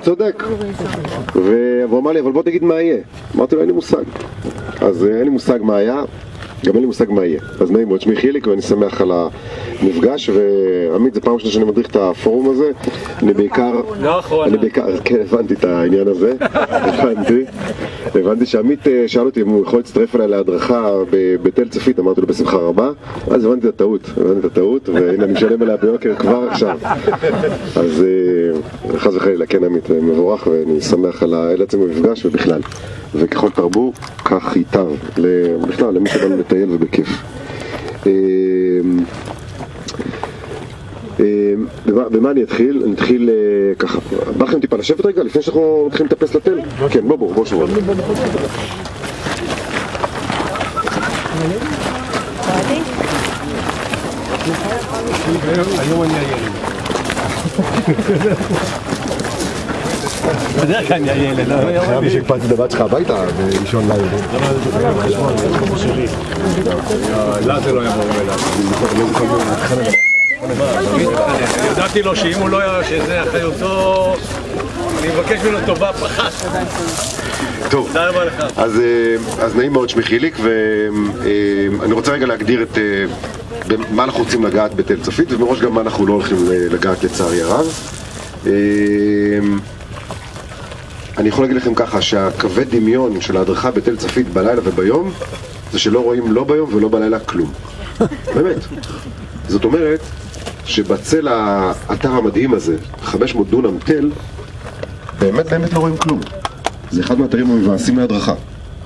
צודק. והוא אמר לי, אבל בוא תגיד מה יהיה. אמרתי לו, אין לי מושג. אז אין לי מושג מה היה, גם אין לי מושג מה יהיה. אז נעים מאוד, שמי חיליק ואני שמח על המפגש, ועמית, זה פעם שנייה שאני מדריך את הפורום הזה. אני בעיקר, כן, הבנתי את העניין הזה, הבנתי שעמית שאל אותי אם הוא יכול להצטרף אליי להדרכה בתל צפית, אמרתי לו בשמחה רבה, אז הבנתי את הטעות, והנה אני משלם עליה ביוקר כבר עכשיו. אז חס וחלילה, כן עמית, מבורך, ואני שמח על עצם המפגש ובכלל. וככל תרבו, כך ייטב, בכלל, למי שבאנו לטייל ובכיף. במה אני אתחיל? אני אתחיל ככה. בא לכם טיפה לשבת רגע, לפני שאנחנו מתחילים לטפס לתל? כן, בוא שוב. היום אני הילד. בדרך כלל אני הילד, לא? חייב שהקפצתי את הבת שלך הביתה באישון לילה. לא, זה לא יעבור אליו. ידעתי לו שאם הוא לא יראה שזה אחריותו, אני מבקש ממנו טובה פחת. טוב, תודה רבה לך. אז נעים מאוד, שמי חיליק, ואני רוצה רגע להגדיר את מה אנחנו רוצים לגעת בתל צפית, ומראש גם מה אנחנו לא הולכים לגעת לצערי הרב. אני יכול להגיד לכם ככה, שהכבד דמיון של ההדרכה בתל צפית בלילה וביום, זה שלא רואים לא ביום ולא בלילה כלום. באמת. זאת אומרת, שבצל האתר המדהים הזה, 500 דונם תל, באמת לא רואים כלום. זה אחד מהאתרים המבאסים להדרכה.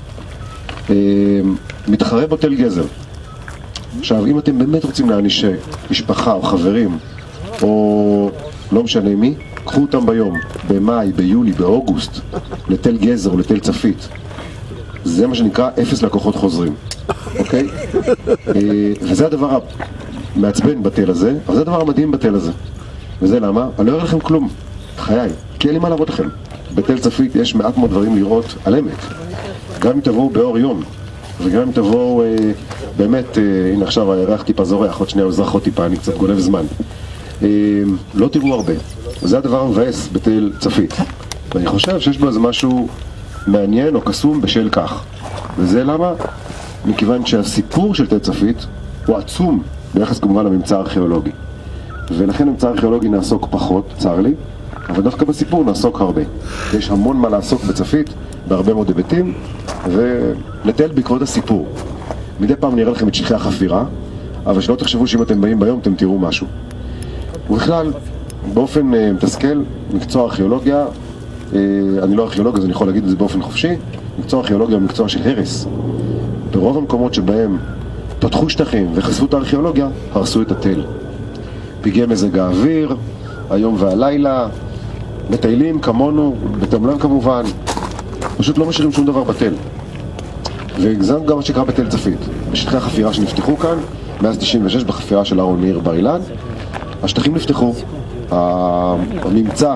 מתחרה בו תל גזר. עכשיו, אם אתם באמת רוצים להעניש משפחה או חברים, או לא משנה מי, קחו אותם ביום, במאי, ביולי, באוגוסט, לתל גזר או לתל צפית. זה מה שנקרא 0 לקוחות חוזרים, אוקיי? וזה הדבר המעצבן בתל הזה, אבל זה הדבר המדהים בתל הזה. וזה למה? אני לא אראה לכם כלום, חיי, כי אין לי מה להראות לכם. בתל צפית יש מעט מאוד דברים לראות על אמת. גם אם תבואו באור יום, וגם אם תבואו באמת, הנה עכשיו הירח טיפה זורח, עוד שנייה הוא זרח עוד טיפה, אני קצת גונב זמן. לא תראו הרבה. וזה הדבר המבאס בתל צפית. ואני חושב שיש בו איזה משהו מעניין או קסום בשל כך. וזה למה? מכיוון שהסיפור של תל צפית הוא עצום ביחס כמובן לממצא הארכיאולוגי. ולכן הממצא הארכיאולוגי נעסוק פחות, צר לי, אבל דווקא בסיפור נעסוק הרבה. יש המון מה לעסוק בצפית, בהרבה מאוד היבטים, ולטייל בעקבות הסיפור. מדי פעם נראה לכם את שטחי החפירה, אבל שלא תחשבו שאם אתם באים ביום אתם תראו משהו. ובכלל, באופן מתסכל, מקצוע ארכיאולוגיה, אני לא ארכיאולוג אז אני יכול להגיד את זה באופן חופשי, מקצוע ארכיאולוגיה הוא מקצוע של הרס. ברוב המקומות שבהם פתחו שטחים וחשפו את הארכיאולוגיה, הרסו את התל. פגעי מזג האוויר, היום והלילה, מטיילים כמונו, בתמלן כמובן, פשוט לא משאירים שום דבר בתל. וזה גם מה שקרה בתל צפית. בשטחי החפירה שנפתחו כאן, מאז 96 בחפירה של אהרון מאיר בר אילן, השטחים נפתחו, הממצא...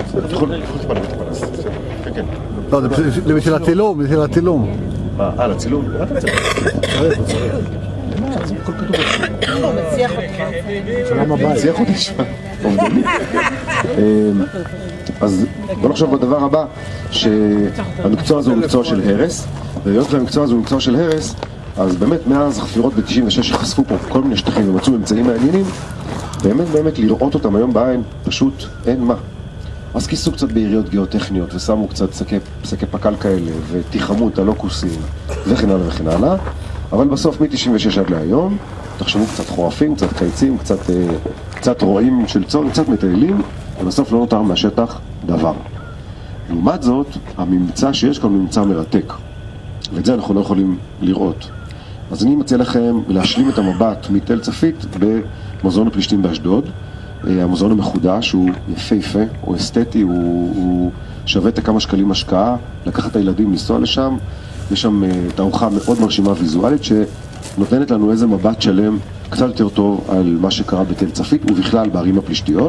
לא, זה בשביל הצילום, בשביל הצילום. לצילום? הוא מציח אותך. אז בוא נחשוב בדבר הבא, שהמקצוע הזה הוא מקצוע של הרס, והיות והמקצוע הזה הוא מקצוע של הרס, אז באמת מאז חפירות ב-96 שחשפו פה כל מיני שטחים ומצאו ממצאים מעניינים, באמת לראות אותם היום בעין, פשוט אין מה. אז כיסו קצת בעיריות גיאוטכניות ושמו קצת שקי פקל כאלה ותיחמו את הלוקוסים וכן הלאה וכן הלאה, אבל בסוף מ-96 עד להיום תחשבו קצת חורפים, קצת קיצים, קצת רועים של צאן, קצת מטיילים, ובסוף לא נותר מהשטח דבר. לעומת זאת, הממצא שיש כאן הוא ממצא מרתק, ואת זה אנחנו לא יכולים לראות. אז אני מציע לכם להשלים את המבט מתל צפית במוזיאון הפלישתים באשדוד. המוזיאון המחודש הוא יפהפה, הוא אסתטי, הוא שווה את כמה שקלים השקעה, לקחת את הילדים לנסוע לשם. יש שם תערוכה מאוד מרשימה ויזואלית שנותנת לנו איזה מבט שלם קצת יותר טוב על מה שקרה בתל צפית ובכלל בערים הפלישתיות.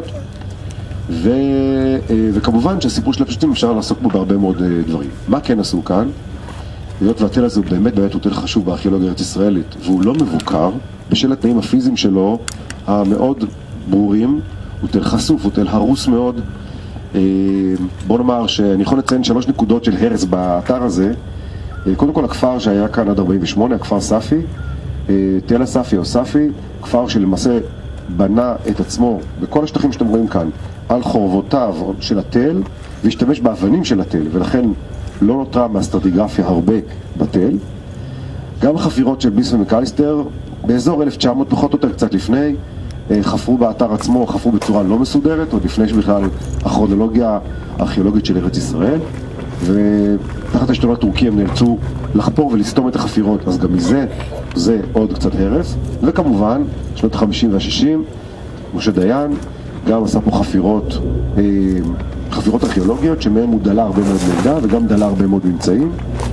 וכמובן שהסיפור של הפלישתים אפשר לעסוק בו בהרבה מאוד דברים. מה כן עשו כאן? היות והתל הזה הוא באמת הוא תל חשוב בארכיאולוגיה ארץ ישראלית, והוא לא מבוקר בשל התנאים הפיזיים שלו המאוד ברורים. הוא תל חשוף, הוא תל הרוס מאוד, בוא נאמר שאני יכול לציין 3 נקודות של הרס באתר הזה. קודם כל הכפר שהיה כאן עד 48, הכפר ספי, תל הספי או ספי, כפר שלמעשה בנה את עצמו בכל השטחים שאתם רואים כאן על חורבותיו של התל והשתמש באבנים של התל, ולכן לא נותרה מהסטרטיגרפיה הרבה בתל. גם החפירות של ביס ומקליסטר באזור 1900 פחות או יותר קצת לפני חפרו באתר עצמו, חפרו בצורה לא מסודרת עוד לפני שבכלל הכרונולוגיה הארכיאולוגית של ארץ ישראל, ותחת השלטון הטורקי הם נאלצו לחפור ולסתום את החפירות, אז גם מזה זה עוד קצת הרס. וכמובן שנות ה-50 וה-60 משה דיין גם עשה פה חפירות ארכיאולוגיות שמהם הוא דלה הרבה מאוד מידע וגם דלה הרבה מאוד ממצאים,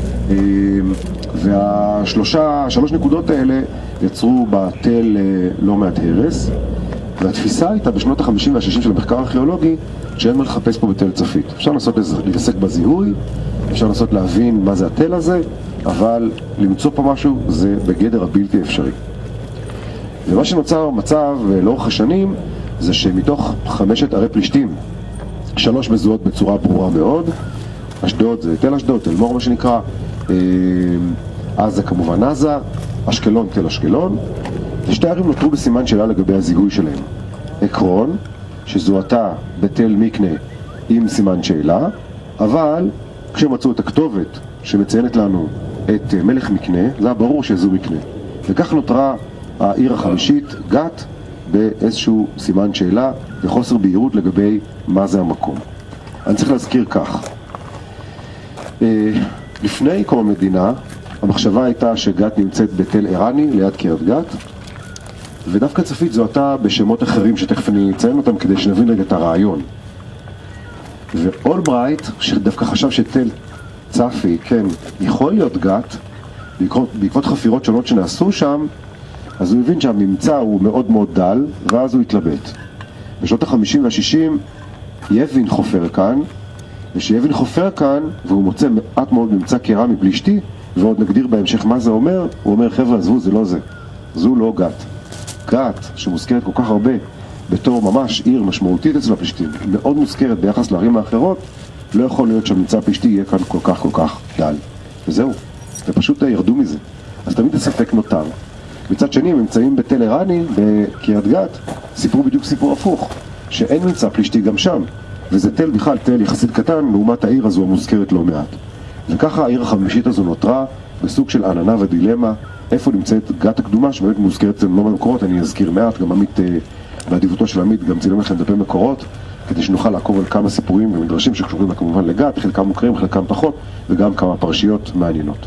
והשלוש נקודות האלה יצרו בתל לא מעט הרס. והתפיסה הייתה בשנות ה-50 וה-60 של המחקר הארכיאולוגי שאין מה לחפש פה בתל צפית. אפשר לנסות להתעסק בזיהוי, אפשר לנסות להבין מה זה התל הזה, אבל למצוא פה משהו זה בגדר הבלתי אפשרי. ומה שנוצר מצב לאורך השנים זה שמתוך 5 ערי פלישתים 3 מזוהות בצורה ברורה מאוד. אשדוד זה תל אשדוד, תל מור מה שנקרא, עזה כמובן עזה, אשקלון תל אשקלון, ו2 ערים נותרו בסימן שאלה לגבי הזיהוי שלהם. עקרון שזוהתה בתל מקנה עם סימן שאלה, אבל כשמצאו את הכתובת שמציינת לנו את מלך מקנה זה היה ברור שזו מקנה, וכך נותרה העיר החמישית גת באיזשהו סימן שאלה וחוסר בהירות לגבי מה זה המקום. אני צריך להזכיר כך, לפני קום המדינה המחשבה הייתה שגת נמצאת בתל ערני ליד קריית גת, ודווקא צפית זוהתה בשמות אחרים שתכף אני אציין אותם כדי שנבין רגע את הרעיון. ואולברייט שדווקא חשב שתל צפי כן יכול להיות גת בעקבות חפירות שונות שנעשו שם, אז הוא הבין שהממצא הוא מאוד מאוד דל, ואז הוא התלבט. בשנות ה-50 וה-60 יבין חופר כאן, ושיבין חופר כאן והוא מוצא מעט מאוד ממצא קרמי פלישתי, ועוד נגדיר בהמשך מה זה אומר, הוא אומר חבר'ה עזבו, זה לא זה, זו לא גת. גת שמוזכרת כל כך הרבה בתור ממש עיר משמעותית אצל הפלישתים, מאוד מוזכרת ביחס לערים האחרות, לא יכול להיות שהממצא הפלישתי יהיה כאן כל כך דל. וזהו, ופשוט ירדו מזה. אז תמיד הספק נותר. מצד שני, הממצאים בתל ערני, בקריית גת, סיפרו בדיוק סיפור הפוך, שאין ממצא פלישתי גם שם, וזה תל בכלל, תל יחסית קטן, לעומת העיר הזו המוזכרת לא מעט. וככה העיר החמישית הזו נותרה בסוג של עננה ודילמה, איפה נמצאת גת הקדומה, שבאמת מוזכרת אצלנו לא במקורות, אני אזכיר מעט, גם עמית, באדיבותו של עמית, גם צילם לכם דפי מקורות, כדי שנוכל לעקוב על כמה סיפורים ומדרשים שקשורים לה כמובן לגת, חלקם מוכרים, חלקם פחות, וגם כמה פרשיות מעניינות.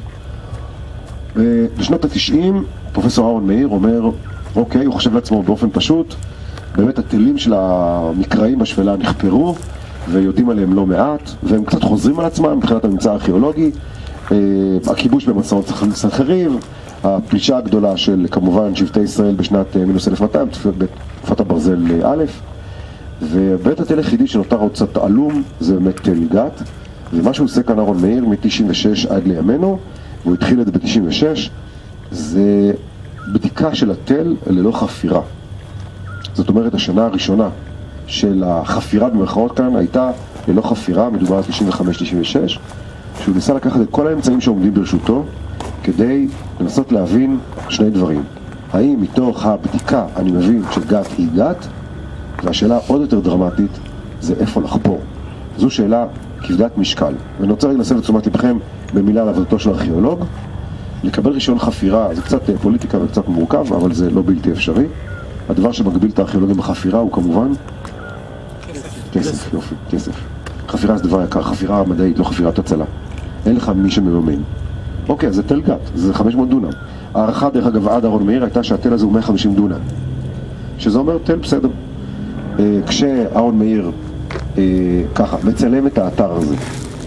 בשנות ה-90, פרופסור אהרון מאיר אומר, אוקיי, הוא חושב לעצמו באופן פשוט, באמת התלים של המקראים בשפלה נחפרו, ויודעים עליהם לא מעט, והם קצת חוזרים על עצמם מבחינת הממצא הארכיאולוגי, הכיבוש במסעות סנחריב, הפלישה הגדולה של כמובן שבטי ישראל בשנת מינוס 1200, בתקופת הברזל א', ובאמת התל היחידי שנותר עוד קצת עלום זה באמת תל גת, ומה שהוא עושה כאן אהרון מאיר מ-96 עד לימינו, והוא התחיל את זה ב-96, זה בדיקה של התל ללא חפירה. זאת אומרת, השנה הראשונה של החפירה במרכאות כאן הייתה ללא חפירה, מדובר על 95-96, שהוא ניסה לקחת את כל האמצעים שעומדים ברשותו כדי לנסות להבין 2 דברים. האם מתוך הבדיקה אני מבין שגת היא גת, והשאלה עוד יותר דרמטית זה איפה לחפור. זו שאלה כבדת משקל. ואני רוצה רגע לנסות לתשומת לבכם במילה על עבודתו של הארכיאולוג. לקבל רישיון חפירה זה קצת פוליטיקה וקצת מורכב, אבל זה לא בלתי אפשרי. הדבר שמגביל את הארכיאולוגיה בחפירה הוא כמובן כסף. יופי, כסף. חפירה זה דבר יקר, חפירה מדעית, לא חפירת הצלה. אין לך מי שמממן. אוקיי, זה תל גת, זה 500 דונם. הערכה דרך אגב עד אהרון מאיר הייתה שהתל הזה הוא 150 דונם. שזה אומר תל בסדר. כשאהרון מאיר ככה מצלם את האתר הזה,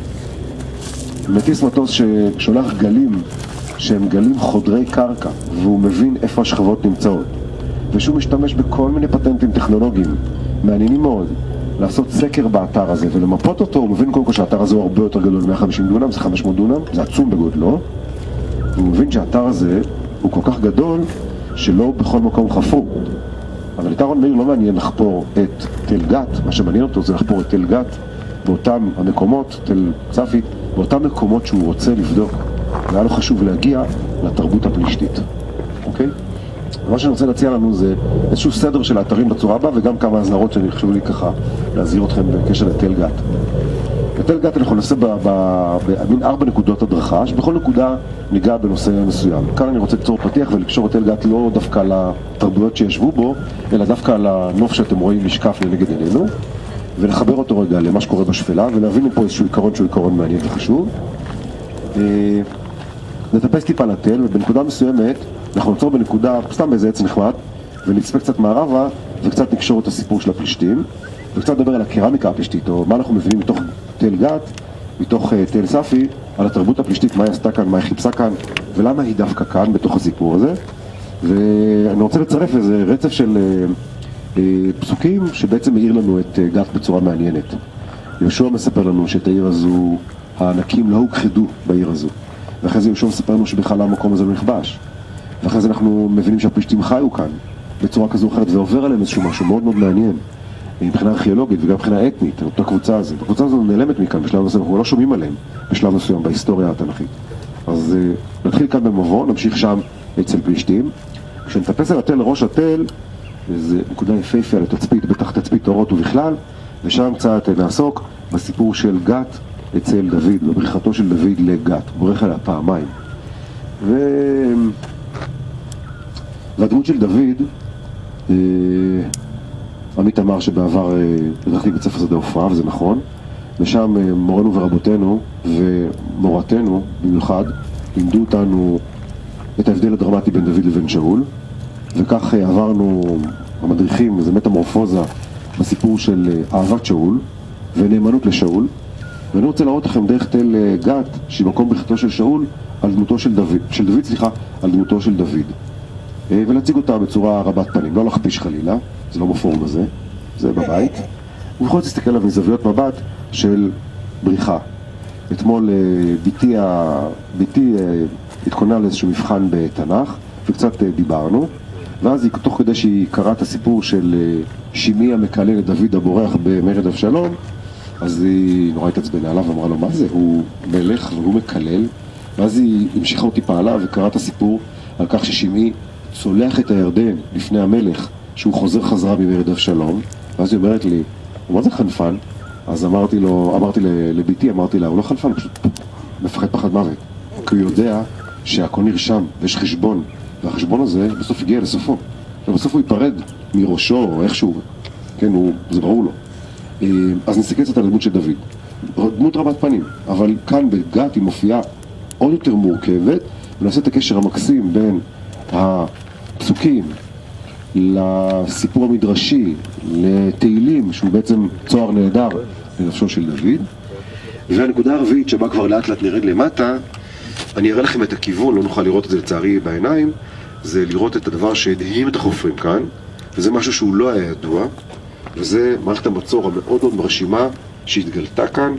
מטיס מטוס ששולח גלים שהם גלים חודרי קרקע, והוא מבין איפה השכבות נמצאות, ושהוא משתמש בכל מיני פטנטים טכנולוגיים מעניינים מאוד לעשות סקר באתר הזה ולמפות אותו. הוא מבין קודם כל שהאתר הזה הוא הרבה יותר גדול מ-150 דונם, זה 500 דונם, זה עצום בגודלו, והוא מבין שהאתר הזה הוא כל כך גדול שלא בכל מקום חפרו. אבל את אהרון מאיר לא מעניין לחפור את תל גת, מה שמעניין אותו זה לחפור את תל גת באותם המקומות, תל צפית, באותם מקומות שהוא רוצה לבדוק. והיה לו חשוב להגיע לתרבות הפלישתית. אוקיי? מה שאני רוצה להציע לנו זה איזשהו סדר של האתרים בצורה הבאה, וגם כמה הזהרות שאני חשוב לי ככה להזהיר אתכם בקשר לתל גת. בתל גת אנחנו נעשה במין 4 נקודות הדרכה, שבכל נקודה ניגע בנושא מסוים. כאן אני רוצה ליצור פתיח ולקשור את תל גת לא דווקא לתרבויות שישבו בו, אלא דווקא לנוף שאתם רואים משקף לנגד עינינו, ולחבר אותו רגע למה שקורה בשפלה, ולהבין פה איזשהו עיקרון שהוא עיקרון מעניין וחשוב. נטפס טיפה לתל, ובנקודה מסוימת אנחנו נעצור בנקודה, סתם באיזה עץ נחמד, ונצפה קצת מערבה, וקצת נקשור את הסיפור של הפלישתים, וקצת נדבר על הקרמיקה הפלישתית, או מה אנחנו מבינים מתוך תל גת, מתוך תל ספי, על התרבות הפלישתית, מה היא עשתה כאן, מה היא חיפשה כאן, ולמה היא דווקא כאן בתוך הסיפור הזה. ואני רוצה לצרף איזה רצף של פסוקים שבעצם מאיר לנו את גת בצורה מעניינת. יהושע מספר לנו שאת העיר הזו, הענקים לא הוכחדו בעיר הזו. ואחרי זה יהושע מספר לנו שבכלל המקום הזה לא נכבש. ואחרי זה אנחנו מבינים שהפלישתים חיו כאן בצורה כזו או אחרת, ועובר עליהם איזשהו משהו מאוד מאוד מעניין. מבחינה ארכיאולוגית וגם מבחינה אתנית, אותה קבוצה הזאת. הקבוצה הזאת נעלמת מכאן בשלב מסוים, אנחנו לא שומעים עליהם בשלב מסוים בהיסטוריה התנ"כית. אז נתחיל כאן במבוא, נמשיך שם אצל פלישתים. כשנטפס על התל, ראש התל, זה נקודה יפהפה לתצפית, בטח תצפית אורות ובכלל, ושם קצת נעסוק בסיפור של גת אצל דוד, בבריחתו של דוד לגת, הוא ברך עליה פעמיים. והדמות של דוד, עמית אמר שבעבר הלכתי בית ספר שדה עופרה, וזה נכון, ושם מורנו ורבותינו ומורתנו במיוחד לימדו אותנו את ההבדל הדרמטי בין דוד לבין שאול, וכך עברנו המדריכים, איזו מטמורפוזה בסיפור של אהבת שאול ונאמנות לשאול. ואני רוצה להראות לכם דרך תל גת, שהיא מקום בריחתו של שאול, על דמותו של דוד, על דמותו של דוד. ולהציג אותה בצורה רבת פנים, לא להכפיש חלילה, זה לא בפורום הזה, זה בבית. ובכל זאת להסתכל עליו מזוויות מבט של בריחה. אתמול ביתי התכוננה לאיזשהו מבחן בתנ"ך, וקצת דיברנו, ואז תוך כדי שהיא קראה את הסיפור של שימי המקלל את דוד הבורח במרד אבשלום, אז היא נורא התעצבנה עליו ואמרה לו, מה זה? הוא מלך והוא מקלל. ואז היא המשיכה אותי פעלה וקראה את הסיפור על כך ששימי צולח את הירדן לפני המלך, שהוא חוזר חזרה ממרד אבשלום. ואז היא אומרת לי, מה זה חנפן? אז אמרתי לביתי, אמרתי לה, הוא לא חנפן, הוא פשוט מפחד פחד מוות. כי הוא יודע שהכל נרשם ויש חשבון, והחשבון הזה בסוף הגיע לסופו. ובסוף הוא ייפרד מראשו או איכשהו, כן, זה ברור לו. אז נסתכל קצת על הדמות של דוד. דמות רבת פנים, אבל כאן בגת היא מופיעה עוד יותר מורכבת, ונעשה את הקשר המקסים בין הפסוקים לסיפור המדרשי, לתהילים, שהוא בעצם צוהר נהדר לנפשו של דוד. והנקודה הרביעית שבה כבר לאט לאט נרד למטה, אני אראה לכם את הכיוון, לא נוכל לראות את זה לצערי בעיניים, זה לראות את הדבר שהדהים את החופרים כאן, וזה משהו שהוא לא היה ידוע, וזה מערכת המצור המאוד מאוד מרשימה שהתגלתה כאן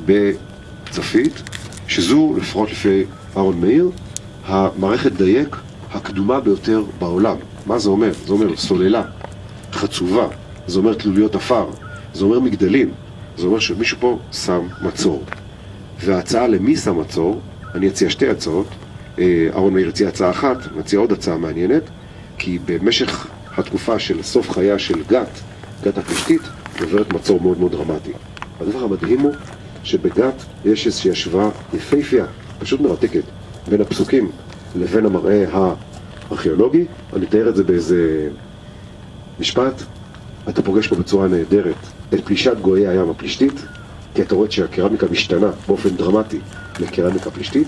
בצפית, שזו, לפחות לפי אהרון מאיר, המערכת דייק הקדומה ביותר בעולם. מה זה אומר? זה אומר סוללה, חצובה, זה אומר תלוליות אפר, זה אומר מגדלים, זה אומר שמישהו פה שם מצור. וההצעה למי שם מצור, אני אציע שתי הצעות, אהרון מאיר הציע הצעה אחת, נציע עוד הצעה מעניינת, כי במשך התקופה של סוף חייה של גת הפלישתית, עוברת מצור מאוד מאוד דרמטי. הדבר המדהים הוא שבגת יש איזושהי השוואה יפהפייה, פשוט מרתקת, בין הפסוקים לבין המראה הארכיאולוגי. אני אתאר את זה באיזה משפט. אתה פוגש פה בצורה נהדרת את פלישת גויי הים הפלישתית, כי אתה רואה שהקרמיקה משתנה באופן דרמטי לקרמיקה פלישתית.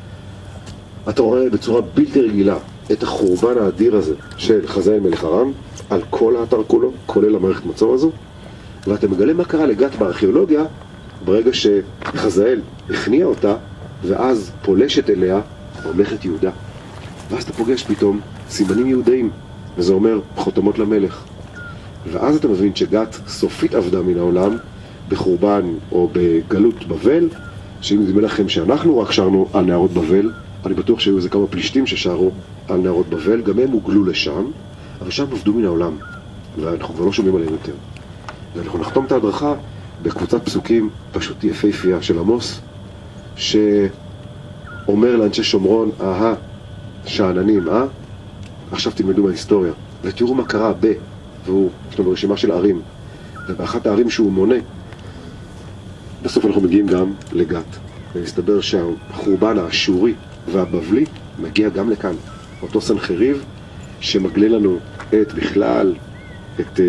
אתה רואה בצורה בלתי רגילה את החורבן האדיר הזה של חזאל מלך ארם על כל האתר כולו, כולל המערכת מצור הזו. ואתה מגלה מה קרה לגת בארכיאולוגיה ברגע שחזאל הכניע אותה, ואז פולשת אליה ממלכת יהודה. ואז אתה פוגש פתאום סימנים יהודאים, וזה אומר חותמות למלך. ואז אתה מבין שגת סופית עבדה מן העולם בחורבן או בגלות בבל, שאם נדמה לכם שאנחנו רק שרנו על נהרות בבל, אני בטוח שהיו איזה כמה פלישתים ששרו על נהרות בבל, גם הם הוגלו לשם, אבל שם עבדו מן העולם, ואנחנו כבר לא שומעים עליהם יותר. ואנחנו נחתום את ההדרכה בקבוצת פסוקים פשוט יפהפייה של עמוס, שאומר לאנשי שומרון, שאננים, עכשיו תלמדו מההיסטוריה, ותראו מה קרה יש לנו רשימה של ערים, ובאחת הערים שהוא מונה, בסוף אנחנו מגיעים גם לגת. ומסתבר שהחורבן האשורי והבבלי מגיע גם לכאן. אותו סנחריב שמגלה לנו בכלל את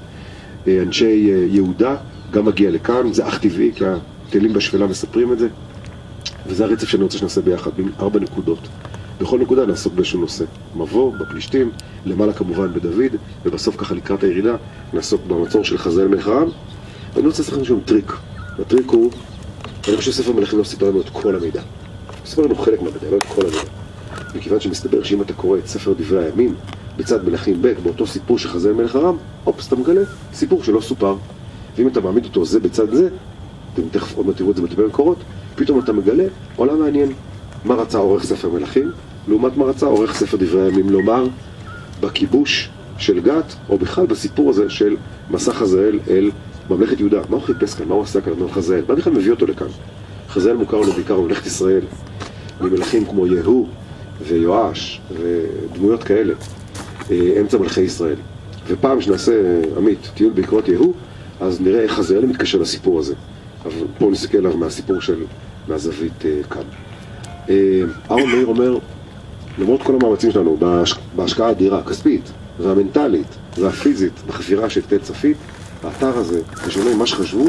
אנשי יהודה, גם מגיע לכאן. זה אך טבעי, כי התלים בשפלה מספרים את זה. וזה הרצף שאני רוצה שנעשה ביחד, בין 4 נקודות. בכל נקודה נעסוק באיזשהו נושא. מבוא, בפלישתים, למעלה כמובן בדוד, ובסוף ככה לקראת הירידה נעסוק במצור של חזאל מלך ארם. ואני רוצה לעשות לכם טריק. הטריק הוא, אני חושב שספר מלכים לא סיפר לנו את כל המידע. הוא סיפר לנו חלק מהמידע, לא את כל המידע. מכיוון שמסתבר שאם אתה קורא את ספר דברי הימים, בצד מלכים ב' באותו סיפור של חזאל מלך ארם, אופס, אתה מגלה סיפור שלא סופר. ואם אתה מעמיד אותו זה בצד זה, אתם תכף עוד תראו את זה בדברי מקורות, פתאום אתה מגלה עולם מעניין. מה רצה עורך ספר מלכים, לעומת מה רצה עורך ספר דברי הימים לומר בכיבוש של גת, או בכלל בסיפור הזה של מסע חזאל אל ממלכת יהודה. מה הוא חיפש כאן? מה הוא עשה כאן על חזאל? מה בכלל מביא אותו לכאן? חזאל מוכר לו בעיקר ממלכת ישראל, ממלכים כמו יהוא ויואש ודמויות כאלה, אמצע מלכי ישראל. ופעם שנעשה, עמית, טיול בעקבות יהוא, אז נראה איך חזאל מתקשר לסיפור הזה. אבל פה נסתכל עליו מהסיפור מהזווית כאן. אהרון מאיר אומר, למרות כל המאמצים שלנו, בהשקעה אדירה, כספית והמנטלית והפיזית, בחפירה של תל צפית, האתר הזה, בשונה ממה שחשבו,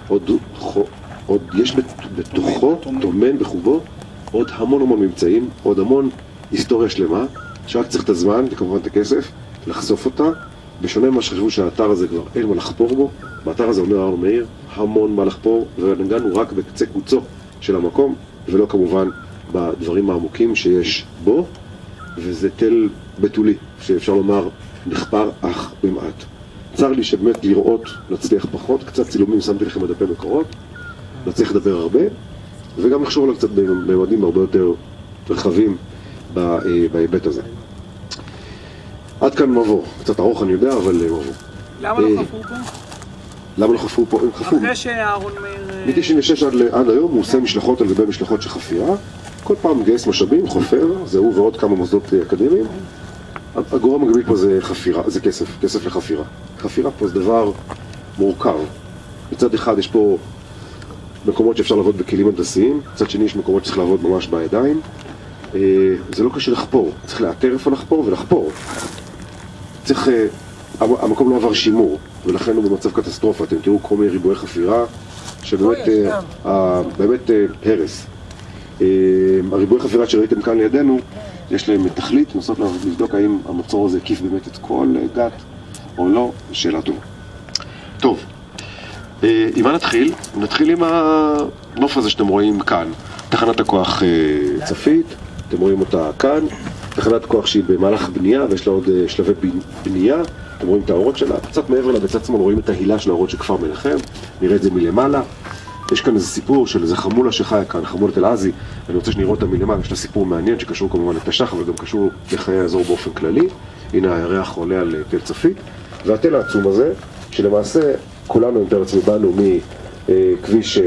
עוד יש בתוכו, תומן בחובו, עוד המון ממצאים, עוד המון היסטוריה שלמה, שרק צריך את הזמן, וכמובן את הכסף, לחשוף אותה. בשונה ממה שחשבו שהאתר הזה כבר אין מה לחפור בו, באתר הזה אומר אהרון מאיר, המון מה לחפור, ונגענו רק בקצה קוצו של המקום, ולא כמובן בדברים העמוקים שיש בו, וזה תל בתולי, שאפשר לומר נחפר אך במעט. צר לי שבאמת לראות נצליח פחות, קצת צילומים שמתי לכם בדפי מקורות, נצליח לדבר הרבה, וגם לחשוב עליו קצת בממדים הרבה יותר רחבים בהיבט הזה. עד כאן מבוא, קצת ארוך אני יודע, אבל מבוא. למה לא חפרו פה? למה לא חפרו פה? הם חפרו. אחרי שאהרון מאיר... מ-96 עד היום הוא עושה משלחות על גבי משלחות של חפירה, כל פעם מגייס משאבים, חופר, זה הוא ועוד כמה מוסדות אקדמיים. הגורם הגביל פה זה חפירה, זה כסף לחפירה. חפירה פה זה דבר מורכב. מצד אחד יש פה מקומות שאפשר לעבוד בכלים הנדסיים, מצד שני יש מקומות שצריך לעבוד ממש בידיים. זה לא קשה לחפור, צריך לאתר איפה לחפור ולחפור. צריך, המקום לא עבר שימור, ולכן הוא במצב קטסטרופה. אתם תראו כל מיני ריבועי חפירה, שבאמת באמת הרס. הריבועי חפירה שראיתם כאן לידינו, יש להם תכלית, נוסף לבדוק האם המצור הזה הקיף באמת את כל גת או לא, שאלה טובה. טוב, עם מה נתחיל? נתחיל עם הנוף הזה שאתם רואים כאן. תחנת הכוח צפית, אתם רואים אותה כאן. תחנת כוח שהיא במהלך בנייה ויש לה עוד שלבי בנייה. אתם רואים את האורות שלה. קצת מעבר לה בצד שמאל רואים את ההילה של האורות של כפר מנחם. נראה את זה מלמעלה. יש כאן איזה סיפור של איזה חמולה שחיה כאן, חמולת אל-עזי. אני רוצה שנראה אותה מלמעלה. יש לה סיפור מעניין שקשור כמובן לתש"ח, אבל גם קשור לחיי האזור באופן כללי. הנה הירח עולה על תל צפית. והתל העצום הזה, שלמעשה כולנו יותר עצמי באנו מכביש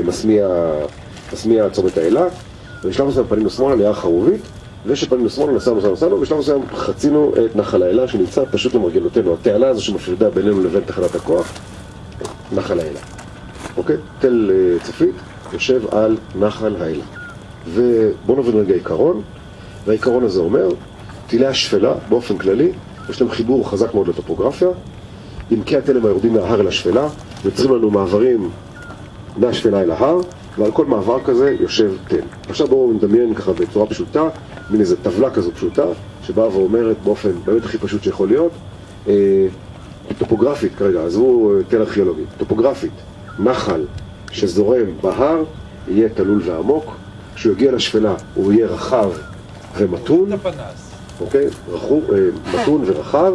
מסמיע צומת האלה, ובשלב מסוים פנינו שמאלה ליער חרובית, ושפנינו שמאלה נסענו, ובשלב מסוים חצינו את נחל האלה שנמצא פשוט למרגלותינו, התעלה הזו שמפרידה בינינו לבין תחנת הכוח, נחל האלה. אוקיי? תל צפית יושב על נחל האלה. ובואו נבין רגע עיקרון, והעיקרון הזה אומר, טילי השפלה באופן כללי, יש להם חיבור חזק מאוד לטופוגרפיה, עמקי התלם היורדים מההר אל השפלה, ויוצרים לנו מעברים מהשפלה אל ההר, ועל כל מעבר כזה יושב תל. עכשיו בואו נדמיין ככה בצורה פשוטה, מין איזו טבלה כזו פשוטה, שבאה ואומרת באופן באמת הכי פשוט שיכול להיות, טופוגרפית כרגע, עזבו תל ארכיאולוגי, טופוגרפית, נחל שזורם בהר, יהיה תלול ועמוק, כשהוא יגיע לשפלה הוא יהיה רחב ומתון, אוקיי? מתון ורחב,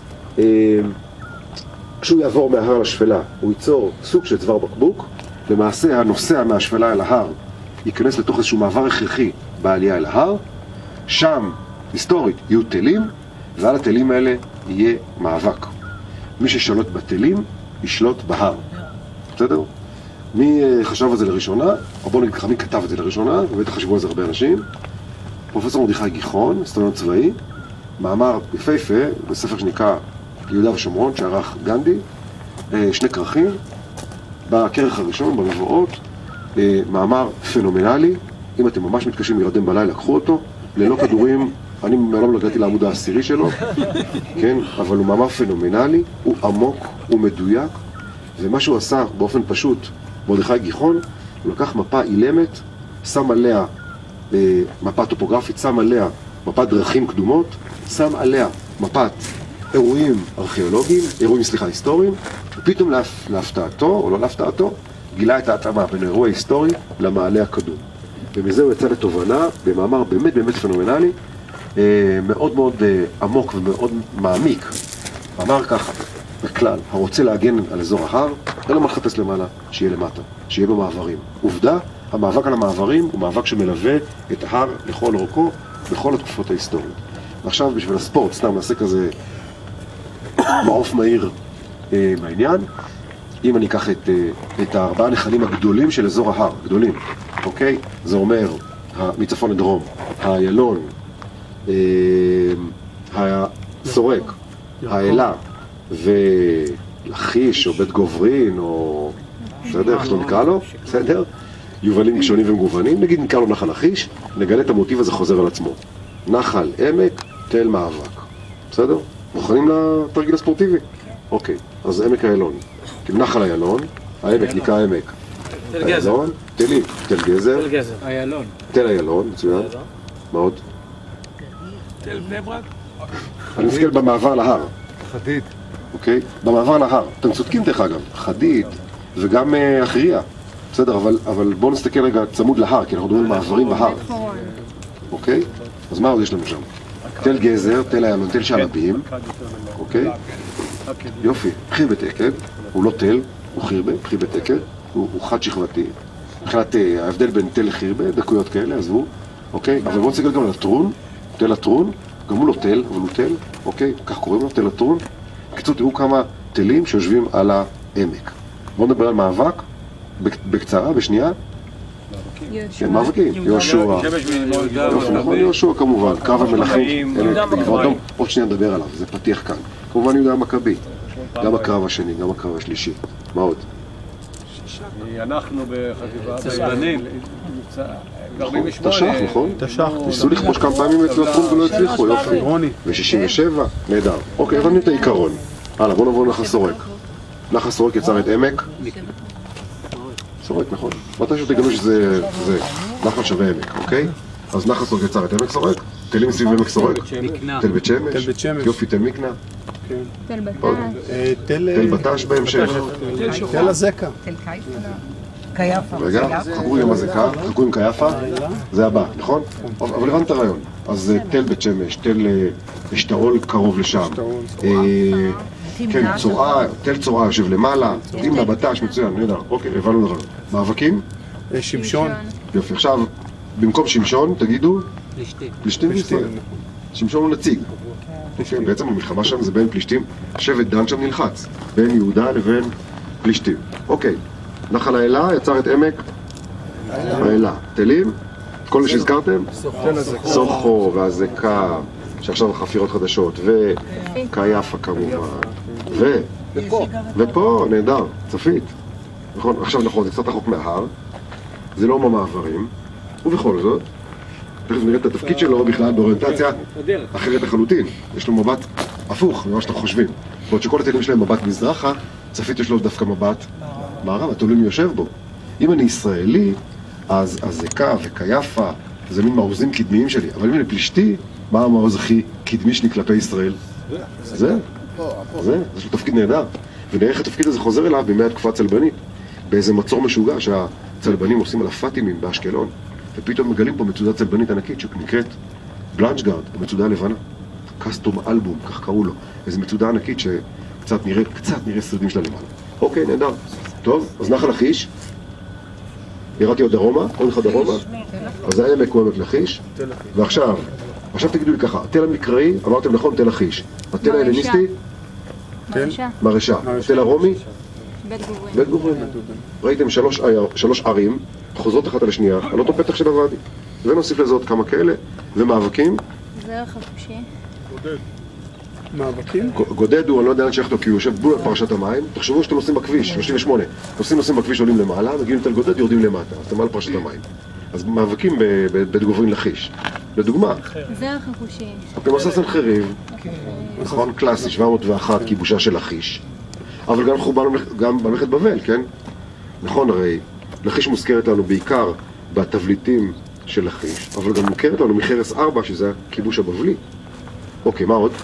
כשהוא יעבור מההר לשפלה, הוא ייצור סוג של צוואר בקבוק. למעשה, הנוסע מהשפלה אל ההר ייכנס לתוך איזשהו מעבר הכרחי בעלייה אל ההר. שם, היסטורית, יהיו תלים, ועל התלים האלה יהיה מאבק. מי ששולט בתלים, ישלוט בהר. בסדר? מי חשב על זה לראשונה? או בואו נגיד ככה, מי כתב את זה לראשונה? ובטח חשבו על זה הרבה אנשים. פרופסור מרדכי גיחון, היסטוריון צבאי, מאמר יפהפה בספר שנקרא יהודה ושומרון, שערך גנדי, 2 כרכים, בכרך הראשון, במבואות, מאמר פנומנלי, אם אתם ממש מתקשים להירדם בלילה, קחו אותו, ללא כדורים, אני מעולם לא הגעתי לעמוד העשירי שלו, כן, אבל הוא מאמר פנומנלי, הוא עמוק, הוא מדויק, ומה שהוא עשה באופן פשוט, מרדכי גיחון, הוא לקח מפה אילמת, שם עליה מפה טופוגרפית, שם עליה מפת דרכים קדומות, שם עליה מפת אירועים ארכיאולוגיים, היסטוריים, ופתאום להפתעתו, או לא להפתעתו, גילה את ההתאמה בין האירוע ההיסטורי למעלה הקדום. ומזה הוא יצא לתובנה, במאמר באמת באמת פנומנלי, מאוד מאוד עמוק ומאוד מעמיק. אמר ככה, בכלל, הרוצה להגן על אזור ההר, אין לו מה לחפש למעלה, שיהיה למטה, שיהיה במעברים. עובדה, המאבק על המעברים הוא מאבק שמלווה את ההר לכל אורכו, בכל התקופות ההיסטוריות. ועכשיו בשביל הספורט, סתם נעשה כזה מעוף מהיר מהעניין. אם אני אקח את 4 נחלים הגדולים של אזור ההר, גדולים, אוקיי? זה אומר, מצפון לדרום, האיילון, הסורק, האלה ולחיש או בית גוברין או בסדר, איך שלא נקרא לו, בסדר? יובלים שונים ומגוונים, נגיד נקרא לו נחל לכיש, נגלה את המוטיב הזה חוזר על עצמו. נחל עמק, תל מאבק, בסדר? מוכנים לתרגיל הספורטיבי? אוקיי, אז עמק האיילון, נחל האיילון, העמק נקרא עמק האיילון, תלי, תל גזר, איילון. תל איילון, מצוין, מה עוד? תל בני ברק? אני מסתכל במעבר להר. חדיד. אוקיי? במעבר להר. אתם צודקים דרך אגב, חדיד וגם אחריה. בסדר, אבל בואו נסתכל רגע צמוד להר, כי אנחנו מדברים על מעברים בהר. אוקיי? אז מה עוד יש לנו שם? תל גזר, תל איילון, תל שלבים. אוקיי? יופי. חירבת עקב, הוא לא תל, הוא חירבה, חירבת עקב, הוא חד שכבתי. מבחינת ההבדל בין תל לחירבה, דקויות כאלה, עזבו. אוקיי? אבל בואו נסתכל גם על הטרון, תל הטרון. גם הוא לא תל, אבל הוא תל, אוקיי? כך קוראים לו, תל הטרון. בקיצור, תראו כמה תלים שיושבים על העמק. בואו נדבר על מאבק, בקצרה, בשנייה. כן, מאבקים. יהושע. נכון, יהושע כמובן. קרב המלכים. עוד שנייה נדבר עליו, זה פתיח כאן. כמובן יהודה המכבי. גם הקרב השני, גם הקרב השלישי. מה עוד? אנחנו בחטיבה צלבנים. תש"ח, נכון? ניסו לכבוש כמה פעמים אצל הטרון ולא הצליחו, יופי. ו-67, נהדר. אוקיי, הבנו את העיקרון. הלאה, בואו נעבור לנחל סורק. נחל סורק יצר את עמק. סורק, נכון. מתישהו תגלו שזה נחל שווה עמק, אוקיי? אז נחל סורק יצר את עמק סורק. תלים סביב עמק סורק. תל בית שמש. יופי, תל מקנה. תל בטש. תל בטש בהמשך. תל הזקה. תל קייפה. רגע, חכו עם הזקה, חכו עם קייפה, זה הבא, נכון? אבל הבנת את הרעיון. אז תל בית שמש, תל אשתאול קרוב לשם. כן, תל צורעה יושב למעלה, תמנה בטש, מצוין, נהדר. אוקיי, הבנו דבר. מאבקים? שמשון. יופי, עכשיו, במקום שמשון, תגידו? פלישתים וישראל. שמשון הוא נציג. בעצם המלחמה שם זה בין פלישתים, שבט דן שם נלחץ, בין יהודה לבין פלישתים. אוקיי. נחל האלה יצר את עמק האלה. תלים? כל מה שהזכרתם? סוחו והזקה, שעכשיו חפירות חדשות, וקייפה כמובן, ופה, נהדר, צפית. נכון, עכשיו נכון, זה קצת רחוק מההר, זה לא במעברים, ובכל זאת, תכף נראה את התפקיד שלו בכלל באוריינטציה אחרת לחלוטין. יש לו מבט הפוך ממה שאתם חושבים. בעוד שכל התלים שלהם מבט מזרחה, צפית יש לו דווקא מבט מערב, תלוי מי יושב בו. אם אני ישראלי, אז הזקה וקייפה זה מין מעוזים קדמיים שלי. אבל אם אני פלישתי, מה המעוז הכי קדמי שלי כלפי ישראל? זה יש לו תפקיד נהדר. ונראה איך התפקיד הזה חוזר אליו בימי התקופה הצלבנית. באיזה מצור משוגע שהצלבנים עושים על הפאטימים באשקלון. ופתאום מגלים פה מצודה צלבנית ענקית שנקראת בלנצ'גרד, המצודה הלבנה. קסטום אלבום, כך קראו לו. איזו מצודה ענקית שקצת נראה שרידים שלה למעלה. אוקיי, נהדר. טוב, אז נחל לכיש. ירדתי עוד דרומה, עוד אחד דרומה. אז העמק הוא עמק לכיש. ועכשיו תגידו לי ככה, התל המקראי, אמרתם נכון, תל לכיש. התל ההלניסטי? מרשה. התל הרומי? בית גוברין. בית גוברין. ראיתם שלוש ערים, חוזרות אחת על השנייה, על אותו פתח של הוואדי. ונוסיף לזה עוד כמה כאלה, ומאבקים. זרח החושי. מאבקים? גודד הוא, אני לא יודע לאן שייך אותו, כי הוא יושב בול על פרשת המים. תחשבו שאתם נוסעים בכביש, 38. נוסעים בכביש, עולים למעלה, מגיעים לתל גודד, יורדים למטה. אז אתם על פרשת המים. אז מאבקים בבית גוברין לכיש. לדוגמה, זרח החושי. אתם עושה סנחריב, נכון? קלאסי, 701, כיבושה של לכיש. אבל גם חורבן גם במלכת בבל, כן? נכון, הרי לכיש מוזכרת לנו בעיקר בתבליטים של לכיש, אבל גם מוכרת לנו מחרס 4, שזה הכיבוש הבבלי. אוקיי, מה עוד?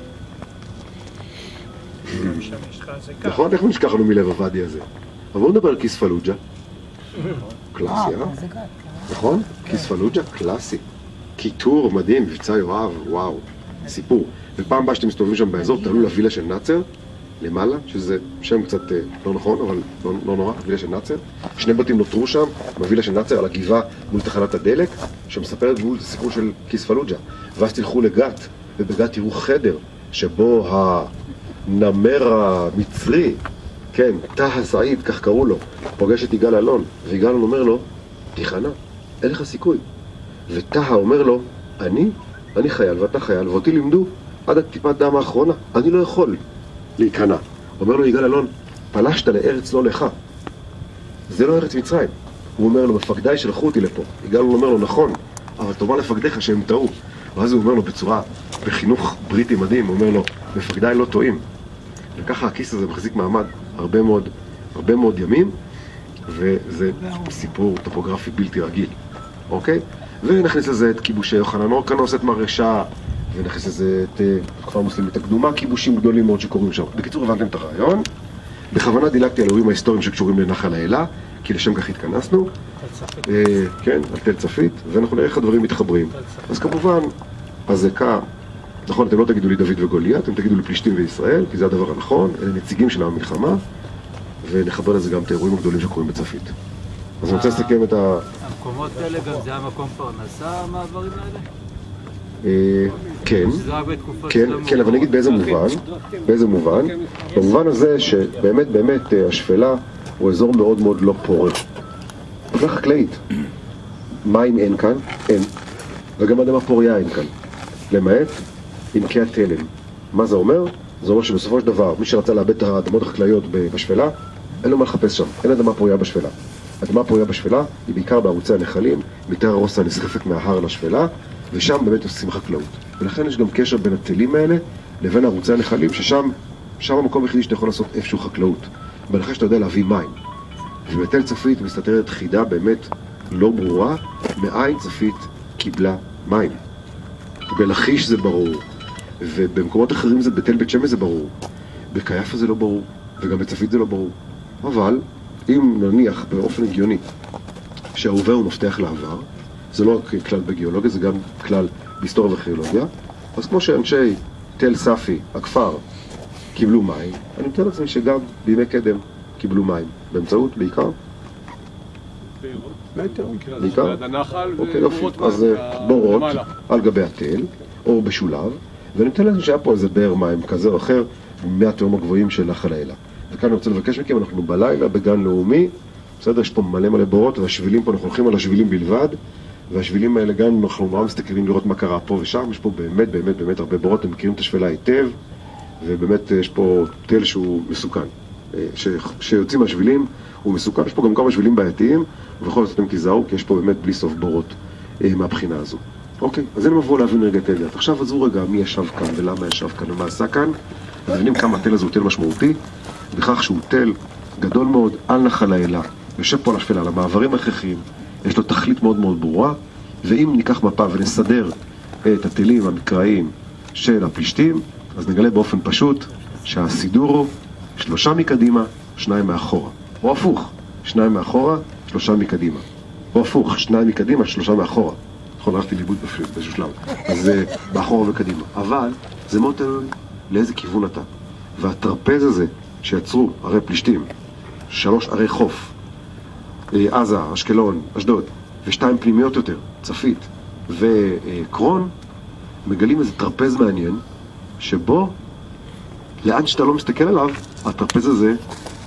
נכון? איך נשכח לנו מלב הוואדי הזה? אבל בואו נדבר על כיס פלוג'ה. קלאסי, נכון? כיס פלוג'ה, קלאסי. קיטור מדהים, מבצע יואב, וואו, סיפור. ופעם הבאה שאתם מסתובבים שם באזור, תעלו לווילה של נאצר, למעלה, שזה שם קצת לא נכון, אבל לא נורא, הווילה של נאצר. 2 בתים נותרו שם, בווילה של נאצר, על הגבעה מול תחנת הדלק, שמספרת מול סיפור של כיס פלוג'ה. ואז תלכו לגת, ובגת תראו חדר, שבו הנמר המצרי, כן, טה סעיד, כך קראו לו, פוגש את יגאל אלון, ויגאל אלון אומר לו, תיכנע, אין לך סיכוי. וטה אומר לו, אני חייל ואתה חייל, ואותי לימדו עד הטיפת דם האחרונה, אני לא יכול להיכנע. אומר לו יגאל אלון, פלשת לארץ לא לך, זה לא ארץ מצרים. הוא אומר לו, מפקדיי שלחו אותי לפה. יגאל אלון אומר לו, נכון, אבל תאמר לפקדיך שהם טעו. ואז הוא אומר לו בצורה, בחינוך בריטי מדהים, הוא אומר לו, מפקדיי לא טועים. וככה הכיס הזה מחזיק מעמד הרבה מאוד ימים, וזה סיפור טופוגרפי בלתי רגיל, אוקיי? ונכניס לזה את כיבושי יוחנן אורקנוס, את מרשע, ונכניס לזה את התקופה המוסלמית הקדומה, כיבושים גדולים מאוד שקורים שם. בקיצור, הבנתם את הרעיון. בכוונה דילגתי על אירועים ההיסטוריים שקשורים לנחל האלה, כי לשם כך התכנסנו. כן, על תל צפית, ואנחנו נראה איך הדברים מתחברים. אז כמובן, הזקה, נכון, אתם לא תגידו לי דוד וגוליית, אתם תגידו לי פלישתים וישראל, כי זה הדבר הנכון, אלה נציגים של המלחמה, ונחבר לזה גם את האירועים הגדולים שקורים בצפית. אז אני רוצה לסכם את המקומות האלה גם זה המקום פרנסה, המעברים האלה? כן, כן, אבל נגיד באיזה מובן, במובן הזה שבאמת השפלה הוא אזור מאוד מאוד לא פורה. פרלה חקלאית, מים אין כאן, אין, וגם אדמה פוריה אין כאן, למעט עמקי התלם. מה זה אומר? זה אומר שבסופו של דבר, מי שרצה לאבד את האדמות החקלאיות בשפלה, אין לו מה לחפש שם, אין אדמה פוריה בשפלה. אדמה פוריה בשפלה היא בעיקר בערוצי הנחלים, מתאר הרוסה נסחפת מההר לשפלה, ושם באמת עושים חקלאות. ולכן יש גם קשר בין התלים האלה לבין ערוצי הנחלים, ששם המקום היחידי שאתה יכול לעשות איפשהו חקלאות. בהנחה שאתה יודע להביא מים. ובתל צפית מסתתרת חידה באמת לא ברורה, מאין צפית קיבלה מים. בלכיש זה ברור, ובמקומות אחרים זה בתל בית שמש זה ברור. בקייפה זה לא ברור, וגם בצפית זה לא ברור. אבל אם נניח באופן הגיוני שההווה הוא מפתח לעבר, זה לא רק כלל בגיאולוגיה, זה גם כלל בהיסטוריה וכיאולוגיה, אז כמו שאנשי תל ספי, הכפר, קיבלו מים, אני מתאר לעצמי שגם בימי קדם קיבלו מים, באמצעות בעיקר? בעיקר? אוקיי, יופי. אז בורות על גבי התל, או בשולב, ואני מתאר לעצמי שהיה פה איזה באר מים כזה או אחר, מהתהום הגבוהים של נחל האלה. וכאן אני רוצה לבקש מכם, אנחנו בלילה בגן לאומי, בסדר, יש פה מלא בורות, והשבילים פה, אנחנו הולכים על השבילים בלבד, והשבילים האלה גם אנחנו מאוד מסתכלים לראות מה קרה פה ושם, יש פה באמת הרבה בורות, הם מכירים את השפלה היטב, ובאמת יש פה תל שהוא מסוכן. שיוצאים מהשבילים הוא מסוכן, יש פה גם כמה שבילים בעייתיים, ובכל זאת אתם תיזהרו, כי יש פה באמת בלי סוף בורות מהבחינה הזו. אוקיי, אז אני מבוא להבין רגע את אליית. עכשיו עזבו רגע מי ישב כאן ולמה ישב כאן ומה עשה כאן, מבינים כמה התל הזה הוא תל משמעותי, בכך שהוא תל גדול מאוד על נחל האלה, יושב פה על השפלה, על המעברים הכרחיים, יש לו תכלית מאוד מאוד ברורה, ואם ניקח מפה ונסדר את התלים המקראיים של הפלישתים, אז נגלה באופן פשוט שהסידור הוא 3 מקדימה, 2 מאחורה. או הפוך, 2 מאחורה, 3 מקדימה. או הפוך, 2 מקדימה, 3 מאחורה. נכון, הלכתי לאיבוד באיזשהו שלב. אז באחורה וקדימה. אבל זה מאוד תלוי לאיזה כיוון אתה. והטרפז הזה שיצרו ערי פלישתים, 3 ערי חוף, עזה, אשקלון, אשדוד, ו2 פנימיות יותר, צפית וקרון, מגלים איזה טרפז מעניין, שבו, לאן שאתה לא מסתכל עליו, הטרפז הזה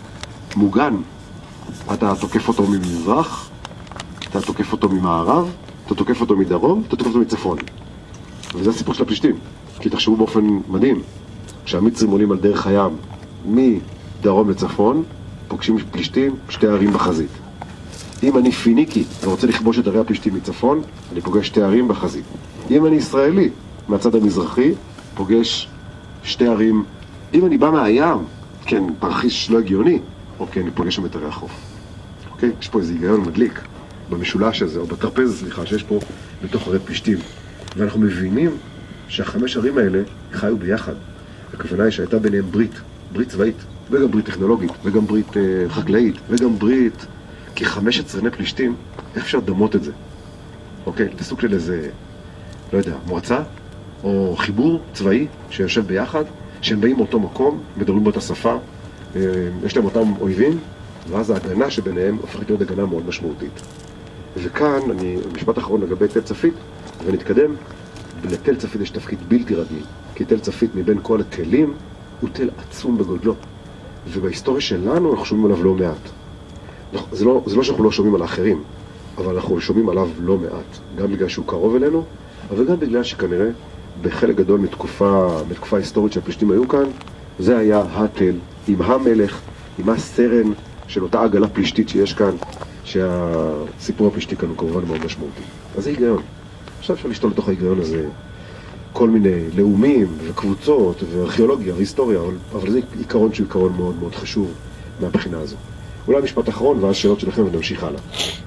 מוגן. אתה תוקף אותו ממזרח, אתה תוקף אותו ממערב, אתה תוקף אותו מדרום, אתה תוקף אותו מצפון. וזה הסיפור של הפלישתים. כי תחשבו באופן מדהים, כשהמצרים עולים על דרך הים מדרום לצפון, פוגשים פלישתים שתי ערים בחזית. אם אני פיניקי ורוצה לכבוש את ערי הפלישתים מצפון, אני פוגש שתי ערים בחזית. אם אני ישראלי מהצד המזרחי, פוגש שתי ערים. אם אני בא מהים, כן, תרחיש לא הגיוני, אוקיי, אני פוגש שם את ערי החוף. אוקיי? יש פה איזה היגיון מדליק במשולש הזה, או בטרפז, סליחה, שיש פה בתוך ערי פלישתים. ואנחנו מבינים שהחמש ערים האלה חיו ביחד. הכוונה היא שהייתה ביניהם ברית צבאית, וגם ברית טכנולוגית, וגם ברית חקלאית, וגם ברית כ-15 ערי פלישתים. איך אפשר לדמות את זה? אוקיי, תסוג של איזה, לא יודע, מועצה, או חיבור צבאי שיושב ביחד, שהם באים מאותו מקום, מדברים באותה שפה, יש להם אותם אויבים, ואז ההגנה שביניהם הופכת להיות הגנה מאוד משמעותית. וכאן, משפט אחרון לגבי תל צפית, ונתקדם. לתל צפית יש תפקיד בלתי רגיל, כי תל צפית מבין כל התלים הוא תל עצום בגודלו. ובהיסטוריה שלנו אנחנו שומעים עליו לא מעט. זה לא שאנחנו לא שומעים על האחרים, אבל אנחנו שומעים עליו לא מעט. גם בגלל שהוא קרוב אלינו, אבל גם בגלל שכנראה בחלק גדול מתקופה היסטורית שהפלישתים היו כאן, זה היה התל עם המלך, עם הסרן של אותה עגלה פלישתית שיש כאן, שהסיפור הפלישתי כאן הוא כמובן מאוד משמעותי. אז זה היגיון. עכשיו אפשר לשתול לתוך ההיגיון הזה כל מיני לאומים וקבוצות וארכיאולוגיה והיסטוריה, אבל זה עיקרון שהוא עיקרון מאוד מאוד חשוב מהבחינה הזו. אולי משפט אחרון ואז שאלות שלכם ונמשיך הלאה.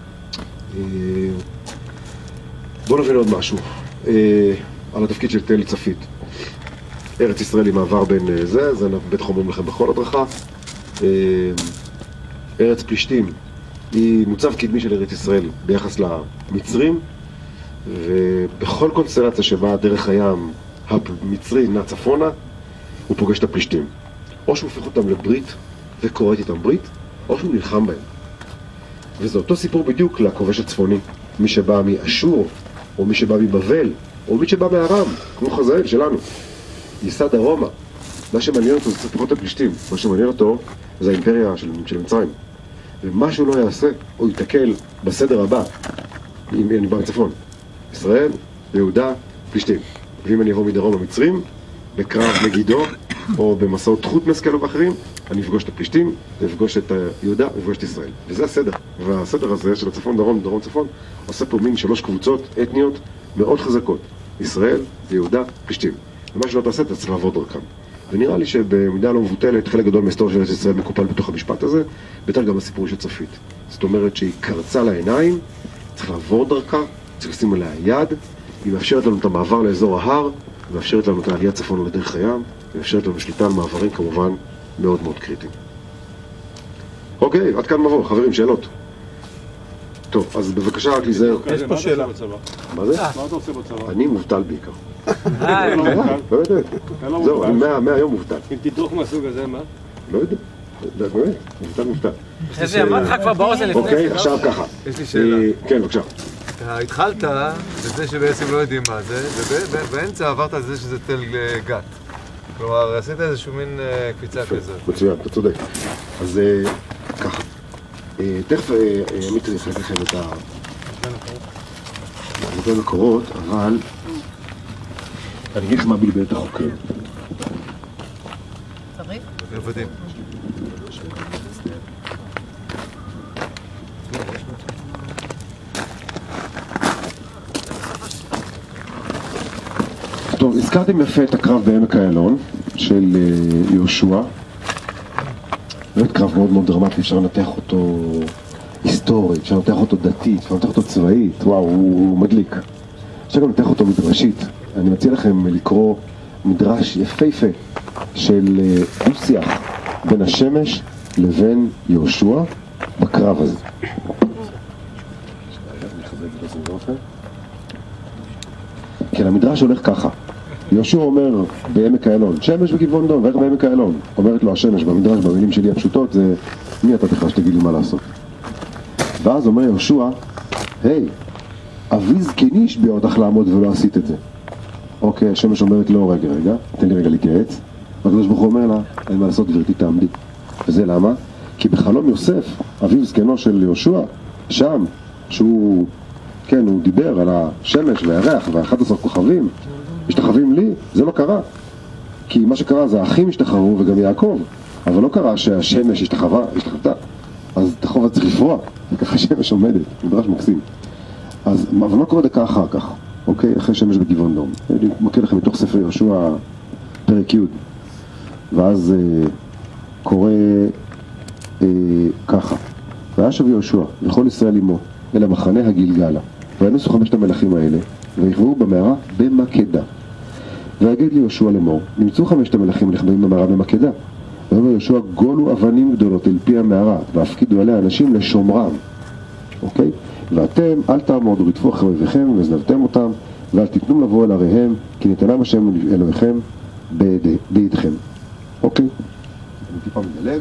בואו נבין עוד משהו על התפקיד של תל צפית. ארץ ישראל היא מעבר בין זה בטח אומרים לכם בכל הדרכה. ארץ פלישתים היא מוצב קדמי של ארץ ישראל ביחס למצרים, ובכל קונסטלציה שבה דרך הים המצרי נע צפונה, הוא פוגש את הפלישתים. או שהוא הופך אותם לברית וקוראת איתם ברית, או שהוא נלחם בהם. וזה אותו סיפור בדיוק לכובש הצפוני. מי שבא מאשור, או מי שבא מבבל, או מי שבא מארם, כמו חזאל שלנו. ייסע דרומה. מה שמעניין אותו זה פחות הפלישתים. מה שמעניין אותו זה האימפריה של מצרים. ומה שהוא לא יעשה, הוא ייתקל בסדר הבא, אם אני בא מצפון. ישראל, יהודה, פלישתים. ואם אני אבוא מדרום המצרים, בקרב מגידו, או במסעות חוטמס כאלו ואחרים, אני אפגוש את הפלישתים, אפגוש את יהודה, אפגוש את ישראל. וזה הסדר. והסדר הזה של הצפון, דרום, דרום, צפון, עושה פה מין 3 קבוצות אתניות מאוד חזקות. ישראל, יהודה, פלישתים. ומה שלא תעשה, אתה צריך לעבור דרכם. ונראה לי שבמידה לא מבוטלת, חלק גדול מההיסטוריה של ארץ ישראל מקופל בתוך המשפט הזה, בטח גם הסיפור של צפית. זאת אומרת שהיא קרצה לעיניים, צריך לעבור דרכה, צריך לשים עליה יד, היא מאפשרת לנו את המעבר לאזור ההר, מאפשרת לנו את העלייה צפון לדרך הים, מאפשרת לנו שליטה על מעברים כמובן מאוד מאוד קריטיים. אוקיי, עד כאן מבוא, חברים, שאלות. טוב, אז בבקשה רק להיזהר. יש פה שאלה. מה זה? מה אתה עושה בצבא? אני מובטל בעיקר. באמת? זהו, 100 יום מובטל. אם תדרוך מהסוג הזה, מה? לא יודע. באמת, מובטל. איזה, אמרתי לך כבר באוזן לפני. אוקיי, עכשיו ככה. יש לי שאלה. כן, בבקשה. אתה התחלת בזה שבעצם לא יודעים מה זה, ובאמצע עברת על זה שזה תל גת. כלומר, עשית איזשהו מין קפיצה כזאת. מצוין, אתה צודק. אז ככה. תכף עמית יחלק לכם את המקורות, אבל אני אגיד לך מה בלבל את החוקר. עבדים. טוב, הזכרתם יפה את הקרב בעמק איילון של יהושע. באמת קרב מאוד מאוד דרמטי, אפשר לנתח אותו היסטורית, אפשר לנתח אותו דתית, אפשר לנתח אותו צבאית, וואו, הוא מדליק. אפשר גם לנתח אותו מדרשית. אני מציע לכם לקרוא מדרש יפהפה של דו-שיח בין השמש לבין יהושע בקרב הזה. כן, המדרש הולך ככה. יהושע אומר בעמק איילון, שמש בגבעון דום, ואיך בעמק איילון? אומרת לו השמש במדרש, במילים שלי הפשוטות, זה מי אתה בכלל שתגיד לי מה לעשות? ואז אומר יהושע, היי, אבי זקני השביע אותך לעמוד ולא עשית את זה. אוקיי, השמש אומרת לו, רגע, תן לי רגע להתייעץ. והקדוש ברוך הוא אומר לה, אין מה לעשות גברתי, תעמדי. וזה למה? כי בחלום יוסף, אביו זקנו של יהושע, שם, שהוא, כן, הוא דיבר על השמש והירח וה11 כוכבים, משתחווים לי, זה לא קרה. כי מה שקרה זה האחים השתחררו וגם יעקב, אבל לא קרה שהשמש השתחוותה. אז את החובה צריך לפרוע, וככה השמש עומדת, מדרש מקסים. אבל מה קורה דקה אחר כך, אוקיי? אחרי שמש בגבעון דום. אני מקריא לכם מתוך ספר יהושע, פרק י', ואז קורה ככה. וישב יהושע וכל ישראל עמו אל המחנה הגלגלה, וינוסו 5 המלכים האלה, ויכבאו במערה במקדה. ויגיד ליהושע לאמור, נמצאו 5 המלכים נחבאים במערה במקדה. ויאמר יהושע, גולו אבנים גדולות אל פי המערה, והפקידו עליה אנשים לשומרם. אוקיי? ואתם אל תעמודו רדפו אחרי אויביכם וזנבתם אותם, ואל תיתנו לבוא אל עריהם, כי נתנם השם אלוהיכם בידכם. אוקיי? אני טיפה מדלג.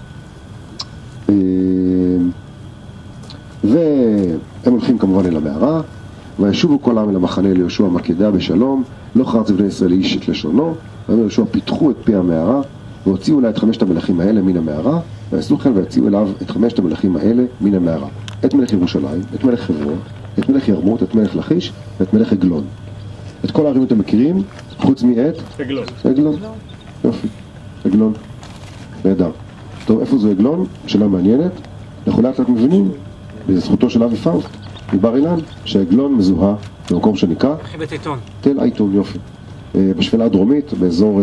והם הולכים כמובן אל המערה, וישובו כל העם אל המחנה ליהושע מקדה בשלום, לא חרץ בני ישראל איש את לשונו, ואומר יהושע, פיתחו את פי המערה, והוציאו לה את 5 המלכים האלה מן המערה, ויעשו כן ויציעו אליו את 5 המלכים האלה מן המערה. את מלך ירושלים, את מלך חברון, את מלך ירמות, את מלך לכיש, ואת מלך עגלון. את כל הערים אתם מכירים, חוץ מאת? עגלון. עגלון. יופי. עגלון. נהדר. טוב, איפה זה עגלון? שאלה מעניינת. אנחנו לאט לאט מבינים, בזכותו של אבי פאוסט, מבר אילן, שעגלון מזוהה במקום שנקרא חיבת עיתון. תל עיתון, יופי. בשפלה הדרומית, באזור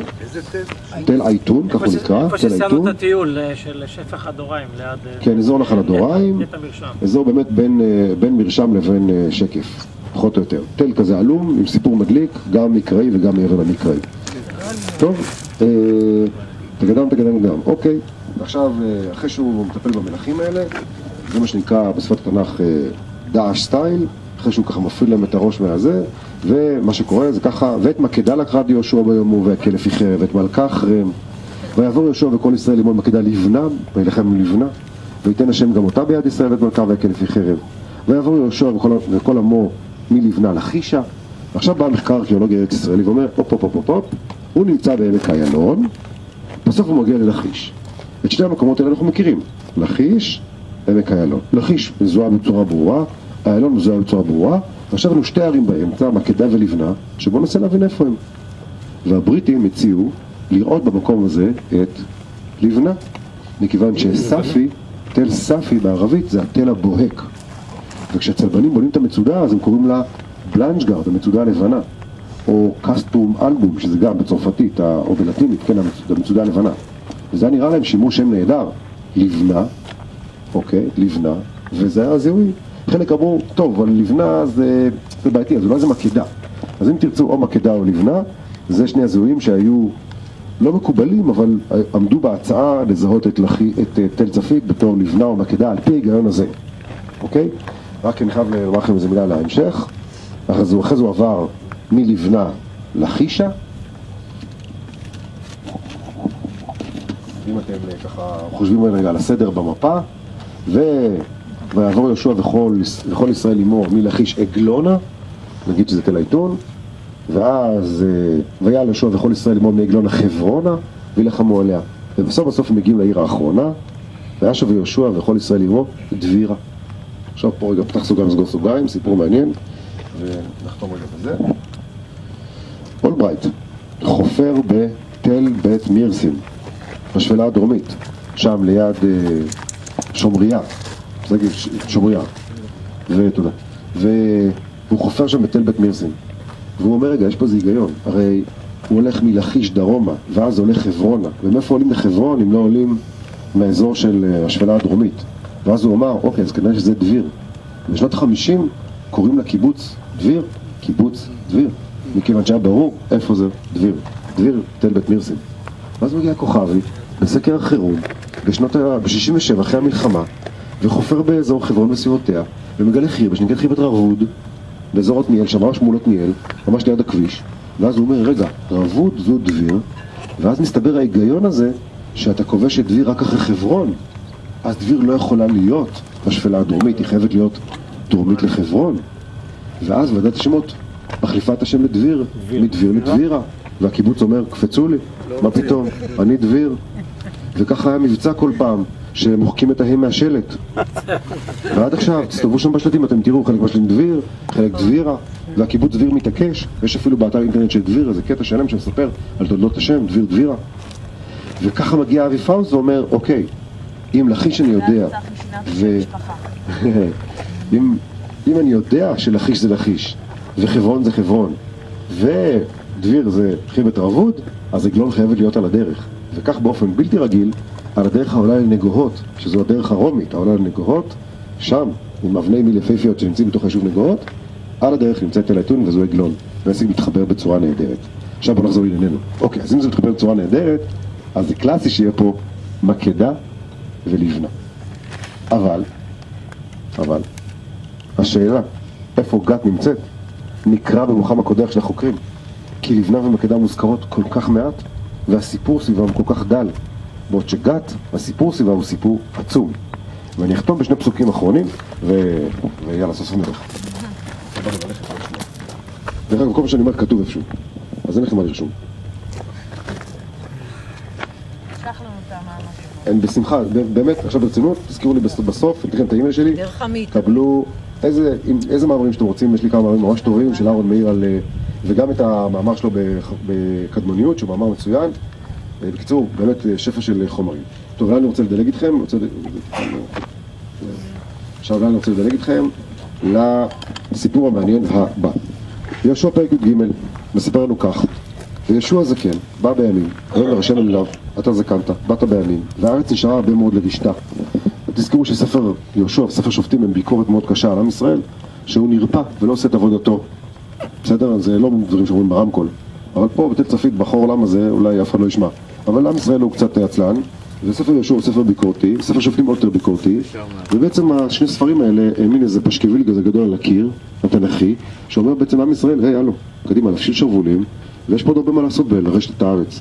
תל עיתון, כך הוא נקרא, איפה ששמנו את הטיול של שפך הדוריים ליד... כן, אזור נחל הדוריים, אזור באמת בין מרשם לבין שקף, פחות או יותר. תל כזה עלום, עם סיפור מדליק, גם מקראי וגם מעבר למקראי. טוב, תקדם. אוקיי, עכשיו, אחרי שהוא מטפל במלכים האלה, זה מה שנקרא בשפת התנ"ך דאעש סטייל, אחרי שהוא ככה מפריד להם את הראש מהזה, ומה שקורה זה ככה, ואת מקדה לקרא יהושע ביום ההוא והכה לפי חרב, ואת מלכה אחריהם, ויעבור יהושע וכל ישראל עמו מקדה לבנה, וילחם לבנה, ויתן השם גם אותה ביד ישראל ואת מלכה והכה לפי חרב. ויעבור יהושע וכל עמו מלבנה לכישה. עכשיו בא מחקר ארכיאולוגי ארץ ישראלי ואומר, הופ, הוא נמצא בעמק איילון, בסוף הוא מגיע ללכיש. את שני המקומות האלה אנחנו מכירים, לכיש, עמק איילון. לכיש מזוהה בצורה ברורה, איילון מזוהה בצורה ברורה, ועכשיו לנו 2 ערים באמצע, מקדה ולבנה, שבואו ננסה להבין איפה הם. והבריטים הציעו לראות במקום הזה את לבנה, מכיוון שספי, תל ספי בערבית זה התל הבוהק. וכשהצלבנים בונים את המצודה, אז הם קוראים לה בלנג'גרד, המצודה הלבנה, או קסטום אלבום, שזה גם בצרפתית או בלטינית, כן, המצודה הלבנה. וזה נראה להם שימוש שם נהדר, לבנה, אוקיי, לבנה, וזה היה זיהוי. חלק אמרו, טוב, אבל לבנה זה בעייתי, אז אולי זה מקדה. אז אם תרצו או מקדה או לבנה, זה שני הזיהויים שהיו לא מקובלים, אבל עמדו בהצעה לזהות את תל צפית בתור לבנה או מקדה, על פי ההיגיון הזה. אוקיי? רק אני חייב לומר לכם איזה מילה להמשך. אחרי זה הוא עבר מלבנה לכישה. אם אתם ככה חושבים רגע על הסדר במפה, ויעבור יהושע וכל ישראל עמו מלכיש עגלונה, נגיד שזה תל עיתון, ואז ויעל יהושע וכל ישראל עמו מעגלונה חברונה, וילחמו עליה. ובסוף הם מגיעים לעיר האחרונה, וישב יהושע וכל ישראל עמו דבירה. עכשיו פה רגע פתח סוגריים, סגור סוגריים, סיפור מעניין, ונחתום רגע בזה. אולברייט חופר בתל בית מירסין, בשפלה הדרומית, שם ליד שומריה, שומריה, ותודה. והוא חופר שם בתל בית מירסין, והוא אומר, רגע, יש פה איזה היגיון, הרי הוא הולך מלכיש דרומה, ואז הולך חברונה, ומאיפה עולים לחברון אם לא עולים מהאזור של השפלה הדרומית? ואז הוא אמר, אוקיי, אז כנראה שזה דביר. בשנות ה-50 קוראים לקיבוץ דביר, קיבוץ דביר, מכיוון שהיה ברור איפה זה דביר, דביר תל בית מירסין. ואז מגיע כוכבי בסקר החירום, ב-67 אחרי המלחמה, וחופר באזור חברון וסביבותיה, ומגלה חיבה שנקראת חיבת רבוד, באזור עתניאל, שם ממש מול עתניאל, ממש ליד הכביש. ואז הוא אומר, רגע, רבוד זו דביר, ואז מסתבר ההיגיון הזה שאתה כובש את דביר רק אחרי חברון, אז דביר לא יכולה להיות בשפלה הדרומית, היא חייבת להיות דרומית לחברון. ואז ועדת השמות מחליפה את השם לדביר, מדביר לדבירה, והקיבוץ אומר, קפצו לי, מה פתאום, אני דביר. וככה היה מבצע כל פעם, שמוחקים את ההם מהשלט. ועד עכשיו, תסתובבו שם בשלטים, אתם תראו חלק מהשלטים דביר, חלק דבירה, והקיבוץ דביר מתעקש, ויש אפילו באתר אינטרנט של דביר, איזה קטע שלם שמספר על תולדות השם, דביר דבירה. וככה מגיע אבי פאוסט ואומר, אוקיי, אם לכיש אני יודע, אם אני יודע שלכיש זה לכיש, וחברון זה חברון, ודביר זה חיבת רבוד, אז עגלון חייבת להיות על הדרך. וכך באופן בלתי רגיל, על הדרך העולה לנגוהות, שזו הדרך הרומית, העולה לנגוהות, שם, עם אבני מיל יפהפיות שנמצאים בתוך היישוב נגוהות, על הדרך נמצאת תל עטון וזו עגלון, והעסק מתחבר בצורה נהדרת. עכשיו בוא נחזור לענייננו. אוקיי, אז אם זה מתחבר בצורה נהדרת, אז זה קלאסי שיהיה פה מקדה ולבנה. אבל, השאלה, איפה גת נמצאת, נקרא במוחם הקודח של החוקרים, כי לבנה ומקדה מוזכרות כל כך מעט, והסיפור סביבם כל כך דל, בעוד שגת, הסיפור סביבה הוא סיפור עצום. ואני אחתום בשני פסוקים אחרונים, ויאללה, סוף מלך. דרך אגב, כל מה שאני אומר כתוב איפשהו, אז אין לכם מה לרשום. שלח לנו את המאמר. אין, בשמחה, באמת, עכשיו ברצינות, תזכירו לי בסוף, אתן לכם את האימייל שלי, קבלו איזה מאמרים שאתם רוצים, יש לי כמה מאמרים ממש טובים של אהרון מאיר על, וגם את המאמר שלו בקדמוניות, שהוא מאמר מצוין. בקיצור, באמת שפע של חומרים. טוב, אולי אני רוצה לדלג איתכם, עכשיו אולי אני רוצה לדלג איתכם לסיפור המעניין הבא. יהושע פרק י"ג מספר לנו כך: וישוע זקן בא בימים, ויאמר השם אליו, אתה זקנת, באת בימים, והארץ נשארה הרבה מאוד לרשתה. תזכרו שספר יהושע וספר שופטים הם ביקורת מאוד קשה על עם ישראל, שהוא נרפא ולא עושה את עבודתו. בסדר? זה לא דברים שאומרים ברמקול, אבל פה בתל צפית בחור עולם הזה אולי אף אחד לא ישמע. אבל עם ישראל הוא קצת עצלן, וספר יהושע הוא ספר ביקורתי, ספר שופטים עוד יותר ביקורתי, ובעצם השני ספרים האלה הם מין איזה פשקוויל כזה גדול על הקיר, התנ"כי, שאומר בעצם עם ישראל, היי, הלו, קדימה, להפשיל שרוולים, ויש פה עוד הרבה מה לעשות בלרשת את הארץ.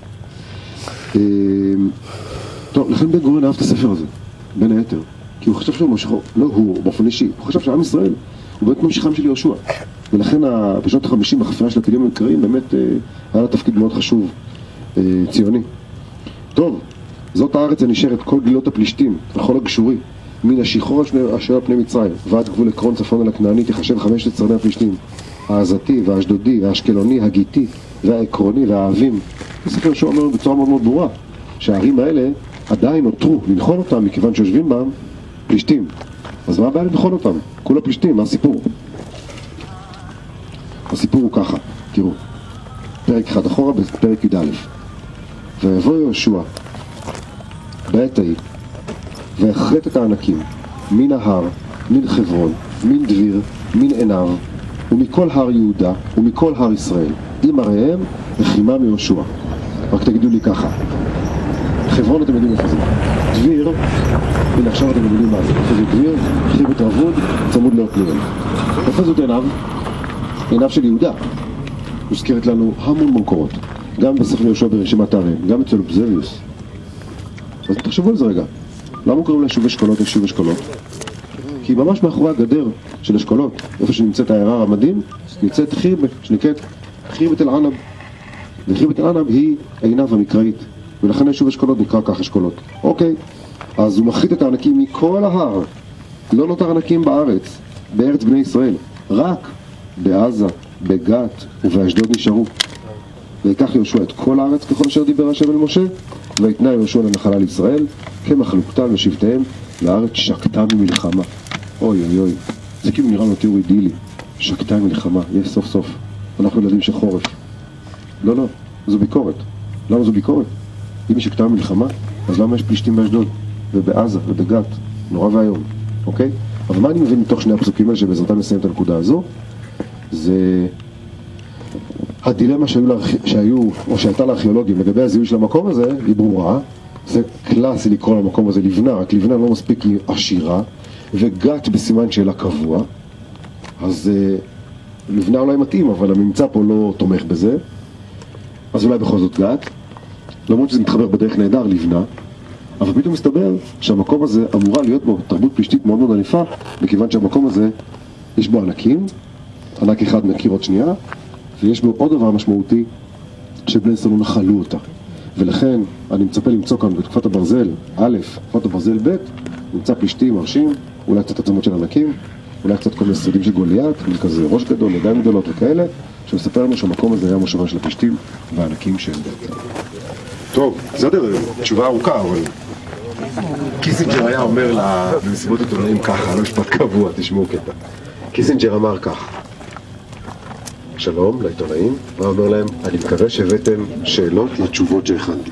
טוב, לכן בן גוריון אהב את הספר הזה, בין היתר, כי הוא חשב שהוא ממשיך, לא הוא, באופן אישי, הוא חשב שעם ישראל הוא באמת ממשיכם של יהושע, ולכן בשנות ה-50 החפירה של הטילים המקראיים באמת היה לה תפקיד מאוד חשוב, ציוני. טוב, זאת הארץ הנשארת, כל גלילות הפלישתים, וכל הגשורי, מן השחרור אשר על פני מצרים, ועד גבול עקרון צפון על הכנעני, תחשב 5 צרני הפלישתים, העזתי והאשדודי, האשקלוני, הגיתי, והעקרוני, והאבים. הספר שאומר בצורה מאוד מאוד ברורה, שהערים האלה עדיין נותרו לנחול אותם, מכיוון שיושבים בהם פלישתים. אז מה הבעיה לנחול אותם? כולה פלישתים, מה הסיפור? הסיפור הוא ככה, תראו, פרק אחד אחורה בפרק י"א. ויבוא יהושע בעת ההיא והחרט את הענקים מן ההר, מן חברון, מן דביר, מן עיניו, ומכל הר יהודה ומכל הר ישראל, עם עריהם וחימם יהושע. רק תגידו לי ככה, חברון אתם יודעים איפה זה, דביר, הנה עכשיו אתם יודעים מה זה, איפה זה דביר, חיבת רבוד, צמוד לעתניאל. איפה זאת עיניו? עיניו של יהודה. מוזכרת לנו המון מקורות, גם בספר יהושע ברשימת הערים, גם אצל אובזביוס. אז תחשבו על זה רגע, למה קוראים ליישוב אשכולות יישוב אשכולות? כי ממש מאחורי הגדר של אשכולות, איפה שנמצאת העיירה רמדים, נמצאת חירבה, שנקראת חירבת אל ענב. וחירבת אל ענב היא עיניו המקראית, ולכן היישוב אשכולות נקרא כך אשכולות. אוקיי, אז הוא מחריט את הענקים מכל ההר, לא נותר ענקים בארץ, בארץ בני ישראל, רק בעזה, בגת ובאשדוד נשארו. ויקח יהושע את כל הארץ ככל אשר דיבר השם אל משה, ויתנה יהושע לנחלה לישראל, כמחלוקתם ושבטיהם, והארץ שקטה ממלחמה. אוי אוי אוי, זה כאילו נראה לו תיאור אידילי, שקטה ממלחמה, יש סוף סוף, אנחנו ילדים של חורף. לא, לא, זו ביקורת. למה זו ביקורת? אם היא שקטה ממלחמה, אז למה יש פלישתים באשדוד, ובעזה, ובגת, נורא והיום, אוקיי? אבל מה אני מבין מתוך שני הפסוקים האלה שבעזרתם נסיים את הנקודה הזו? זה הדילמה שהייתה לארכיאולוגים לגבי הזיהוי של המקום הזה היא ברורה. זה קלאסי לקרוא למקום הזה לבנה, רק לבנה לא מספיק עשירה, וגת בסימן שאלה קבוע, אז לבנה אולי מתאים, אבל הממצא פה לא תומך בזה, אז אולי בכל זאת גת, למרות שזה מתחבר בדרך נהדר לבנה, אבל פתאום מסתבר שהמקום הזה אמורה להיות בו תרבות פלישתית מאוד מאוד ענפה, מכיוון שהמקום הזה יש בו ענקים, ענק אחד מכיר עוד שנייה, ויש בו עוד דבר משמעותי שבני ישראל נחלו אותה. ולכן אני מצפה למצוא כאן בתקופת הברזל א', תקופת הברזל ב', נמצא פלישתים מרשים, אולי קצת עצמות של ענקים, אולי קצת כל מיני שרידים של גוליית, כזה ראש גדול, ידיים גדולות וכאלה, שמספר לנו שהמקום הזה היה מושבה של הפלישתים והענקים שהם בעצם. טוב, בסדר, תשובה ארוכה, אבל קיסינג'ר היה אומר במסיבות עיתונאים ככה, לא משפט קבוע, תשמעו קטע. קיסינג'ר אמר כך: שלום לעיתונאים, והוא אומר להם, אני מקווה שהבאתם שאלות לתשובות שהכנתי.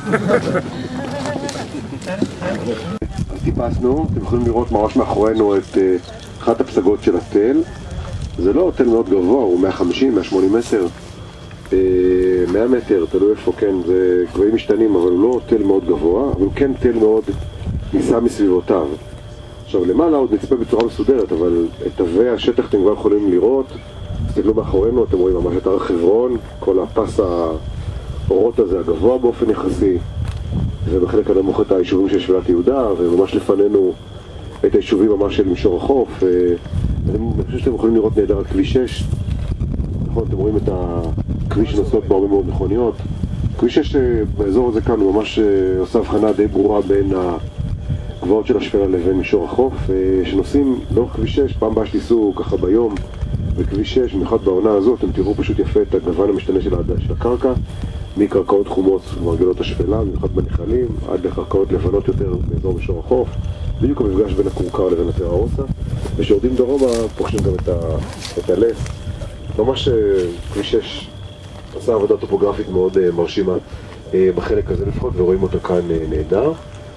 אז טיפסנו, אתם יכולים לראות ממש מאחורינו את אחת הפסגות של התל. זה לא תל מאוד גבוה, הוא 150, 180 מטר, 100 מטר, תלוי איפה, כן, זה גבהים משתנים, אבל הוא לא תל מאוד גבוה, אבל הוא כן תל מאוד נישא מסביבותיו. עכשיו, למעלה עוד נצפה בצורה מסודרת, אבל את תווי השטח אתם כבר יכולים לראות. תסתכלו מאחורינו, אתם רואים ממש את הר חברון, כל הפס האורות הזה הגבוה באופן יחסי, ובחלק הנמוך את היישובים של שפלת יהודה, וממש לפנינו את היישובים ממש של מישור החוף. אני חושב שאתם יכולים לראות נהדר את כביש 6. נכון, אתם רואים את הכביש שנוסעות בו הרבה מאוד מכוניות. כביש 6 באזור הזה כאן הוא ממש עושה הבחנה די ברורה בין הגבעות של השפלה לבין מישור החוף, שנוסעים לאורך כביש 6, פעם הבאה שתיסעו ככה ביום בכביש 6, במיוחד בעונה הזאת, אתם תראו פשוט יפה את הגוון המשתנה של הקרקע, מקרקעות חומות ומרגלות השפלה, במיוחד בנחלים, עד לקרקעות לבנות יותר באזור מישור החוף, בדיוק המפגש בין הכורכר לבין הטרה-רוסה, ושיורדים דרומה פוגשים גם את הלס. ממש כביש 6 עשה עבודה טופוגרפית מאוד מרשימה בחלק הזה לפחות, ורואים אותה כאן נהדר.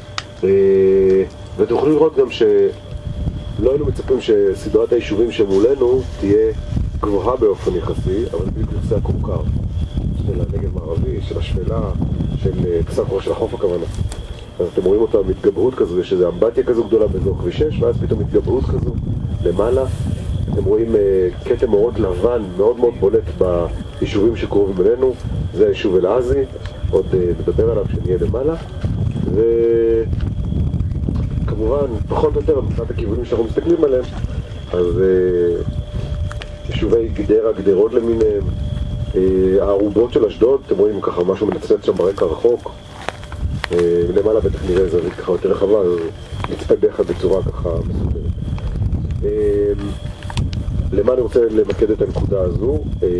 ואתם יכולים לראות גם שלא היינו מצפים שסדרת היישובים שמולנו תהיה גבוהה באופן יחסי, אבל בדיוק יחסי הכורכר של הנגב מערבי, של השפלה, של קצת ראש של החוף הכוונה. אז אתם רואים אותה מתגבהות כזו, יש איזו אמבטיה כזו גדולה באזור כביש 6, ואז פתאום מתגבהות כזו למעלה. אתם רואים כתם אורות לבן מאוד מאוד בולט ביישובים שקרובים בינינו. זה היישוב אל-עזי, עוד נדבר עליו שנהיה למעלה. וכמובן, פחות או יותר, מבחינת הכיוונים שאנחנו מסתכלים עליהם, אז יישובי גדרה, גדרות למיניהם, הערובות של אשדוד, אתם רואים ככה משהו מנצלת שם ברקע רחוק. למעלה בטח נראה זווית ככה יותר רחבה, אז נצפה ביחד בצורה ככה מסודרת. למה אני רוצה למקד את הנקודה הזו?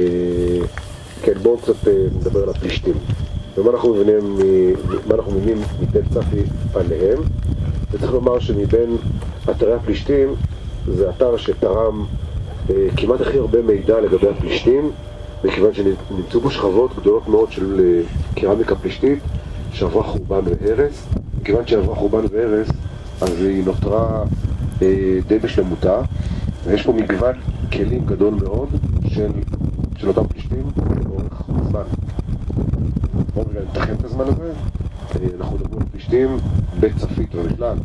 כן, בואו קצת נדבר על הפלישתים. ומה אנחנו מבינים מתל צפי עליהם. וצריך לומר שמבין אתרי הפלישתים, זה אתר שתרם כמעט הכי הרבה מידע לגבי הפלישתים, מכיוון שנמצאו בו שכבות גדולות מאוד של קרמיקה פלישתית, שעברה חורבן והרס. מכיוון שעברה חורבן והרס, אז היא נותרה די בשלמותה, ויש פה מגוון כלים גדול מאוד של אותם פלישתים לאורך זמן. בואו רגע נתחם את הזמן הזה. אנחנו מדברים על פלישתים בצפית ובכלל,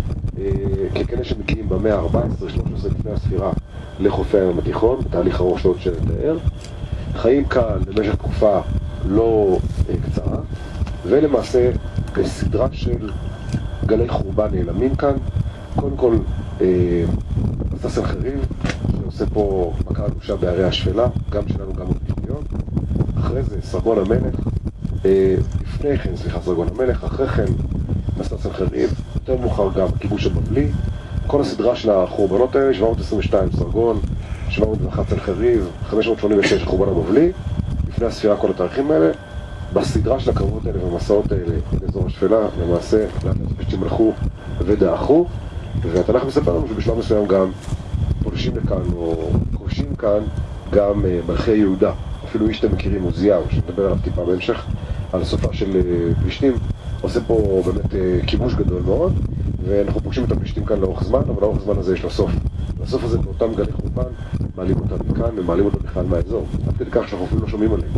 ככאלה שמגיעים במאה ה-14-13 לפני הספירה לחופי הים התיכון, בתהליך ארוך מאוד שנתאר, חיים כאן במשך תקופה לא קצרה, ולמעשה בסדרה של גלי חורבן נעלמים כאן. קודם כל מסע סנחריב, שעושה פה מכה אנושה בערי השפלה, גם שלנו גם בפלישתיות. אחרי זה סרגון המלך, לפני כן, סרגון המלך, אחרי כן מסע סנחריב, יותר מאוחר גם כיבוש הבבלי. כל הסדרה של החורבנות האלה, 722 סרגון, 701 סנחריב, 586 חורבן הבבלי, לפני הספירה כל התאריכים האלה. בסדרה של הקרבות האלה והמסעות האלה באזור השפלה, למעשה הפלישתים הלכו ודעכו, והתנ"ך מספר לנו שבשלב מסוים גם פולשים לכאן או כובשים כאן גם מלכי יהודה, אפילו איש שאתם מכירים, עוזיהו, שנדבר עליו טיפה בהמשך, על הסופה של פלישתים, עושה פה באמת כיבוש גדול מאוד, ואנחנו פוגשים את הפלישתים כאן לאורך זמן, אבל לאורך זמן הזה יש לו סוף. והסוף הזה באותם גלי חורבן, מעלים אותם מכאן ומעלים אותם בכלל מהאזור, עד כדי כך שאנחנו אפילו לא שומעים עליהם.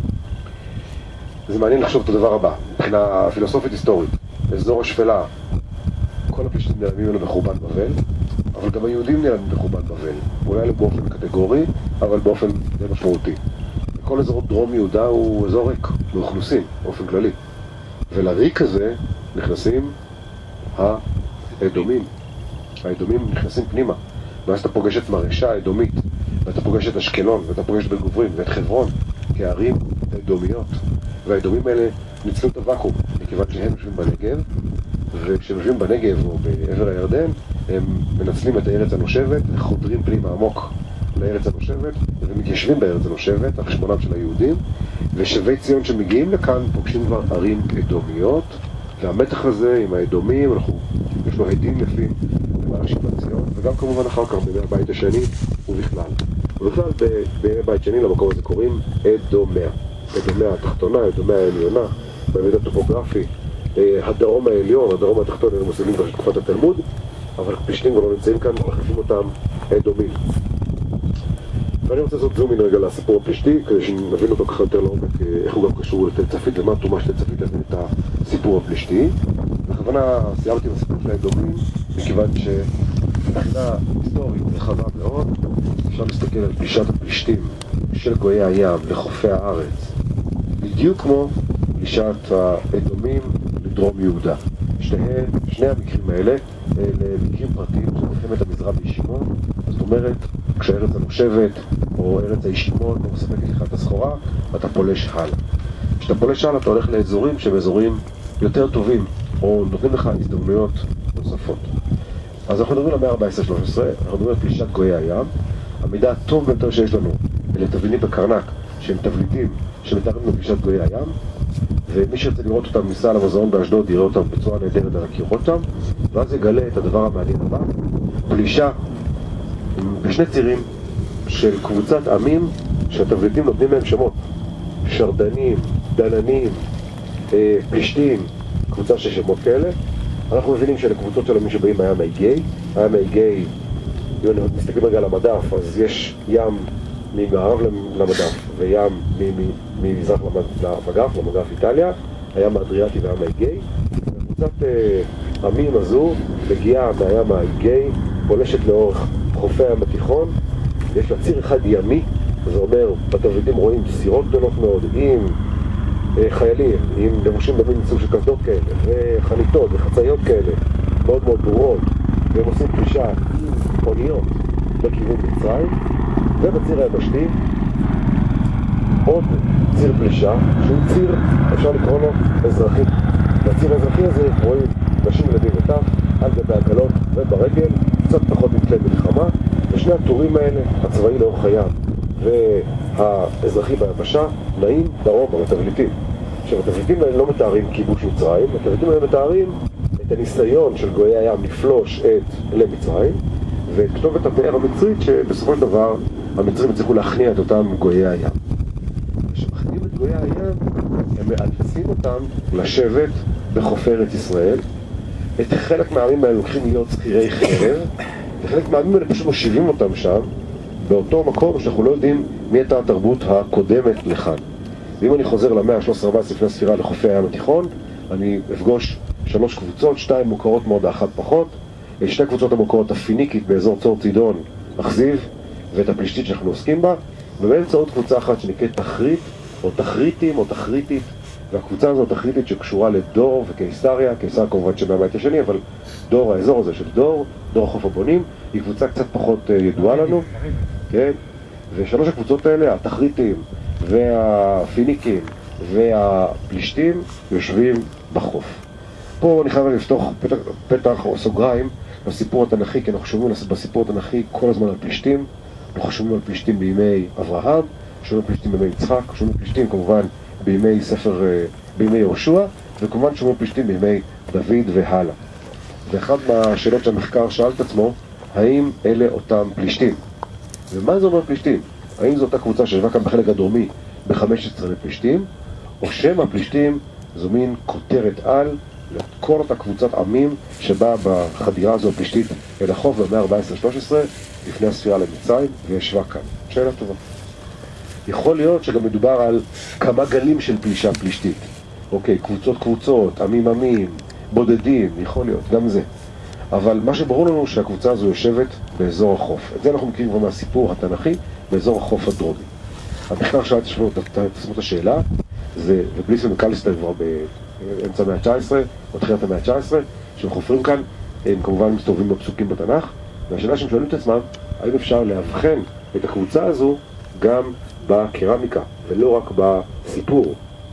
זה מעניין לחשוב את הדבר הבא, מבחינה פילוסופית היסטורית. אזור השפלה, כל הפלישתים נעלמים ממנו בחורבן בבל, אבל גם היהודים נעלמים בחורבן בבל. אולי לא באופן קטגורי, אבל באופן די משמעותי. כל אזור דרום יהודה הוא אזור ריק, מאוכלוסין, באופן כללי. ולריק הזה נכנסים האדומים. האדומים נכנסים פנימה. ואז אתה פוגש את מרשה האדומית, ואתה פוגש את אשקלון, ואתה פוגש את בן גוברין, ואת חברון, כערים אדומיות. והאדומים האלה ניצלו את הוואקום, מכיוון שהם יושבים בנגב, וכשהם יושבים בנגב או בעבר הירדן, הם מנצלים את הארץ הנושבת, חודרים פנימה עמוק לארץ הנושבת, ומתיישבים בארץ הנושבת, על חשבונם של היהודים, ושבי ציון שמגיעים לכאן פוגשים כבר ערים אדומיות, והמתח הזה עם האדומים, יש לו עדים יפים למעלה שיבת ציון, וגם כמובן אחר כך בימי הבית השני ובכלל. ובכלל בימי הבית שני למקום הזה קוראים אדומיה. אדומיה התחתונה, אדומיה העליונה, במדע טופוגרפי, הדרום העליון, הדרום התחתון, הם מושגים כבר תקופת התלמוד, אבל פלישתים כבר לא נמצאים כאן, מחליפים אותם אדומים. ואני רוצה לעשות זום רגע לסיפור הפלישתי, כדי שנבין אותו ככה יותר לעומק, איך הוא גם קשור לתל צפית, ומה התרומה של תל צפית להבין את הסיפור הפלישתי. בכוונה סיימתי עם הסיפור של האדומים, מכיוון שמבחינה היסטורית רחבה מאוד, אפשר להסתכל על פלישת הפלישתים של גויי הים לחופי הארץ, בדיוק כמו פלישת האדומים לדרום יהודה. שני המקרים האלה מקרים פרטיים של מלחמת המזרע בישימון, זאת אומרת, כשהארץ הנושבת או ארץ הישימון לא מספקת לך את הסחורה, אתה פולש הלאה. כשאתה פולש הלאה אתה הולך לאזורים שהם אזורים יותר טובים, או נותנים לך הזדמנויות נוספות. אז אנחנו מדברים למאה ה-14-13, אנחנו מדברים על פלישת גויי הים. המידע הטוב ביותר שיש לנו אלה תבלינים בקרנק, שהם תבליטים שמתארים לפלישת גויי הים, ומי שרצה לראות אותם ניסה למוזיאון באשדוד, יראה אותם בצורה נהדרת על הקירות שם, ואז יגלה את הדבר המעניין הבא, פלישה בשני צירים של קבוצת עמים שהתבליטים נותנים להם שמות, שרדנים, דננים, פלישתים, קבוצה של שמות כאלה. אנחנו מבינים שלקבוצות של עמים שבאים מהים האיגאי, הים האיגאי, אם נסתכלים רגע על המדף, אז יש ים ממערב למדף וים ממזרח למגף איטליה, הים האדריאטי והים האיגאי. קבוצת עמים הזו מגיעה מהים האיגאי, פולשת לאורך חופי הים התיכון, יש לה ציר אחד ימי, זה אומר, בתבליטים רואים סירות גדולות מאוד עם חיילים, עם לבושים במין סוג של קסדות כאלה, וחניתות וחצאיות כאלה, מאוד מאוד ברורות, והם עושים פלישה עם אוניות בכיוון מצרים, ובציר היבשתי עוד ציר פלישה, שהוא ציר, אפשר לקרוא לו אזרחי. בציר האזרחי הזה רואים נשים ילדים וטף, על גבי עגלות וברגל, קצת פחות מכלי מלחמה, ושני הטורים האלה, הצבאי לאורך הים והאזרחי ביבשה, נעים דרומה לתבליטים. עכשיו, התבליטים האלה לא מתארים כיבוש מצרים, התבליטים האלה מתארים את הניסיון של גויי הים לפלוש למצרים, ואת כתובת הפאר המצרית שבסופו של דבר המצרים הצליחו להכניע את אותם גויי הים. כשמכניעים את גויי הים, הם מאלצים אותם לשבת בחופי ארץ ישראל. את חלק מהעמים האלה לוקחים להיות שכירי חרב, וחלק מהעמים האלה פשוט מושיבים אותם שם, באותו מקום שאנחנו לא יודעים מי הייתה התרבות הקודמת לכאן. ואם אני חוזר למאה ה-13-14 לפני הספירה לחופי הים התיכון, אני אפגוש 3 קבוצות, 2 מוכרות מאוד, 1 פחות. 2 קבוצות המוכרות, הפיניקית באזור צור צידון, אכזיב, ואת הפלישתית שאנחנו עוסקים בה, ובאמצעות קבוצה אחת שנקראת תחרית, או תחריתים, או תחריתית, והקבוצה הזו תחריתית שקשורה לדור וקיסריה, קיסריה כמובן שבבית השני, אבל דור, האזור הזה של דור החוף הבונים, היא קבוצה קצת פחות ידועה לנו, כן? ו3 הקבוצות האלה, התחריתים והפיניקים והפלישתים, יושבים בחוף. פה אני חייב לפתוח פתח או סוגריים בסיפור התנ"כי, כי אנחנו שומעים בסיפור התנ"כי כל הזמן על פלישתים. אנחנו שומעים על פלישתים בימי אברהם, שומעים על פלישתים בימי יצחק, שומעים על פלישתים כמובן בימי יהושע, וכמובן שומעים על פלישתים בימי דוד והלאה. ואחת מהשאלות שהמחקר שאל את עצמו, האם אלה אותם פלישתים? ומה זה אומר פלישתים? האם זו אותה קבוצה שישבה כאן בחלק הדרומי ב-15 לפלישתים, או שם הפלישתים זו מין כותרת על לכל אותה קבוצת עמים שבאה בחדירה הזו הפלישתית אל החוף במאה ה-14-13 לפני הספירה למצרים וישבה כאן. שאלה טובה. יכול להיות שגם מדובר על כמה גלים של פלישה פלישתית. אוקיי, קבוצות, עמים, בודדים, יכול להיות, גם זה. אבל מה שברור לנו שהקבוצה הזו יושבת באזור החוף. את זה אנחנו מכירים כבר מהסיפור התנ"כי, באזור החוף הדרומי. המחקר שאלתי שמו את השאלה, זה ובליסון וקליסטר כבר באמצע המאה ה-19, או תחילת המאה ה-19, שהם חופרים כאן, הם כמובן מסתובבים בפסוקים בתנ"ך, והשאלה שהם שואלים את עצמם, האם אפשר להבחן את הקבוצה הזו גם בקרמיקה, ולא רק בסיפור.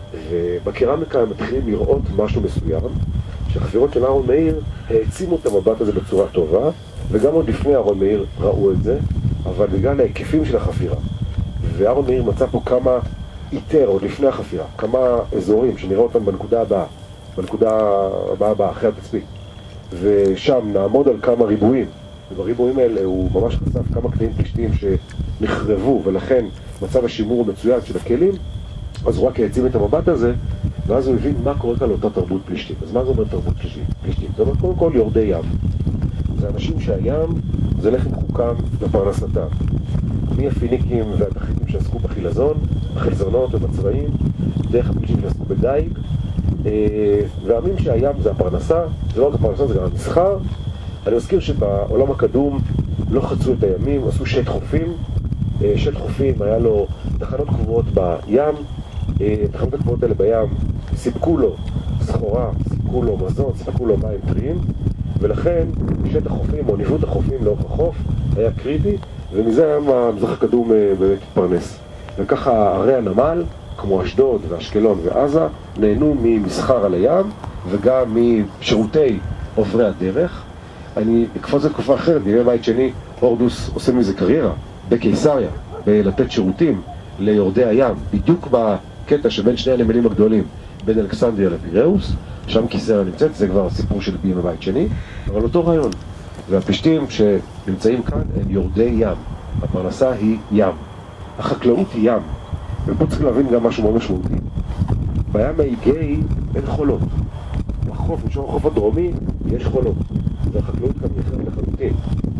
ובקרמיקה הם מתחילים לראות משהו מסוים, שהחפירות של אהרון מאיר העצימו את המבט הזה בצורה טובה, וגם עוד לפני אהרון מאיר ראו את זה, אבל בגלל ההיקפים של החפירה. ואהרון מאיר מצא פה כמה איתר עוד לפני החפירה, כמה אזורים שנראה אותם בנקודה הבאה, אחרי התצפית. ושם נעמוד על כמה ריבועים, ובריבועים האלה הוא ממש חשף כמה קטעים פלישתיים שנחרבו, ולכן מצב השימור המצוין של הכלים, אז הוא רק העצים את המבט הזה, ואז הוא הבין מה קורה כאן לאותה תרבות פלישתית. אז מה זה אומר תרבות פלישתית? זאת אומרת, קודם כל יורדי ים. זה אנשים שהים זה לחם חוקם לפרנסתם. מהפיניקים והתחילים שעסקו בחילזון, החלזונות ובצבעים, דרך הפלישים שעסקו בדייג, והעמים שהים זה הפרנסה, זה לא רק הפרנסה, זה גם המסחר. אני מזכיר שבעולם הקדום לא חצו את הימים, עשו שט חופים. שט חופים היה לו תחנות קבועות בים, תחנות הקבועות האלה בים סיפקו לו סחורה, סיפקו לו מזון, סיפקו לו מים טריים, ולכן שט החופים או ניווט החופים לאורך החוף היה קריטי, ומזה היה המזרח הקדום באמת התפרנס. וככה ערי הנמל, כמו אשדוד ואשקלון ועזה, נהנו ממסחר על הים וגם משירותי עוברי הדרך. אני אקפוץ לתקופה אחרת, בימי בית שני, הורדוס עושה מזה קריירה בקיסריה, בלתת שירותים ליורדי הים, בדיוק בקטע שבין שני הנמלים הגדולים, בין אלכסנדריה לפיראוס, שם קיסריה נמצאת, זה כבר הסיפור של בימי בית שני, אבל אותו רעיון. והפלישתים שנמצאים כאן הם יורדי ים, הפרנסה היא ים, החקלאות היא ים, ופה צריך להבין גם משהו מאוד משמעותי. בים האיגאי אין חולות, בחוף, משום החוף הדרומי, יש חולות, והחקלאות כאן היא אחרת לחלוטין.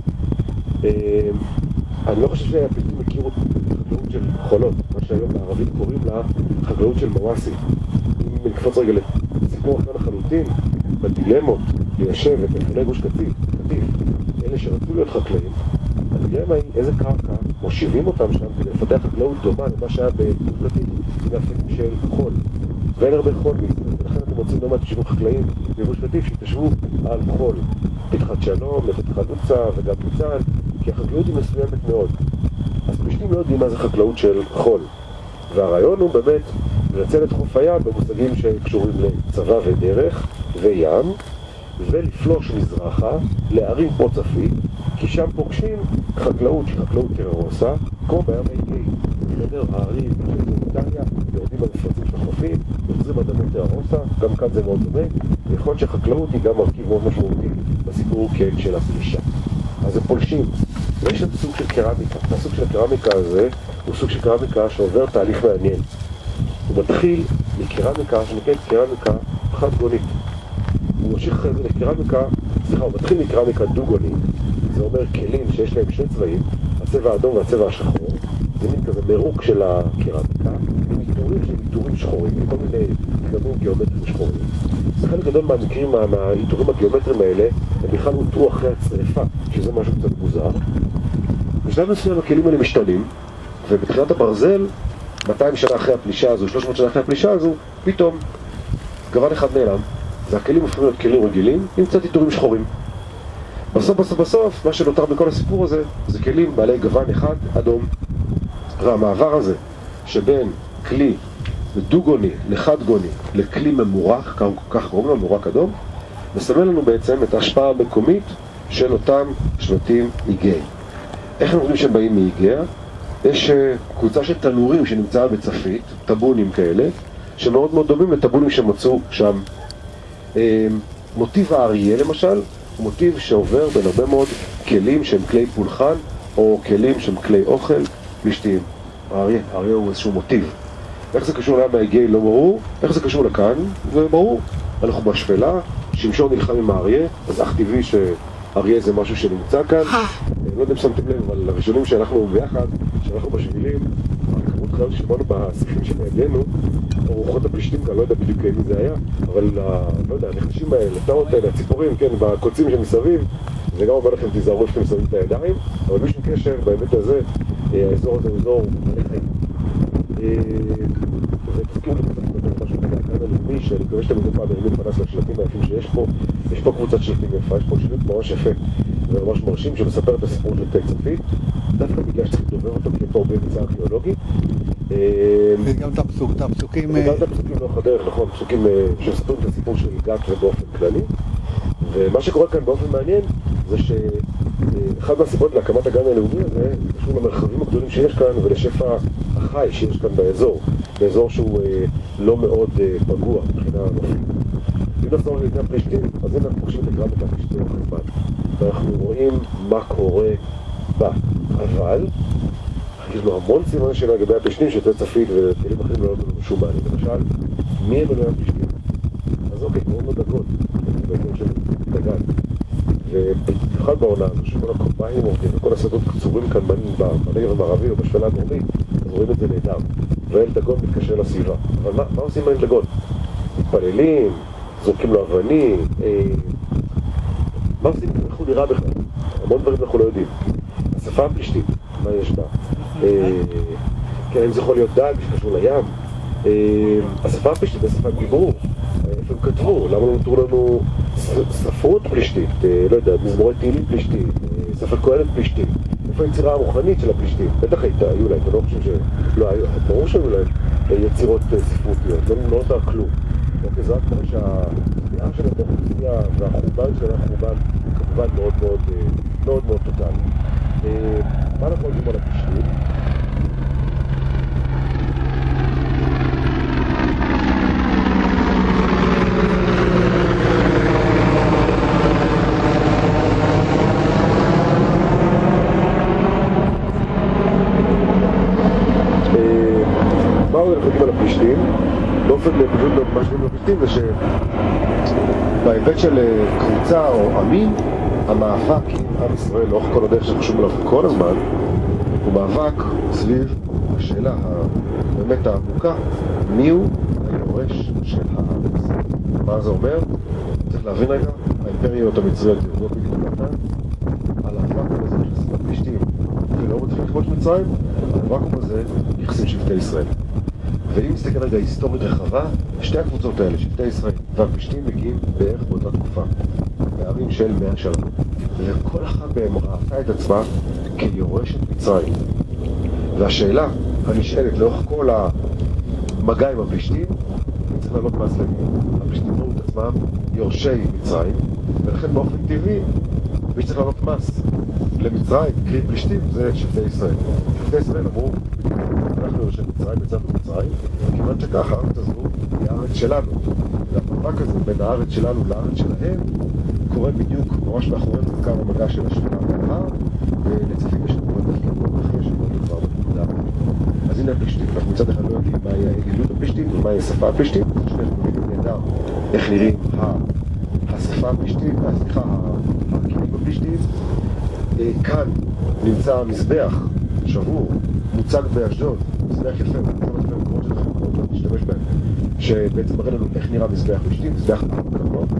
אני לא חושב שהפליטים הכירו את החקלאות של חולות, מה שהיום הערבים קוראים לה חקלאות של מוואסי. אם נקפוץ רגע לסיפור אחר לחלוטין, בדילמות ליישב את מפוני גוש קטיף, אלה שרצו להיות חקלאים, הדילמה היא איזה קרקע מושיבים אותם שם כדי לפתח חקלאות דומה למה שהיה בגוש קטיף, מהפליטים של חול. ואין הרבה חול בישראל, ולכן אתם רוצים לא מעט תשבו חקלאים בגוש קטיף שהתיישבו על חול. פתחת שלום, לפתחת נוצה וגם ניצן, כי החקלאות היא מסוימת מאוד. אז פלישתים לא יודעים מה זה חקלאות של חול. והרעיון הוא באמת לנצל את חוף הים במושגים שקשורים לצבא ודרך וים, ולפלוש מזרחה לערים כמו צפית, כי שם פוגשים חקלאות שהיא חקלאות טררוסה, כמו בים האיגאי. בסדר, הערים של איטליה יורדים במפרצים של החופים, יוצרים אדמי טררוסה, גם כאן זה מאוד דומה, ויכול להיות שהחקלאות היא גם מרכיב מאוד משמעותי בסיפור כן של הפלישה. אז זה פולשים, ויש שם סוג של קרמיקה. הסוג של הקרמיקה הזה הוא סוג של קרמיקה שעובר תהליך מעניין. הוא מתחיל מקרמיקה שנקראת קרמיקה חד-גונית. הוא ממשיך אחרי זה לקרמיקה, הוא מתחיל מקרמיקה דו-גונית. זה אומר כלים שיש להם שני צבעים, הצבע האדום והצבע השחור. זה מין כזה מירוק של הקרמיקה, עם איתורים שהם איתורים שחורים, כל מיני גדמים גיאומטריים שחורים. חלק גדול מהמקרים, מהאיתורים הגיאומטריים האלה, הם בכלל הוטרו אחרי הצריפה, שזה משהו קצת מוזר. בשלב מסוים הכלים האלה משתנים, ובתחילת הברזל, 200 שנה אחרי הפלישה הזו, 300 שנה אחרי הפלישה הזו, פתאום גוון אחד נעלם, והכלים הופכים להיות כלים רגילים, עם קצת איתורים שחורים. בסוף, מה שנותר בכל הסיפור הזה, זה כלים בעלי גוון אחד אדום. והמעבר הזה, שבין כלי דו-גוני לחד-גוני לכלי ממורק, כך קוראים לו, ממורק אדום, מסמל לנו בעצם את ההשפעה המקומית של אותם שבטים איגאי. איך אנחנו יודעים שהם באים מאיגאה? יש קבוצה של תנורים שנמצאה בצפית, טבונים כאלה, שמאוד מאוד דומים לטבונים שמצאו שם. מוטיב האריה למשל, הוא מוטיב שעובר בין הרבה מאוד כלים שהם כלי פולחן, או כלים שהם כלי אוכל, פלישתיים. האריה הוא איזשהו מוטיב. איך זה קשור לעם האיגאי לא ברור, איך זה קשור לכאן, זה ברור. אנחנו בשפלה, שמשון נלחם עם האריה, אז אך טבעי שאריה זה משהו שנמצא כאן. לא יודע אם שמתם לב, אבל הראשונים שאנחנו ביחד, שאנחנו בשבילים, הכמות כלל שבאנו בשיחים שלידינו, רוחות הפלישתים כאן, לא יודע בדיוק מי זה היה, אבל לא יודע, הנחשים האלה, הטעות האלה, הציפורים, כן, בקוצים שמסביב, זה גם אומר לכם, תיזהרו שאתם מסביב את הידיים, אבל בלי שום קשר, בהיבט הזה, האזור הזה הוא אזור מלא חיים. ותזכירו לי קצת משהו מהקרן הלאומי, שאני מקווה שאתם יודעים פעם מרימים פנס לשלטים היפים שיש פה. יש פה קבוצת שלטים יפה, יש פה שלט ממש יפה. וממש מרשים שמספר את הסיפור של תל צפית, דווקא בגלל שצריך לדובר אותו כפה באמצע ארכיאולוגי. וגם את הפסוקים... וגם את הפסוקים לאורך הדרך, נכון, פסוקים שמספרים את הסיפור של גת ובאופן כללי. ומה שקורה כאן באופן מעניין זה שאחד מהסיבות להקמת הגן הלאומי הזה קשור למרחבים הגדולים שיש כאן ולשפע החי שיש כאן באזור שהוא לא מאוד פגוע מבחינה נופית. אם נחזור לעניין פלישתים, אז הנה אנחנו פוגשים את הגרמת הפלישתים החזמן ואנחנו רואים מה קורה בה, אבל יש לו המון סימן שאלה לגבי הפלישתים שתל צפית וכלים אחרים לא נותנים שום מעניין. למשל, מי הם אלוהי הפלישתים? אז אוקיי, קוראים לו דגון, באזור של דגן. ובמיוחד בעונה הזו, שכל הקומביינים עובדים וכל השדות קצורים כאן בנגב המערבי או בשפלה הדרומית, אז רואים את זה נהדר. ואל דגון מתקשר לסביבה. אבל מה עושים עם אל דגון? מתפללים, זורקים לו אבנים, מה עושים? איך הוא נראה בכלל? המון דברים אנחנו לא יודעים. השפה הפלישתית, מה יש בה? כן, אם זה יכול להיות דג שקשור לים. השפה הפלישתית זה שפת דיבור. איפה הם כתבו? למה לא נותרו לנו ספרות פלישתית? לא יודע, מזמורי תהילים פלישתית, ספר כהנת פלישתית. איפה היצירה הרוחנית של הפלישתים? בטח היו להם, אתה לא חושב שלא היו, ברור שהיו להם יצירות ספרותיות, לא נותר כלום. אוקיי, זה רק כמו שהתביעה שלהם באוכלוסייה והחורבן שלהם החורבן כמובן מאוד מאוד טוטלי. מה אנחנו יודעים על הפלישתים? באופן פשוט מה שאתם מבינים זה שבהיבט של קבוצה או עמים, המאבק עם עם ישראל לאורך כל הדרך שחשוב עליו כל הזמן הוא מאבק סביב השאלה באמת העמוקה, מיהו היורש של הארץ. מה זה אומר? צריך להבין רגע, האימפריות המצריות יורדות מגדולתן על הוואקום הזה של הפלישתים ולא רוצים לכבוש מצרים, על הוואקום הזה נכנסים שבטי ישראל. ואם נסתכל רגע היסטורית רחבה, שתי הקבוצות האלה, שבטי ישראל והפלישתים מגיעים בערך באותה תקופה, בערים של 100 שנה. וכל אחת מהם ראתה את עצמה כיורשת מצרים. והשאלה הנשאלת לאורך כל המגע עם הפלישתים, צריך לעלות מהסלמים. הפלישתים ראו את עצמם יורשי מצרים, ולכן באופן טבעי, מי שצריך לעלות מס למצרים, קרי פלישתים, זה שבטי ישראל. שבטי ישראל אמרו, אנחנו יורשי מצרים, יצאנו מצרים, וכיוון שככה הארץ הזו היא הארץ שלנו. והמאבק הזה בין הארץ שלנו לארץ שלהם קורה בדיוק ממש מאחורי קו המגע של השבילה מההר, ולצפים יש לנו בדרך כלל אחרי שבועות כבר בנקודה. אז הנה הפלישתים, אנחנו מצד אחד לא יודעים מהי העלילות הפלישתים ומהי השפה הפלישתית, שנינו מבינים נהדר איך נראים השפה הפלישתית, סליחה, הכלים הפלישתיים. כאן נמצא מזבח שבור, מוצג באשדוד, מזבח יפה, מזבח במקומות שאנחנו יכולים להשתמש בהם, שבעצם מראה לנו איך נראה מזבח פלישתים, מזבח קרנות,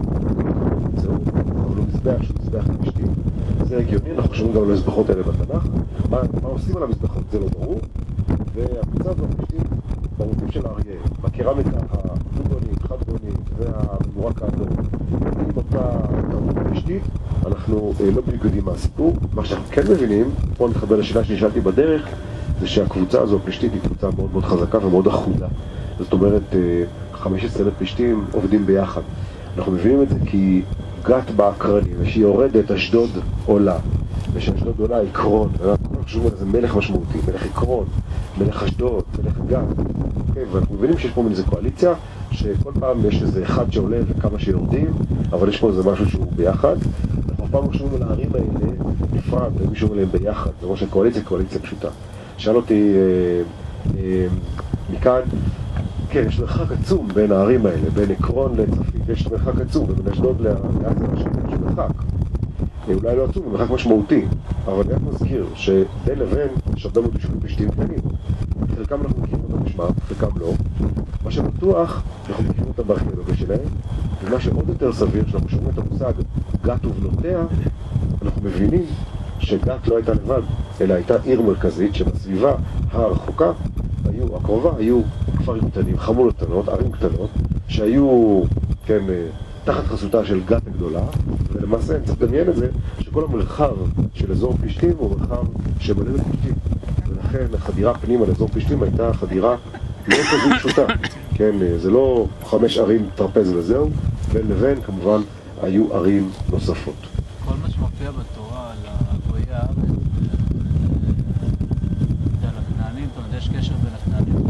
אבל הוא מזבח שהוא מזבח פלישתים. זה הגיוני, אנחנו שומעים גם על המזבחות האלה בתנ"ך. מה עושים על המזבחות זה לא ברור, והקבוצה הזו הפלישתים במוטיב של האריה, בקרמיקה הדו-גונית, חד-גונית והמורק האדום, עם אותה תרבות פלישתית, אנחנו לא בדיוק יודעים מה הסיפור. מה שאנחנו כן מבינים, פה נתחבר לשאלה שנשאלתי בדרך, זה שהקבוצה הזו הפלישתית היא קבוצה מאוד מאוד חזקה ומאוד אחודה. זאת אומרת, 15,000 פלישתים עובדים ביחד. אנחנו מבינים את זה כי גת באקרנים, ושהיא יורדת, אשדוד עולה. ושאשדוד עולה עקרון, אנחנו חושבים על זה מלך משמעותי, מלך עקרון, מלך אשדוד, מלך גת. ואנחנו מבינים שיש פה איזו קואליציה, שכל פעם יש איזה אחד שעולה וכמה שיורדים, אבל יש פה איזה משהו שהוא ביחד. אנחנו פעם חושבים על הערים האלה נפרד, ומישהו עליהם ביחד. זה ראש הקואליציה, קואליציה פשוטה. שאל אותי מכאן, כן, יש מרחק עצום בין הערים האלה, בין עקרון לצפית, יש מרחק עצום, ובין אשדוד לעזה השני יש מרחק. אולי לא עצום, מרחק משמעותי, אבל אני רק מזכיר שבין לבין יש הרבה מאוד יישובים פלישתיים קטנים. חלקם אנחנו מכירים אותם בשמם, חלקם לא. מה שבטוח, אנחנו מכירים אותם בארכיאולוגיה שלהם, ומה שעוד יותר סביר, שאנחנו שומעים את המושג גת ובנותיה, אנחנו מבינים שגת לא הייתה לבד, אלא הייתה עיר מרכזית שבסביבה הרחוקה, הקרובה, היו כפרים קטנים, חמולות קטנות, ערים קטנות, שהיו, כן, תחת חסותה של גת הגדולה, ולמעשה צריך לדמיין את זה שכל המרחב של אזור פלישתים הוא מרחב שמלא בפלישתים, ולכן החדירה פנימה לאזור פלישתים הייתה חדירה לא כזו פשוטה, כן, זה לא 5 ערים טרפז וזהו, בין לבין כמובן היו ערים נוספות. כל מה שמופיע בתורה על הגויי הארץ, על הכנענים, זאת אומרת, יש קשר בין הכנענים.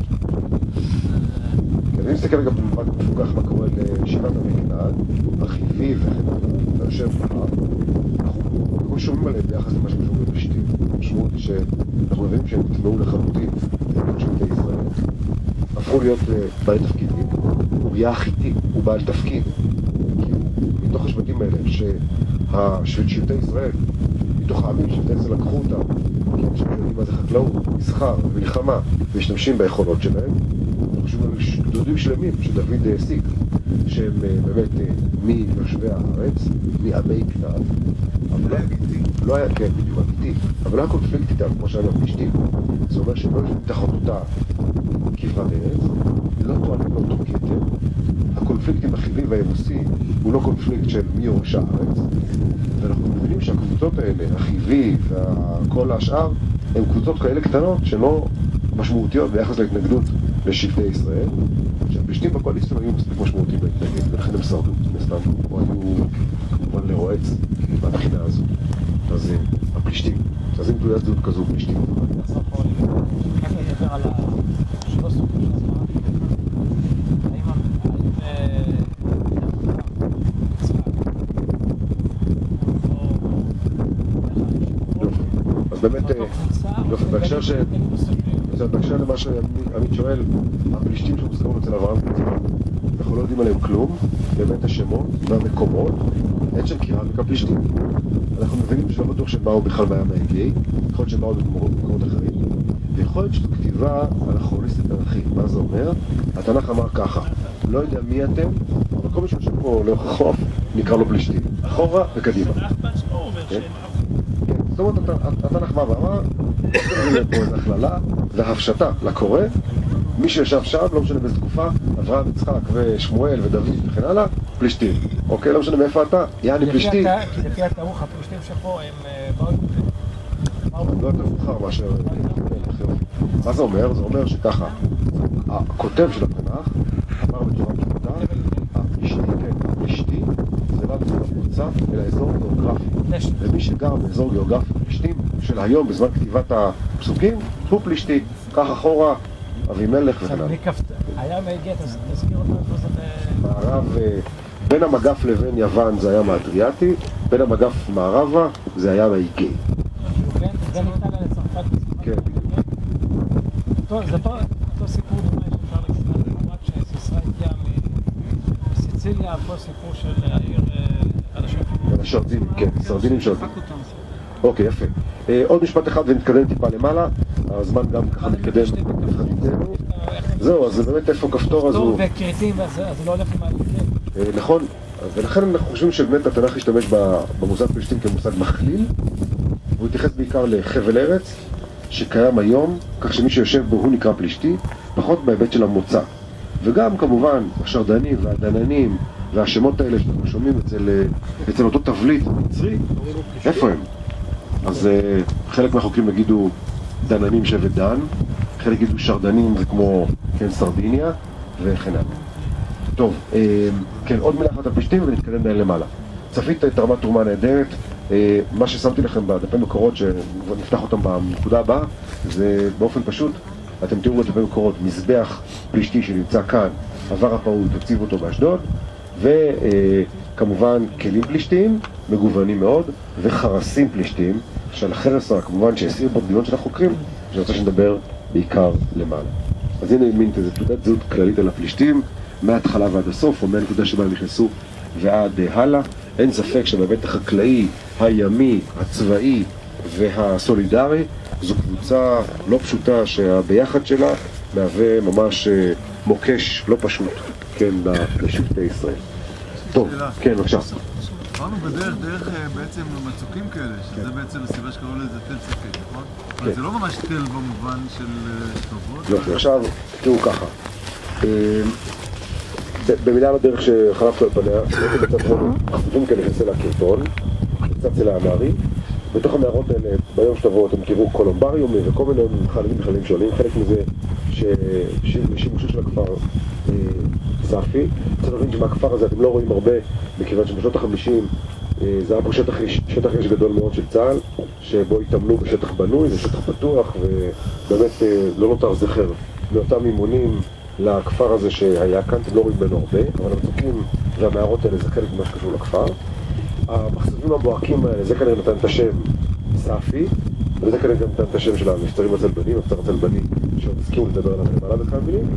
אני מסתכל רגע במבט מפוקח מה קורה לשבעת עמי כנען, החיבי וכן הלאה, והשם בהר. אנחנו שומעים עליהם ביחס למה שקשור בפלישתים. המשמעות היא שאנחנו מבינים שהם נטמעו לחלוטין את שבטי ישראל. הפכו להיות בעלי תפקידים. אוריה החיתי הוא בעל תפקיד. כי הוא מתוך השבטים האלה שבטי ישראל, מתוך העמים שבטי ישראל לקחו אותם, כי אנשים יודעים מה זה חקלאות, מסחר ומלחמה, ומשתמשים ביכולות שלהם. חושבים על גדודים שלמים שדוד העסיק, שהם באמת מיושבי הארץ, מעמי כנען. אבל לא היה, כן, בדיוק אמיתי, אבל לא היה קונפליקט איתם, כמו שהיה בפלישתים. זאת אומרת שהם לא יושבים תחת אותה כברת ארץ, לא טוענים לאותו כתר. הקונפליקט עם החיבי והיבוסי הוא לא קונפליקט של מי יורש הארץ, ואנחנו מבינים שהקבוצות האלה, החיבי וכל השאר, הן קבוצות כאלה קטנות שלא משמעותיות ביחס להתנגדות לשבטי ישראל, שהפלישתים בקואליציה היו מספיק משמעותיים להתנגד, ולכן הם שרדו, מסתם, או היו כמובן לרועץ מהבחינה הזו. אז הפלישתים, אז אם תעודת זהות כזו פלישתים. בסוף פה, רק לדבר על שלוש סוגים של הזמן, אז באמת, בהקשר למה שעמית שואל, הפלישתים שמוזכרים אצל אברהם קצר, אנחנו לא יודעים עליהם כלום, באמת השמות והמקומות, אין שם קרמיקה פלישתים. אנחנו מבינים שלא בטוח שהם באו בכלל מהים האגאי, יכול להיות שהם באו במקומות אחרים, ויכול להיות שזו כתיבה אנכרוניסטית תנ"כית. מה זה אומר? התנ"ך אמר ככה, לא יודע מי אתם, אבל כל מי שיושב פה לאורך החוף נקרא לו פלישתים, אחורה וקדימה. זאת אומרת, התנ"ך בא ואמר, זה פה איזו הכללה והפשטה לקורא, מי שישב שם, לא משנה באיזו תקופה, אברהם, יצחק ושמואל ודוד וכן הלאה, פלישתים. אוקיי, לא משנה מאיפה אתה, יעני פלישתים. לפי התארוך, הפלישתים שפה הם באו לא יותר מאוחר מאשר... מה זה אומר? זה אומר שככה, הכותב של התנ"ך אמר בצורה פשוטה, הפלישתי זה לא בצורה מוצא, אלא אזור גיאוגרפי. ומי שגר באזור גיאוגרפי פלישתים של היום, בזמן כתיבת הפסוקים, הוא פלישתי. כך אחורה, אבימלך וכן הלאה. היה מהגיע, תזכיר אותו איפה זה... מערב, בין המגף לבין יוון זה היה מהאדריאטי, בין המגף מערבה זה היה מהאיגאי. זה ניתן לצרפת? כן. זה אותו סיפור דומה שאפשר להגיד, רק שישראל הגיעה מסיציליה, פה סיפור של העיר חדשה. השרדינים, כן, סרדינים שרדינים. אוקיי, יפה. עוד משפט אחד ונתקדם טיפה למעלה, הזמן גם ככה מתקדם לחתיתנו. זהו, אז זה באמת איפה כפתור הזו. כפתור וקריטים, אז זה לא הולך עם העיר. נכון, ולכן אנחנו חושבים שבאמת התנ"ך השתמש במושג פלישתים כמושג מכליל, והוא התייחס בעיקר לחבל ארץ שקיים היום, כך שמי שיושב בו הוא נקרא פלישתי, פחות בהיבט של המוצא. וגם כמובן השרדנים והדננים והשמות האלה שאנחנו שומעים אצל אותו תבליט מצרי, איפה הם? אז חלק מהחוקרים יגידו דננים שבט דן, חלק יגידו שרדנים זה כמו כן סרדיניה וכן הלאה. טוב, כן, עוד מילה אחת על פלישתים ונתקדם למעלה. צפית תרמה תרומה נהדרת, מה ששמתי לכם בדפי מקורות שנפתח אותם בנקודה הבאה זה באופן פשוט, אתם תראו בדפי מקורות מזבח פלישתי שנמצא כאן, עבר הפעול, תציב אותו באשדוד, וכמובן כלים פלישתיים מגוונים מאוד וחרסים פלישתיים של החרס כמובן שהסיר בדיון של החוקרים שאני רוצה שנדבר בעיקר למעלה. אז הנה מינט איזה תעודת זהות כללית על הפלישתים מההתחלה ועד הסוף או מהנקודה שבה הם נכנסו ועד הלאה. אין ספק שבהיבט החקלאי, הימי, הצבאי והסולידרי זו קבוצה לא פשוטה שהביחד שלה מהווה ממש מוקש לא פשוט, כן, לשבטי ישראל. טוב, כן, בבקשה. עברנו בדרך בעצם מצוקים כאלה, שזה בעצם הסיבה שקראו לזה תל ספק, נכון? אבל זה לא ממש תל במובן של כתובות. לא, עכשיו, תראו ככה. במילה בדרך שחלפת על פניה, הייתי בצד רון, חפופים כאלה של סלע הקרטון, קצת סלע המרי. בתוך המערות האלה, ביום שתבואו אתם תראו קולומבריום וכל מיני חללים שונים, חלק מזה שימושו של הכפר ספי. צריך להבין שמהכפר הזה אתם לא רואים הרבה, מכיוון שבשנות ה-50 זה היה פה שטח אש גדול מאוד של צה"ל, שבו התאמנו בשטח בנוי, זה שטח פתוח, ובאמת לא נותר זכר מאותם אימונים לכפר הזה שהיה כאן, אתם לא רואים בנו הרבה, אבל המצוקים והמערות האלה זה חלק ממה שקשור לכפר. המחשבים הבוהקים האלה, זה כנראה נתן את השם ספי, וזה כנראה גם נתן את השם של המבצרים הצלבנים, המבצר הצלבני, שעוד הסכימו לדבר עליו למעלה בכמה מילים.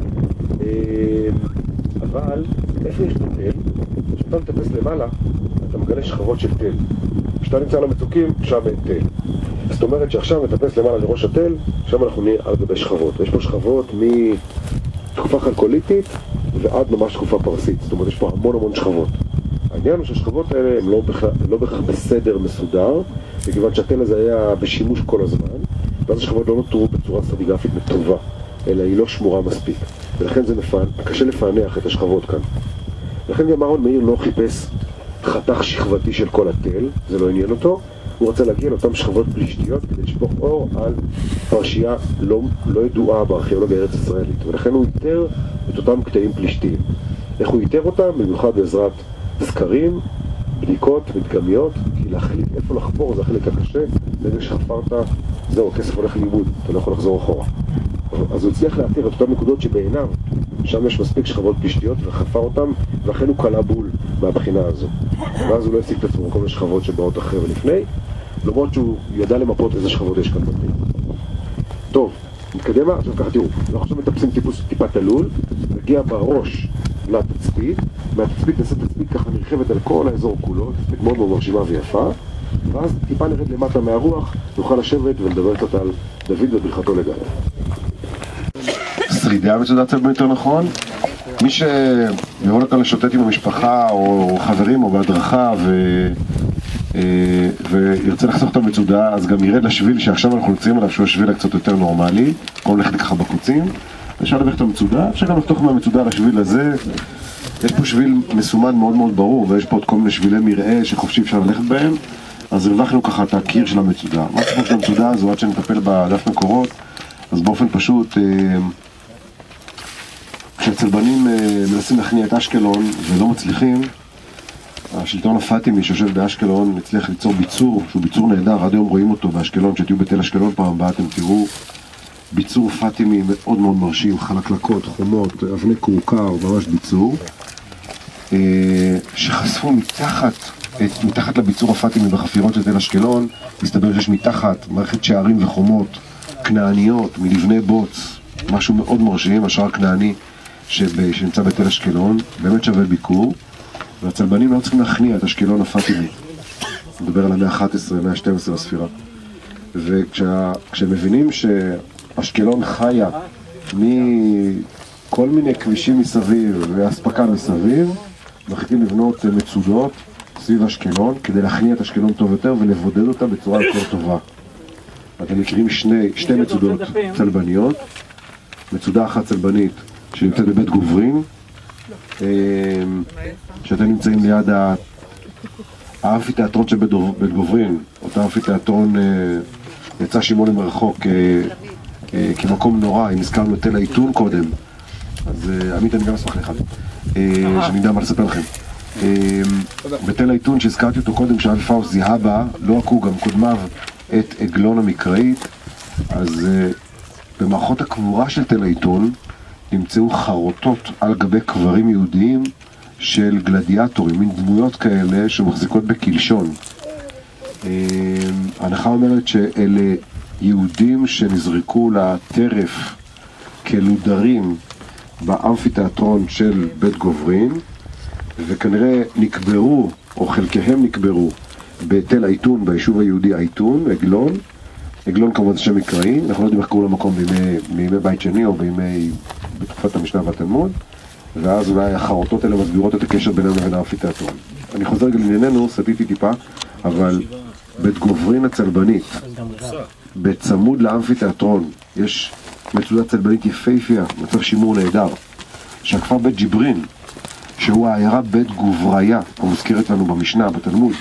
אבל איפה יש פה תל? כשאתה מטפס למעלה, אתה מגלה שכבות של תל. כשאתה נמצא על המצוקים, שם אין תל. זאת אומרת שעכשיו מטפס למעלה לראש התל, שם אנחנו נהיה על גבי שכבות. יש פה שכבות מתקופה חלקוליתית ועד ממש תקופה פרסית. זאת אומרת, יש פה המון שכבות. העניין הוא שהשכבות האלה הן לא בכך בסדר מסודר, מכיוון שהתל הזה היה בשימוש כל הזמן, ואז השכבות לא נותרו בצורה סטרטיגרפית טובה, אלא היא לא שמורה מספיק. ולכן זה קשה לפענח את השכבות כאן. לכן גם אהרון מאיר לא חיפש חתך שכבתי של כל התל, זה לא עניין אותו, הוא רצה להגיע לאותן שכבות פלישתיות כדי לשפוך אור על פרשייה לא ידועה בארכיאולוגיה הארץ ישראלית, ולכן הוא איתר את אותם קטעים פלישתיים. איך הוא איתר אותם? במיוחד בעזרת סקרים, בדיקות, מדגמיות, כי להחליט איפה לחפור זה החלק הקשה, ברגע שחפרת, זהו, הכסף הולך לאיבוד, אתה לא יכול לחזור אחורה. אז הוא הצליח לאתר את אותן נקודות שבעיניו, שם יש מספיק שכבות פלישתיות וחפר אותם, ואכן הוא קלה בול מהבחינה הזו. ואז הוא לא השיג את עצמו כל מיני שכבות שבאות אחרי ולפני, למרות שהוא ידע למפות איזה שכבות יש כאן בפנים. טוב, נתקדם, עכשיו ככה תראו, אנחנו עכשיו מטפסים טיפה תלול, נגיע בראש לתצפית, מהתצפית נעשה תצפית ככה נרחבת על כל האזור כולו, תצפית מאוד מאוד מרשימה ויפה, ואז טיפה נרד למטה מהרוח, נוכל לשבת ולדבר קצת על דוד ובריחתו לגיא. שרידי המצודת צלבנית יותר נכון, מי שיבוא לכאן לשוטט עם המשפחה או חברים או בהדרכה וירצה לחסוך את המצודה, אז גם ירד לשביל שעכשיו אנחנו נמצאים עליו, שהוא השביל קצת יותר נורמלי, כמו ללכת ככה בקוצים, אפשר לברך את המצודה, אפשר גם לחתוך מהמצודה לשביל הזה. יש פה שביל מסומן מאוד מאוד ברור, ויש פה עוד כל מיני שבילי מרעה שחופשי אפשר ללכת בהם, אז הרווחנו ככה את הקיר של המצודה. מה הסיפור של המצודה הזו עד שנטפל בדף מקורות? אז באופן פשוט, כשהצלבנים מנסים להכניע את אשקלון ולא מצליחים, השלטון הפאטימי שיושב באשקלון הצליח ליצור ביצור, שהוא ביצור נהדר, עד היום רואים אותו באשקלון, כשתהיו בתל אשקלון פעם הבאה אתם תראו ביצור פאטימי מאוד מאוד מרשים, חלקלקות, חומות, אבני קורקר, ממש ביצור, שחשפו מתחת לביצור הפאטימי בחפירות של תל אשקלון, מסתבר שיש מתחת מערכת שערים וחומות כנעניות מלבני בוץ, משהו מאוד מרשים, השער כנעני שנמצא בתל אשקלון, באמת שווה ביקור, והצלבנים לא צריכים להכניע את אשקלון הפאטימי, מדבר על המאה ה-11, המאה ה-12 לספירה, וכשהם מבינים שאשקלון חיה מכל מיני כבישים מסביב והספקה מסביב, מחליטים לבנות מצודות סביב אשקלון כדי להכניע את אשקלון טוב יותר ולבודד אותה בצורה יותר טובה. אתם מכירים שתי מצודות צלבניות, מצודה אחת צלבנית שנמצאת בבית גוברין, שאתם נמצאים ליד האמפיתיאטרון של בית גוברין. אותו אמפיתיאטרון יצא שמעון מרחוק כמקום נורא, אם הזכרנו את תל העיתון קודם, אז עמית אני גם אשמח לך שאני יודע מה לספר לכם. בתל העיתון שהזכרתי אותו קודם, שאבי פאוסט זיהה בה, לא רק הוא, גם קודמיו, את עגלון המקראית, אז במערכות הקבורה של תל העיתון נמצאו חרוטות על גבי קברים יהודיים של גלדיאטורים, מין דמויות כאלה שמחזיקות בקלשון. ההנחה אומרת שאלה יהודים שנזרקו לטרף כלודרים באמפיתיאטרון של בית גוברין, וכנראה נקברו, או חלקיהם נקברו, בתל העיתון, ביישוב היהודי העיתון, עגלון. עגלון כמובן זה שם מקראי, אנחנו לא יודעים איך קראו למקום בימי בית שני או בתקופת המשנה והתלמוד, ואז אולי החרוטות האלה מסבירות את הקשר בינינו לבין האמפיתיאטרון. אני חוזר רגע לענייננו, סטיתי טיפה, אבל בית גוברין הצלבנית, בצמוד לאמפיתיאטרון, יש מצודה צלבנית יפהפייה, מצב שימור נהדר, שהכפר בית ג'יברין, שהוא העיירה בית גובריה, המוזכרת לנו במשנה, בתלמוד.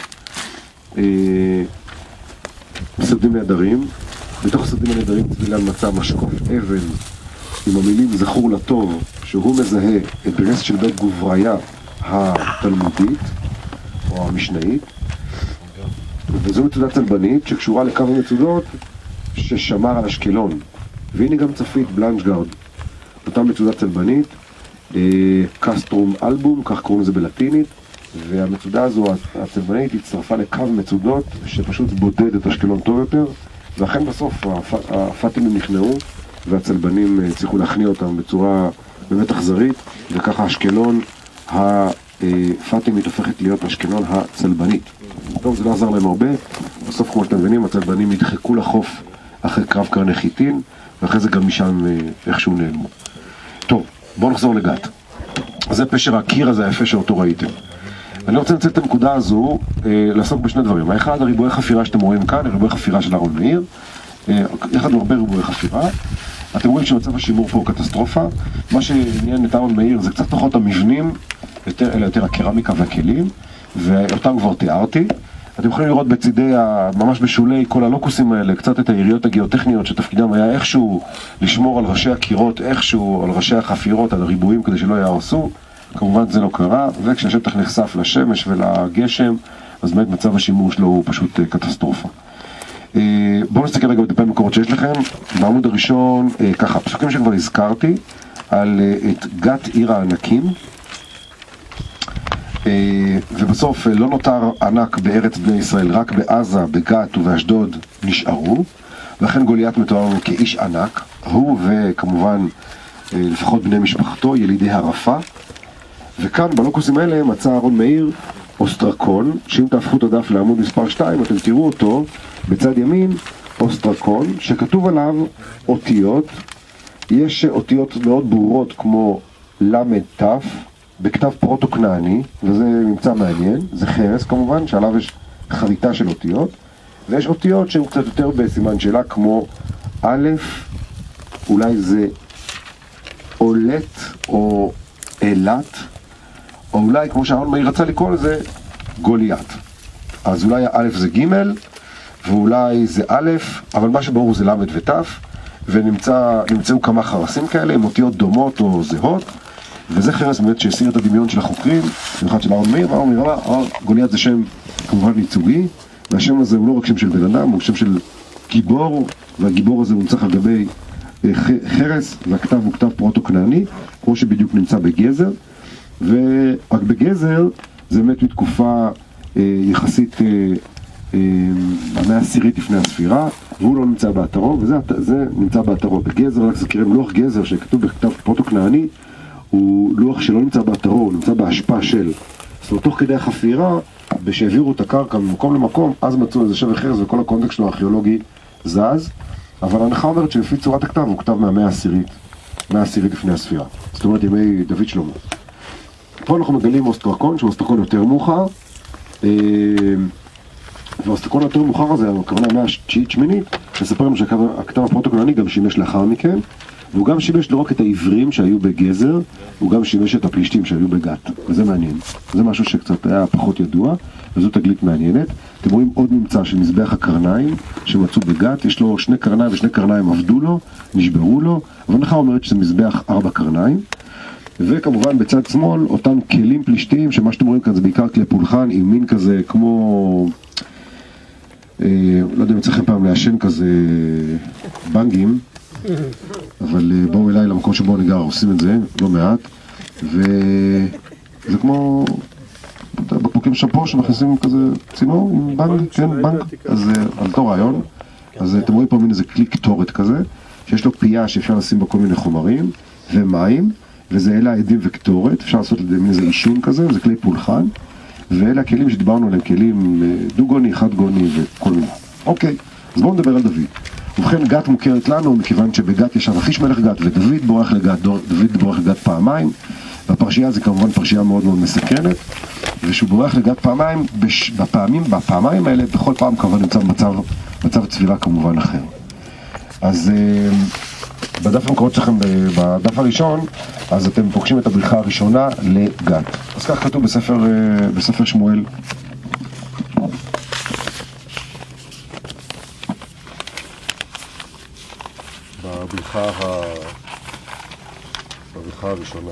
שדים נהדרים, בתוך השדים הנהדרים צבילן מצא משקוף אבן עם המילים זכור לטוב, שהוא מזהה את ברס של בית גובריה התלמודית או המשנאית, וזו מצודה צלבנית שקשורה לקו המצודות ששמר על אשקלון. והנה גם צפית בלנשגרד, אותה מצודה צלבנית, קסטרום אלבום, כך קוראים לזה בלטינית, והמצודה הזו הצלבנית הצטרפה לקו מצודות שפשוט בודד את אשקלון טוב יותר, ואכן בסוף הפאטימים נכנעו והצלבנים הצליחו להכניע אותם בצורה באמת אכזרית, וככה אשקלון הפאטימית הופכת להיות אשקלון הצלבנית. טוב, זה לא עזר להם הרבה, בסוף כמו שאתם מבינים הצלבנים נדחקו לחוף אחרי קרב קרני חיטין, ואחרי זה גם משם איכשהו נעלמו. טוב, בואו נחזור לגת. זה פשר הקיר הזה היפה שאותו ראיתם. אני רוצה לנצל את הנקודה הזו לעסוק בשני דברים. האחד, הריבועי חפירה שאתם רואים כאן, הריבועי חפירה של אהרון מאיר, יחד עם הרבה ריבועי חפירה. אתם רואים שמצב השימור פה הוא קטסטרופה. מה שעניין את אהרון מאיר זה קצת פחות המבנים, אלא יותר הקרמיקה והכלים, ואותם כבר תיארתי. אתם יכולים לראות בצידי, ממש בשולי כל הלוקוסים האלה, קצת את העיריות הגיאוטכניות שתפקידם היה איכשהו לשמור על ראשי הקירות, איכשהו על ראשי החפירות, על הריבועים כדי שלא יהרסו. כמובן זה לא קרה, וכשהשטח נחשף לשמש ולגשם, אז באמת מצב השימור שלו הוא פשוט קטסטרופה. בואו נסתכל רגע בדפי המקורות שיש לכם. בעמוד הראשון, ככה, פסוקים שכבר הזכרתי, על את גת עיר הענקים, ובסוף לא נותר ענק בארץ בני ישראל, רק בעזה, בגת ובאשדוד נשארו, לכן גוליית מתואר לנו כאיש ענק, הוא וכמובן לפחות בני משפחתו, ילידי הרפה. וכאן בלוקוסים האלה מצא אהרון מאיר אוסטרקון, שאם תהפכו את הדף לעמוד מספר 2 אתם תראו אותו בצד ימין, אוסטרקון, שכתוב עליו אותיות. יש אותיות מאוד ברורות כמו למד תף בכתב פרוטו-כנעני, וזה ממצא מעניין, זה חרס כמובן, שעליו יש חריטה של אותיות, ויש אותיות שהן קצת יותר בסימן שאלה כמו א', אולי זה אולט או אלת, או אולי כמו שאהרון מאיר רצה לקרוא לזה גוליית. אז אולי האלף זה ג' ואולי זה א', אבל מה שברור זה למד ותף, ונמצאו כמה חרסים כאלה עם אותיות דומות או זהות, וזה חרס באמת שהסיר את הדמיון של החוקרים, במיוחד של אהרון מאיר, ואהרון מאיר אמר, גוליית זה שם כמובן ייצוגי, והשם הזה הוא לא רק שם של בן אדם, הוא שם של גיבור, והגיבור הזה מונצח על גבי חרס, והכתב הוא כתב פרוטו-כנעני, כמו שבדיוק נמצא בגזר, ורק בגזר זה באמת מתקופה יחסית המאה העשירית לפני הספירה, והוא לא נמצא באתרו, וזה נמצא באתרו. בגזר, רק זכירים, לוח גזר שכתוב בכתב פרוטו-כנעני, הוא לוח שלא נמצא באתרו, הוא נמצא בהשפעה של. זאת אומרת, תוך כדי החפירה, שהעבירו את הקרקע ממקום למקום, אז מצאו איזה שבר חרס וכל הקונטקסט שלו הארכיאולוגי זז, אבל ההנחה אומרת שלפי צורת הכתב הוא כתב מהמאה העשירית לפני הספירה. זאת אומרת, ימי דוד שלמה. פה אנחנו מגלים אוסטרקון, שהוא אוסטרקון יותר מאוחר, והאוסטרקון יותר מאוחר הזה, הכוונה המאה התשיעית-שמינית, מספר לנו שהכתב הפרוטו-כנעני גם שימש לאחר מכן, והוא גם שימש לא רק את העברים שהיו בגזר, הוא גם שימש את הפלישתים שהיו בגת, וזה מעניין. זה משהו שקצת היה פחות ידוע, וזו תגלית מעניינת. אתם רואים עוד ממצא של מזבח הקרניים שמצאו בגת, יש לו 2 קרניים ושני קרניים עבדו לו, נשברו לו, אבל הנחה אומרת שזה מזבח 4 קרניים. וכמובן בצד שמאל אותם כלים פלישתיים, שמה שאתם רואים כאן זה בעיקר כלי פולחן עם מין כזה כמו, לא יודע אם צריכים פעם לעשן כזה בנגים, אבל בואו אליי למקום שבו אני גר, עושים את זה לא מעט, וזה כמו בקבוקים שמפו שמכניסים כזה צינור עם בנג, כן, בנג, אז על אותו רעיון. אז אתם רואים פה מין איזה כלי קטורת כזה, שיש לו פייה שאפשר לשים בה כל מיני חומרים ומים, וזה אלה העדים וקטורת, אפשר לעשות מין איזה אישון כזה, זה כלי פולחן, ואלה הכלים שדיברנו עליהם, כלים דו-גוני, חד-גוני וכל מיני. אוקיי, אז בואו נדבר על דוד. ובכן, גת מוכרת לנו, מכיוון שבגת ישב אחיש מלך גת, ודוד בורח לגת, דוד בורח לגת פעמיים, והפרשייה זה כמובן פרשייה מאוד מאוד מסקרנת, ושהוא בורח לגת פעמיים, בפעמיים האלה, בכל פעם כמובן נמצא מצב צבירה כמובן אחר. אז בדף המקורות שלכם, בדף הראשון, אז אתם פוגשים את הבריחה הראשונה לגת. אז כך כתוב בספר שמואל. בבריחה הראשונה.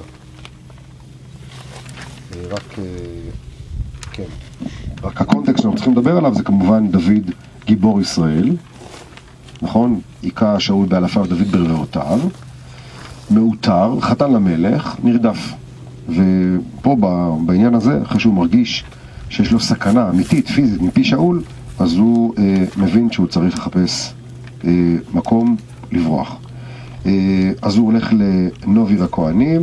רק הקונטקסט שאנחנו צריכים לדבר עליו זה כמובן דוד גיבור ישראל, נכון? היכה שאול באלפיו, דוד ברבעותיו, מעוטר, חתן למלך, נרדף. ופה בעניין הזה, אחרי שהוא מרגיש שיש לו סכנה אמיתית, פיזית, מפי שאול, אז הוא מבין שהוא צריך לחפש מקום לברוח. אז הוא הולך לנוביר הכהנים,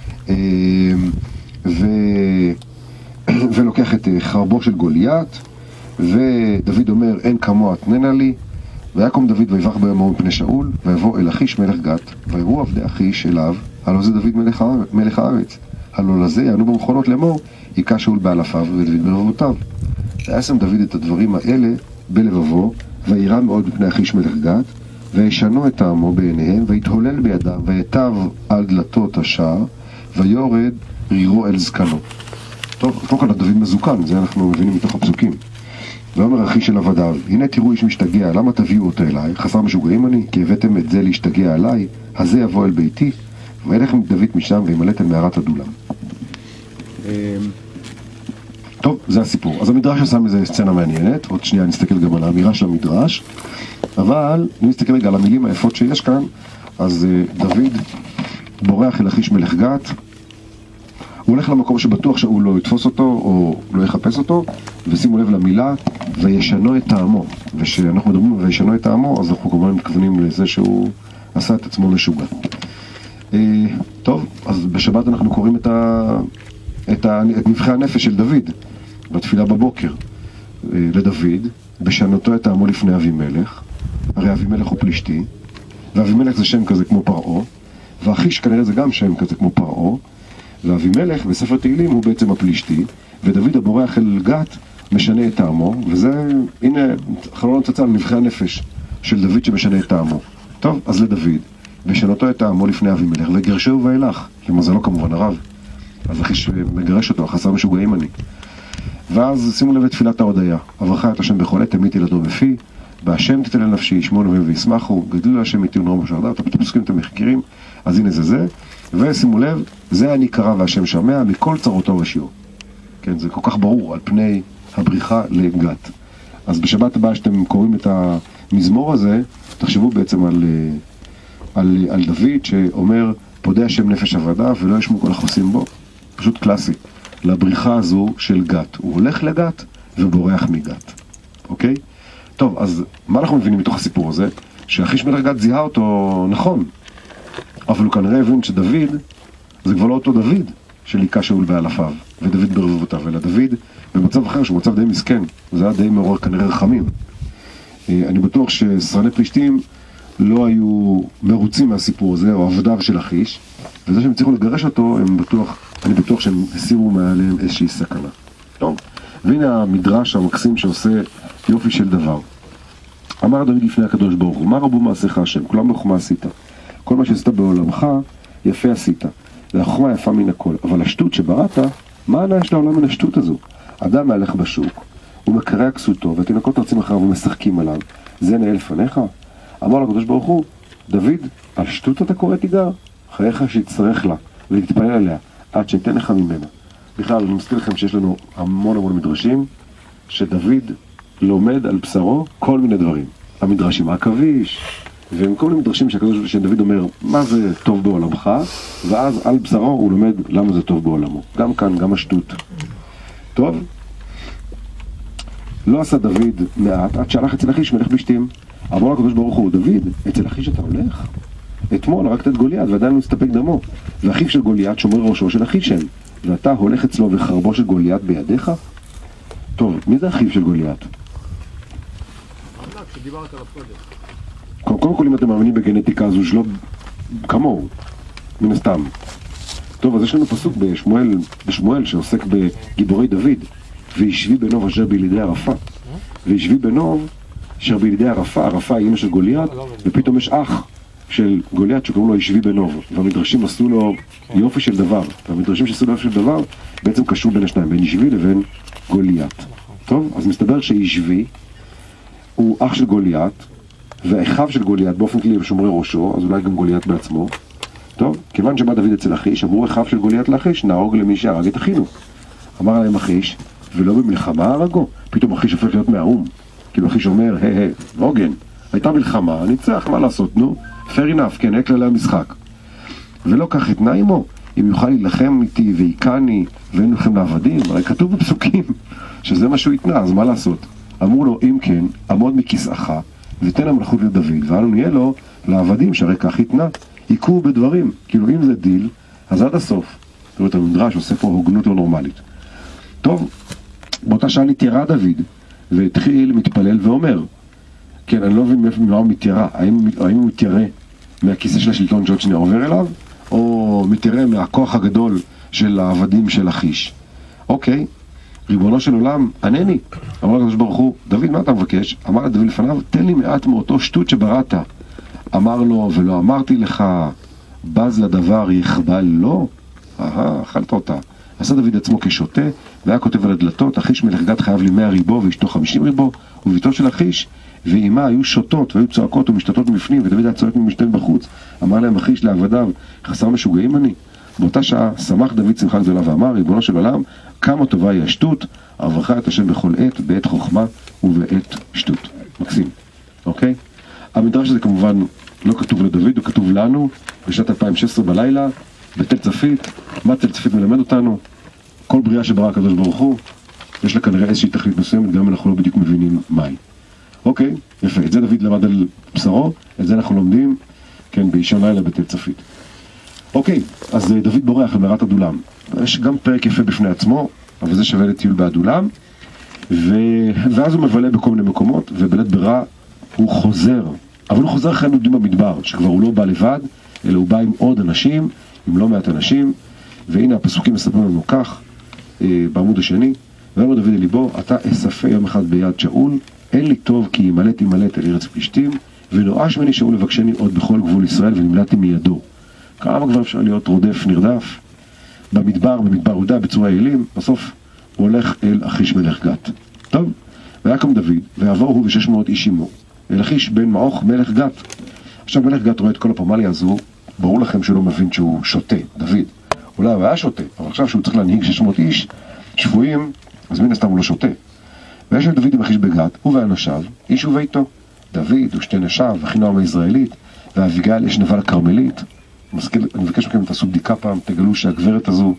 ולוקח את חרבו של גוליית, ודוד אומר, אין כמוה תננה לי, ויקום דוד ויברח ביום מפני שאול, ויבוא אל אחיש מלך גת, ויראו עבדי אחיש אליו, הלא זה דוד מלך הארץ, הלא לזה יענו במכונות לאמור, היכה שאול באלפיו ודוד ברבעותיו. וישם דוד את הדברים האלה בלבבו, וירא מאוד מפני אחיש מלך גת, וישנו את טעמו בעיניהם, ויתהולל בידם, ויטב על דלתות השער, ויורד רירו אל זקנו. טוב, פה כאן דוד מזוקן, זה אנחנו מבינים מתוך הפסוקים. ואומר אחי של עבדיו, הנה תראו איש משתגע, למה תביאו אותו אליי? חסר משוגעים אני, כי הבאתם את זה להשתגע עליי, הזה יבוא אל ביתי, וילך דוד משם וימלט אל מערת הדולם. טוב, זה הסיפור. אז המדרש עשה מזה סצנה מעניינת, עוד שנייה נסתכל גם על האמירה של המדרש, אבל אם נסתכל רגע על המילים היפות שיש כאן, אז דוד בורח אל אחיש מלך גת, הוא הולך למקום שבטוח שהוא לא יתפוס אותו או לא יחפש אותו, ושימו לב למילה וישנו את טעמו. ושאנחנו מדברים וישנו את טעמו, אז אנחנו כמובן מתכוונים לזה שהוא עשה את עצמו משוגע. טוב, אז בשבת אנחנו קוראים את נבחי הנפש של דוד בתפילה בבוקר לדוד, בשנותו את טעמו לפני אבימלך. הרי אבימלך הוא פלישתי, ואבימלך זה שם כזה כמו פרעה, ואחיש כנראה זה גם שם כזה כמו פרעה, ואבימלך בספר תהילים הוא בעצם הפלישתי, ודוד הבורח אל גת משנה את טעמו, וזה, הנה, חלון הצצה על נבחי הנפש של דוד שמשנה את טעמו. טוב, אז לדוד, ושנותו את טעמו לפני אבימלך, וגרשהו ואילך, למזלו כמובן הרב, אז אחיש מגרש אותו, חסר משוגעים אני. ואז שימו לב את תפילת ההודיה, אברכה את השם בכל עת, תמית ילדו בפי, בהשם תתן לנפשי, ישמעו נביאים וישמחו, גדלו להשם איתי ונורם בשער דעת, הפסוקים אתם מכירים, אז הנה זה. ושימו לב, זה אני קרא והשם שמע מכל צרותו ושיעו. כן, זה כל כך ברור על פני הבריחה לגת. אז בשבת הבאה שאתם קוראים את המזמור הזה, תחשבו בעצם על דוד שאומר, פודה השם נפש עבדה ולא ישמו כל החוסים בו. פשוט קלאסי. לבריחה הזו של גת. הוא הולך לגת ובורח מגת. אוקיי? טוב, אז מה אנחנו מבינים מתוך הסיפור הזה? שאחיש מלך גת זיהה אותו נכון. אבל הוא כנראה הבין שדוד, זה כבר לא אותו דוד של היכה שאול באלפיו, ודוד ברבעותיו, אלא דוד במצב אחר, שהוא מצב די מסכן, זה היה די מעורר כנראה רחמים. אני בטוח ששרני פלישתים לא היו מרוצים מהסיפור הזה, או עבדיו של אחיש, וזה שהם הצליחו לגרש אותו, אני בטוח שהם הסירו מעליהם איזושהי סכנה. טוב, והנה המדרש המקסים שעושה יופי של דבר. אמר דוד לפני הקדוש ברוך הוא, מה רבו מעשיך השם? כולם בחוכמה עשית. כל מה שעשית בעולמך, יפה עשית. והחוכמה יפה מן הכל. אבל השטות שבראת, מה הנאה יש לעולם מן השטות הזו? אדם מהלך בשוק, הוא מקרע כסותו, והתינוקות רצים אחריו ומשחקים עליו. זה נאה לפניך? אמר לקדוש ברוך הוא, דוד, על שטות אתה קורא תיגר? חייך שיצטרך לה, ולהתפלל עליה, עד שתן לך ממנה. בכלל, אני מזכיר לכם שיש לנו המון מדרשים, שדוד לומד על בשרו כל מיני דברים. המדרשים העכביש, וכל מיני מדרשים שדוד אומר, מה זה טוב בעולמך, ואז על בשרו הוא לומד למה זה טוב בעולמו. גם כאן, גם השטות. טוב, לא עשה דוד מעט, עד שהלך אצל אחיש מלך פלישתים. אמר לקדוש ברוך הוא, דוד, אצל אחיש אתה הולך? אתמול הרגת את גוליית ועדיין לא מסתפק דמו, ואחיו של גוליית שומר ראשו של אחישם, ואתה הולך אצלו וחרבו של גוליית בידיך? טוב, מי זה אחיו של גוליית? שדיברת עליו קודם. קודם כל אם אתם מאמינים בגנטיקה הזו שלא כמוהו, מן הסתם. טוב, אז יש לנו פסוק בשמואל שעוסק בגיבורי דוד, וישבי בנוב אשר בילידי ערפה. וישבי בנוב אשר בילידי ערפה, ערפה היא אמא של גוליית, ופתאום יש אח, של גוליית שקוראים לו ישבי בנוב, והמדרשים עשו לו יופי של דבר, והמדרשים שעשו לו יופי של דבר בעצם קשור בין השניים, בין ישבי לבין גוליית. טוב, אז מסתבר שישבי הוא אח של גוליית, ואחיו של גוליית באופן כללי שומרי ראשו, אז אולי גם גוליית בעצמו. טוב, כיוון שבא דוד אצל אחיש, אמרו אחיו של גוליית לאחיש, נהרוג למי שהרג את אחינו. אמר להם אחיש, ולא במלחמה הרגו. פתאום אחיש הופך להיות מהאום. כאילו אחיש אומר, הוגן, הייתה מלחמה, ניצח, מה לעשות, נו? fair enough, כן, כללי המשחק. ולא כך התנה עמו, אם יוכל להילחם איתי ויקני ואין לכם לעבדים, הרי כתוב בפסוקים שזה מה שהוא התנה, אז מה לעשות? אמרו לו, אם כן, עמוד מכיסאך ותן המלכות לדוד, ואנו נהיה לו לעבדים שהרי כך התנה. עיקו בדברים, כאילו אם זה דיל, אז עד הסוף. זאת אומרת, המדרש עושה פה הוגנות לא נורמלית. טוב, באותה שעה נתיירה דוד, והתחיל מתפלל ואומר, כן, אני לא מבין מאיפה הוא מתיירה, האם הוא מתיירה מהכיסא של השלטון שעוד שנייה עובר אליו, או מתיירה מהכוח הגדול של העבדים של אחיש. אוקיי, ריבונו של עולם, ענני. אמר לקדוש ברוך הוא, דוד, מה אתה מבקש? אמר לדוד לפניו, תן לי מעט מאותו שטות שבראת. אמר לו, ולא אמרתי לך, בז לדבר יכבל לו? אכלת אותה. עשה דוד עצמו כשוטה, והיה כותב על הדלתות, אחיש מלך גת חייב לי 100 ריבו ואשתו 50 ריבו, וביתו של אחיש ואימה היו שוטות והיו צועקות ומשתתות מבפנים, ודוד היה צועק ומשתת בחוץ. אמר להם אחיש לעבדיו, חסר משוגעים אני? באותה שעה שמח דוד שמחה גדולה ואמר, ריבונו של עולם, כמה טובה היא השטות, אברכה את השם בכל עת, בעת חוכמה ובעת שטות. מקסים, אוקיי? המדרש הזה כמובן לא כתוב לדוד, הוא כתוב לנו בשנת 2016 בלילה, בתל צפית. מה תל צפית מלמד אותנו? כל בריאה שברא הקדוש ברוך הוא, יש לה כנראה איזושהי תכלית מסוימת, גם אנחנו לא בדיוק מבינים מהי. אוקיי, יפה, את זה דוד למד על בשרו, את זה אנחנו לומדים, כן, באישון לילה בתל צפית. אוקיי, אז דוד בורח על מערת אדולם. יש גם פרק יפה בפני עצמו, אבל זה שווה לטיול באדולם, ואז הוא מבלה בכל מיני מקומות, ובלית ברירה הוא חוזר, אבל הוא חוזר אחרי נודדים במדבר, שכבר הוא לא בא לבד, אלא הוא בא עם עוד אנשים, עם לא מעט אנשים, והנה הפסוקים מספרים לנו כך, בעמוד השני, ואומר דוד אל ליבו, אתה אספה יום אחד ביד שאול, אין לי טוב כי ימלט אל ארץ פלישתים, ונואש ממני שאול לבקשני עוד בכל גבול ישראל, ונמלטתי מידו. כמה כבר אפשר להיות רודף נרדף, במדבר יהודה, בצורה יעילים, בסוף הוא הולך אל אחיש מלך גת. טוב, ויקום דוד, ויעבור הוא ו600 איש עמו, אל אחיש בן מעוך מלך גת. עכשיו מלך גת רואה את כל הפמליה הזו, ברור לכם שהוא לא מבין שהוא שותה, דוד. אולי הוא היה שותה, אבל עכשיו שהוא צריך להנהיג 600 איש שבויים, אז מן הסתם הוא לא שותה. ויש את דוד עם אחיש בגת, הוא ואנשיו, איש וביתו. דוד ושתי נשיו, אחינועם היזרעאלית, ואביגיל אש נבל הכרמלית. אני מבקש מכם תעשו בדיקה פעם, תגלו שהגברת הזו,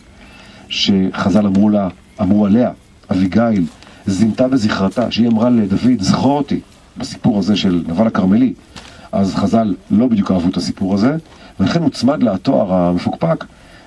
שחז"ל אמרו עליה, אביגיל, זינתה בזכרתה, שהיא אמרה לדוד, זכור אותי, בסיפור הזה של נבל הכרמלי. אז חז"ל לא בדיוק אהבו את הסיפור הזה, ולכן הוצמד לה התואר המפוקפק,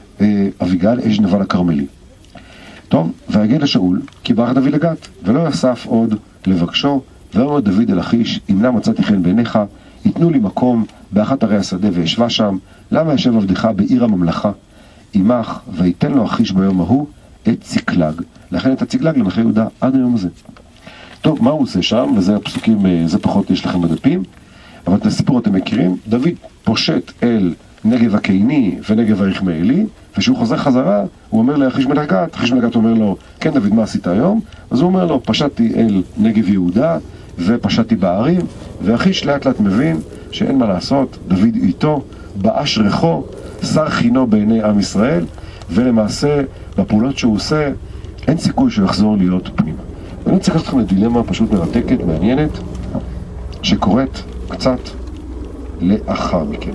אביגיל אש נבל הכרמלי. טוב, ויגד לשאול, כי ברח דוד לגת, ולא יסף עוד לבקשו, ואומר דוד אל אחיש, אם נא מצאתי חן בעיניך, ייתנו לי מקום באחת ערי השדה וישבה שם, למה ישב עבדך בעיר הממלכה? עמך, ויתן לו אחיש ביום ההוא את ציקלג. לכן את הציקלג למלכי יהודה עד היום הזה. טוב, מה הוא עושה שם? וזה הפסוקים, זה פחות יש לכם בדפים, אבל את הסיפור אתם מכירים. דוד פושט אל נגב הקיני ונגב היחמעאלי, וכשהוא חוזר חזרה, הוא אומר לאחיש מלך גת, אחיש מלך גת אומר לו, כן דוד, מה עשית היום? אז הוא אומר לו, פשטתי אל נגב יהודה, ופשטתי בערים, ואחיש לאט לאט מבין שאין מה לעשות, דוד איתו, באש ריחו, שר חינו בעיני עם ישראל, ולמעשה, בפעולות שהוא עושה, אין סיכוי שהוא יחזור להיות פנימה. ואני צריך לכם לדילמה פשוט מרתקת, מעניינת, שקורית קצת לאחר מכן.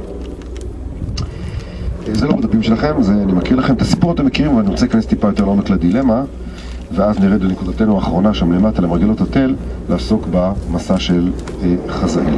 זה לא בדפים שלכם, אני מכיר לכם את הסיפור, אתם מכירים, אבל אני רוצה להיכנס טיפה יותר לעומק לדילמה, ואז נרד לנקודתנו האחרונה שם למטה למרגלות התל, לעסוק במסע של חזאל.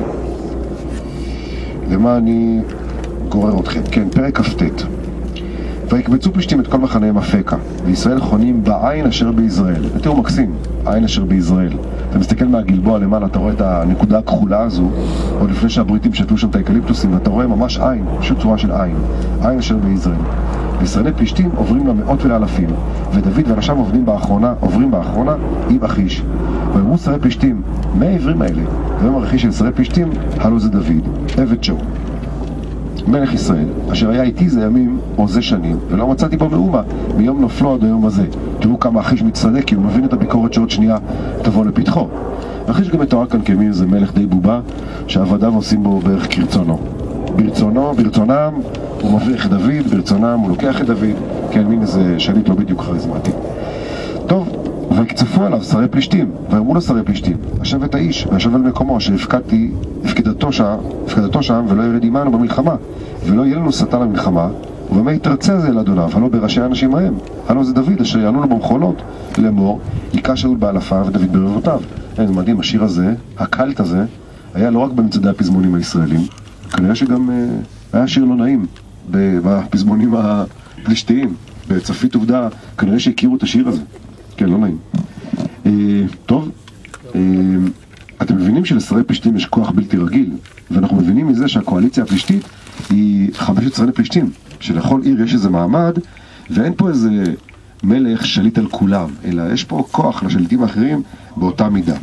למה אני גורר אתכם? כן, פרק כ"ט. ויקבצו פלישתים את כל מחניהם אפקה, וישראל חונים בעין אשר ביזרעאל. תראו מקסים, עין אשר ביזרעאל. אתה מסתכל מהגלבוע למעלה, אתה רואה את הנקודה הכחולה הזו, עוד לפני שהבריטים שתלו שם את האקליפטוסים, ואתה רואה ממש עין, פשוט צורה של עין. עין אשר ביזרעאל. וישראלי פלישתים עוברים למאות ולאלפים, ודוד ואנשיו עוברים באחרונה עם אחיש. ואמרו שרי פלישתים, מה העברים האלה? ואומר אחיש של שרי פלישתים, הלא זה דוד, עבד שאול. מלך ישראל, אשר היה איתי זה ימים או זה שנים, ולא מצאתי בו מאומה, מיום נופלו עד היום הזה. תראו כמה אחיש מצטדק, כי הוא מבין את הביקורת שעוד שנייה תבוא לפתחו. אחיש גם מתואר כאן כמי איזה מלך די בובה, שעבדיו עושים בו בערך כרצונו. ברצונם הוא מבריח את דוד, ברצונם הוא לוקח את דוד, כן, מין איזה שליט לא בדיוק כריזמטי. טוב, ויקצפו עליו שרי פלישתים, ואמרו לשרי פלישתים, השב את האיש, וישב על מקומו, אשר הפקדתו שם, ולא ירד עמנו במלחמה, ולא יהיה לנו שטן למלחמה, ובמה יתרצה זה אל אדוניו, הלא בראשי האנשים ההם, הלא זה דוד, אשר יענו לו במחולות, לאמור, היכה שאול באלפיו ודוד ברבבותיו. זה מדהים, השיר הזה, הקלט הזה, היה לא רק במצעדי הפזמונים הישראלים, כנראה שגם היה שיר לא נעים בפזמונים הפלישתיים, בצפית עובדה, כנראה שהכירו את השיר הזה. כן, לא נעים. טוב, אתם מבינים שלשרי פלישתים יש כוח בלתי רגיל, ואנחנו מבינים מזה שהקואליציה הפלישתית היא 15 פלישתים, שלכל עיר יש איזה מעמד, ואין פה איזה מלך שליט על כולם, אלא יש פה כוח לשליטים האחרים באותה מידה.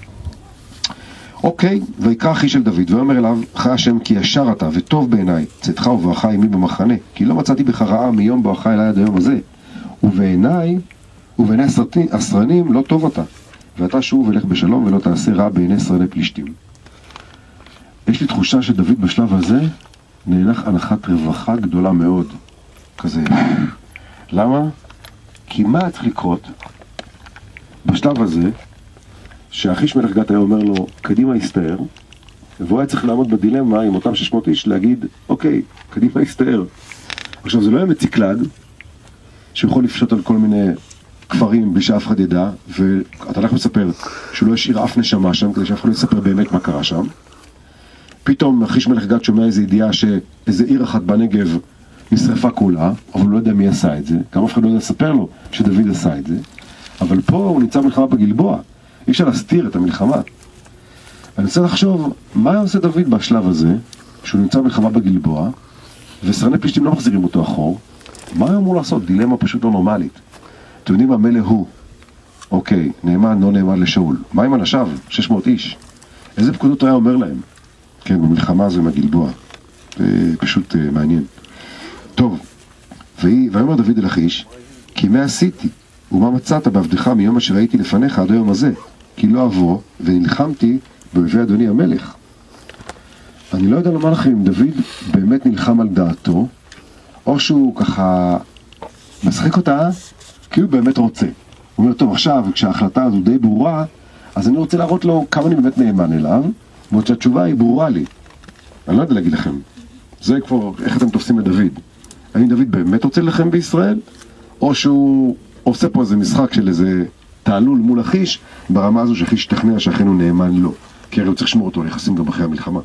אוקיי, ויקרא אחי של דוד, ואומר אליו, חי השם כי ישר אתה וטוב בעיניי, צאתך ובואך עמי במחנה, כי לא מצאתי בך רעה מיום בואך אליי עד היום הזה, ובעיני הסרנים לא טוב אתה, ואתה שוב ולך בשלום ולא תעשה רע בעיני סרני פלישתים. יש לי תחושה שדוד בשלב הזה נהנח הנחת רווחה גדולה מאוד, כזה. למה? כי מה צריך לקרות בשלב הזה שאחיש מלך גת היה אומר לו קדימה יסתער, והוא היה צריך לעמוד בדילמה עם אותם 600 איש להגיד אוקיי, קדימה יסתער. עכשיו זה לא היה מציקלג שיכול לפשוט על כל מיני כפרים בלי שאף אחד ידע, ואתה הולך מספר שהוא לא השאיר אף נשמה שם כדי שאף אחד לא יספר באמת מה קרה שם. פתאום אחיש מלך גת שומע איזו ידיעה שאיזה עיר אחת בנגב נשרפה כולה, אבל הוא לא יודע מי עשה את זה, גם אף אחד לא יודע לספר לו שדוד עשה את זה, אבל פה הוא נמצא במלחמה בגלבוע, אי אפשר להסתיר את המלחמה. אני רוצה לחשוב מה עושה דוד בשלב הזה, שהוא נמצא במלחמה בגלבוע, וסרני פלישתים לא מחזירים אותו אחור. מה הוא אמור לעשות? דילמה פשוט לא נורמלית. אתם יודעים מה מלך הוא? אוקיי, נאמן, לא נאמן לשאול. מה עם אנשיו? 600 איש. איזה פקודות הוא היה אומר להם? כן, במלחמה הזו עם הגלבוע. זה פשוט מעניין. טוב, ויאמר דוד אל אחיש, כי מה עשיתי? ומה מצאת בעבדך מיום אשר הייתי לפניך עד היום הזה? כי לא אבוא ונלחמתי באויבי אדוני המלך. אני לא יודע לומר לכם אם דוד באמת נלחם על דעתו, או שהוא ככה משחק אותה כי הוא באמת רוצה. הוא אומר, טוב, עכשיו כשההחלטה הזו די ברורה, אז אני רוצה להראות לו כמה אני באמת נאמן אליו, ועוד שהתשובה היא ברורה לי. אני לא יודע להגיד לכם. זה כבר איך אתם תופסים את דוד. האם דוד באמת רוצה לכם בישראל, או שהוא עושה פה איזה משחק של איזה תעלול מול אחיש, ברמה הזו שאחיש תכנע שאכן הוא נאמן לו. כי הרי הוא צריך לשמור אותו ליחסים גם אחרי המלחמה.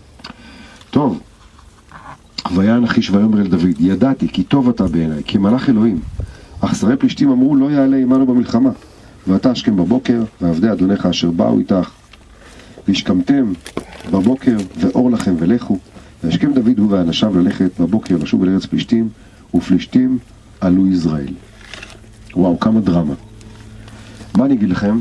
טוב, ויען אחיש ויאמר אל דוד, ידעתי כי טוב אתה בעיניי, כי מלאך אלוהים. אך שרי פלישתים אמרו לא יעלה עמנו במלחמה, ואתה השכם בבוקר, ועבדי אדונך אשר באו איתך, והשכמתם בבוקר, ואור לכם ולכו. והשכם דוד הוא ואנשיו ללכת בבוקר לשוב אל ארץ פלישתים, ופלישתים עלו ישראל. וואו, כמה דרמה. מה אני אגיד לכם?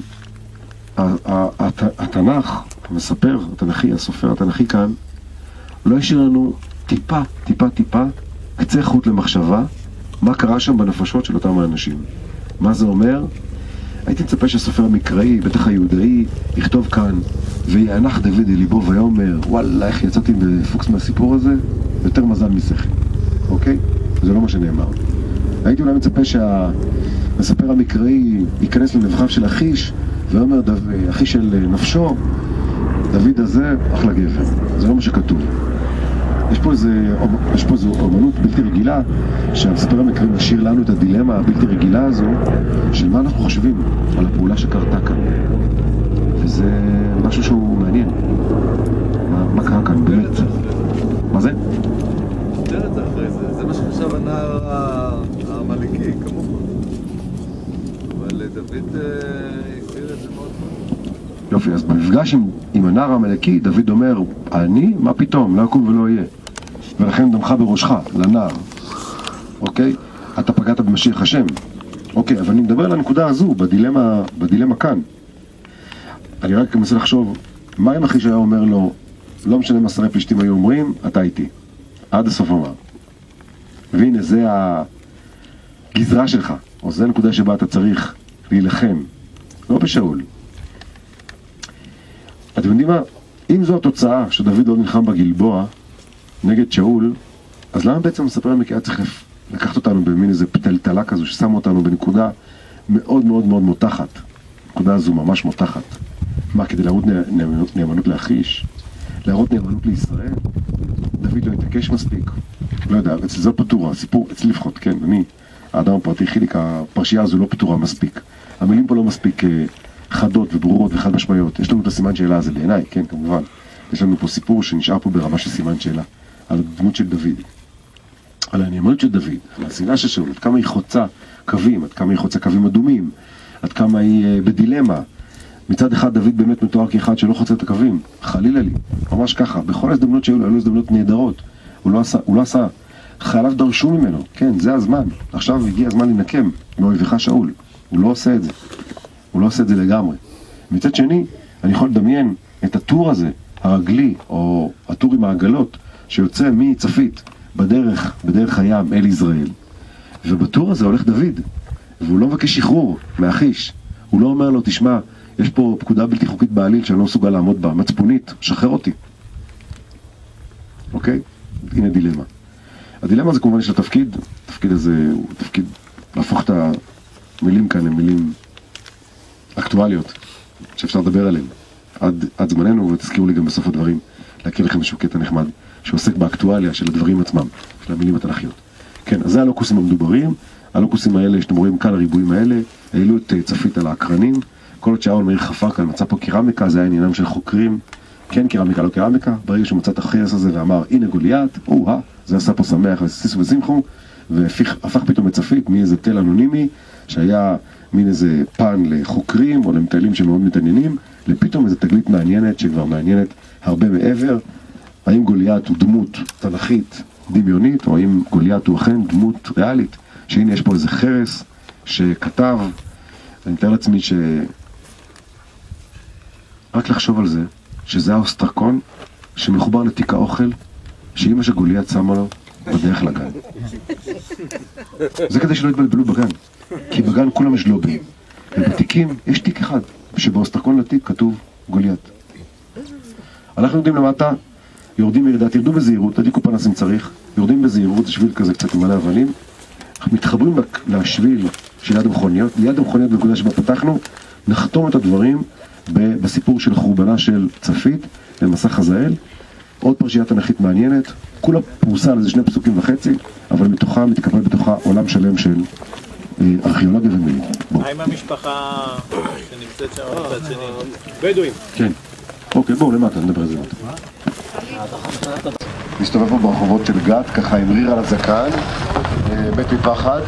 התנ"ך, המספר, התנ"כי, הסופר התנ"כי כאן, לא השאיר לנו טיפה קצה חוט למחשבה מה קרה שם בנפשות של אותם האנשים. מה זה אומר? הייתי מצפה שהסופר המקראי, בטח היהודאי, יכתוב כאן ויענך דוד אל ליבו ויאמר וואלה, איך יצאתי בפוקס מהסיפור הזה? יותר מזל משכל. אוקיי? זה לא מה שנאמר. הייתי אולי מצפה שהמספר המקראי ייכנס לנבחיו של אחיש ואומר אחיש של נפשו, דוד הזה אחלה גבר. זה לא מה שכתוב. יש פה איזו אומנות בלתי רגילה שהמספר המקראי משאיר לנו את הדילמה הבלתי רגילה הזו של מה אנחנו חושבים על הפעולה שקרתה כאן, וזה משהו שהוא מעניין. מה קרה כאן באמת? מה זה? תראה את זה אחרי זה, זה מה שחשב הנער העמלקי כמוך, אבל דוד הסביר את זה מאוד מאוד. יופי, אז במפגש עם הנער העמלקי דוד אומר אני? מה פתאום? לא יקום ולא יהיה, ולכן דמך בראשך לנער. אוקיי? אתה פגעת במשיח השם. אוקיי, אבל אני מדבר על הנקודה הזו בדילמה כאן. אני רק מנסה לחשוב מה אם אחיש היה אומר לו לא משנה מה שרי פלישתים היו אומרים, אתה איתי. עד הסוף אמר. והנה, זה הגזרה שלך, או זה הנקודה שבה אתה צריך להילחם, לא בשאול. אתם יודעים מה? אם זו התוצאה שדוד לא נלחם בגלבוע נגד שאול, אז למה בעצם מספר המקרא היה צריך לקחת אותנו במין איזה פתלתלה כזו ששמו אותנו בנקודה מאוד מאוד מאוד מותחת? הנקודה הזו ממש מותחת. מה, כדי להראות נאמנות לאחיש? להראות נאמנות לישראל? דוד לא התעקש מספיק? לא יודע, אצל זה פתורה, הסיפור, אצלי לפחות, כן, אני, האדם הפרטי, חיליק, הפרשייה הזו לא פתורה מספיק. המילים פה לא מספיק חדות וברורות וחד משמעיות. יש לנו את הסימן שאלה הזה בעיניי, כן, כמובן. יש לנו פה סיפור שנשאר פה ברמה של סימן שאלה, על הדמות של דוד. על הנאמנות של דוד, על השנאה של שאול, עד כמה היא חוצה קווים, עד כמה היא חוצה קווים אדומים, עד כמה היא בדילמה. מצד אחד דוד באמת מתואר כאחד שלא חוצה את הקווים, חלילה לי, ממש ככה, בכל ההזדמנות שהיו לו הזדמנות נהדרות, הוא לא עשה, חייליו דרשו ממנו, כן, זה הזמן, עכשיו הגיע הזמן לנקם מאויבך שאול, הוא לא עושה את זה, הוא לא עושה את זה לגמרי. מצד שני, אני יכול לדמיין את הטור הזה, הרגלי, או הטור עם העגלות, שיוצא מצפית, בדרך הים אל ישראל, ובטור הזה הולך דוד, והוא לא מבקש שחרור מאחיש, הוא לא אומר לו, תשמע, יש פה פקודה בלתי חוקית בעליל שאני לא מסוגל לעמוד בה, מצפונית, שחרר אותי. אוקיי? הנה דילמה. הדילמה זה כמובן יש לתפקיד, התפקיד הזה הוא תפקיד להפוך את המילים כאן למילים אקטואליות, שאפשר לדבר עליהן. עד זמננו, ותזכירו לי גם בסוף הדברים, להכיר לכם איזשהו קטע נחמד, שעוסק באקטואליה של הדברים עצמם, של המילים התנ"כיות. כן, אז זה הלוקוסים המדוברים, הלוקוסים האלה, שאתם רואים כאן הריבועים האלה, העלו את צפית על האקרנים, כל עוד שאול מאיר חפר כאן, מצא פה קרמיקה, זה היה עניינם של חוקרים, כן קרמיקה, לא קרמיקה, ברגע שהוא מצא את החייס הזה ואמר, הנה גוליית, זה עשה פה שמח וסיסו ושמחו, והפך פתאום את צפית מאיזה תל אנונימי, שהיה מין איזה פן לחוקרים או למטיילים שמאוד מתעניינים, לפתאום איזו תגלית מעניינת שכבר מעניינת הרבה מעבר, האם גוליית הוא דמות תנכית דמיונית, או האם גוליית הוא אכן דמות ריאלית, שהנה יש פה איזה חרס שכתב, אני מתאר לעצמי רק לחשוב על זה, שזה האוסטרקון שמחובר לתיק האוכל שאמא של גוליית שמה לו בדרך לגן. זה כדי שלא יתבלבלו בגן, כי בגן כולם יש לובים, ובתיקים יש תיק אחד, שבאוסטרקון לתיק כתוב גוליית. אנחנו יודעים למטה, יורדים מירידה, תרדו בזהירות, תדליקו פנס אם צריך, יורדים בזהירות, זה שביל כזה קצת עם מלא אבנים, אנחנו מתחברים לשביל של יד המכוניות, ליד המכוניות בנקודה שבה פתחנו, נחתום את הדברים בסיפור של חורבנה של צפית למסע חזאל, עוד פרשייה תנכית מעניינת, כולה פרוסה על איזה 2.5 פסוקים, אבל מתוכה מתקבל בתוכה עולם שלם של ארכיאולוגיה ומילים. מה עם המשפחה שנמצאת שם בצד שני? בדואים. כן. אוקיי, בואו למטה, נדבר על זה למטה. מסתובב פה ברחובות של גת, ככה עם ריר על הזקן, מת מפחד,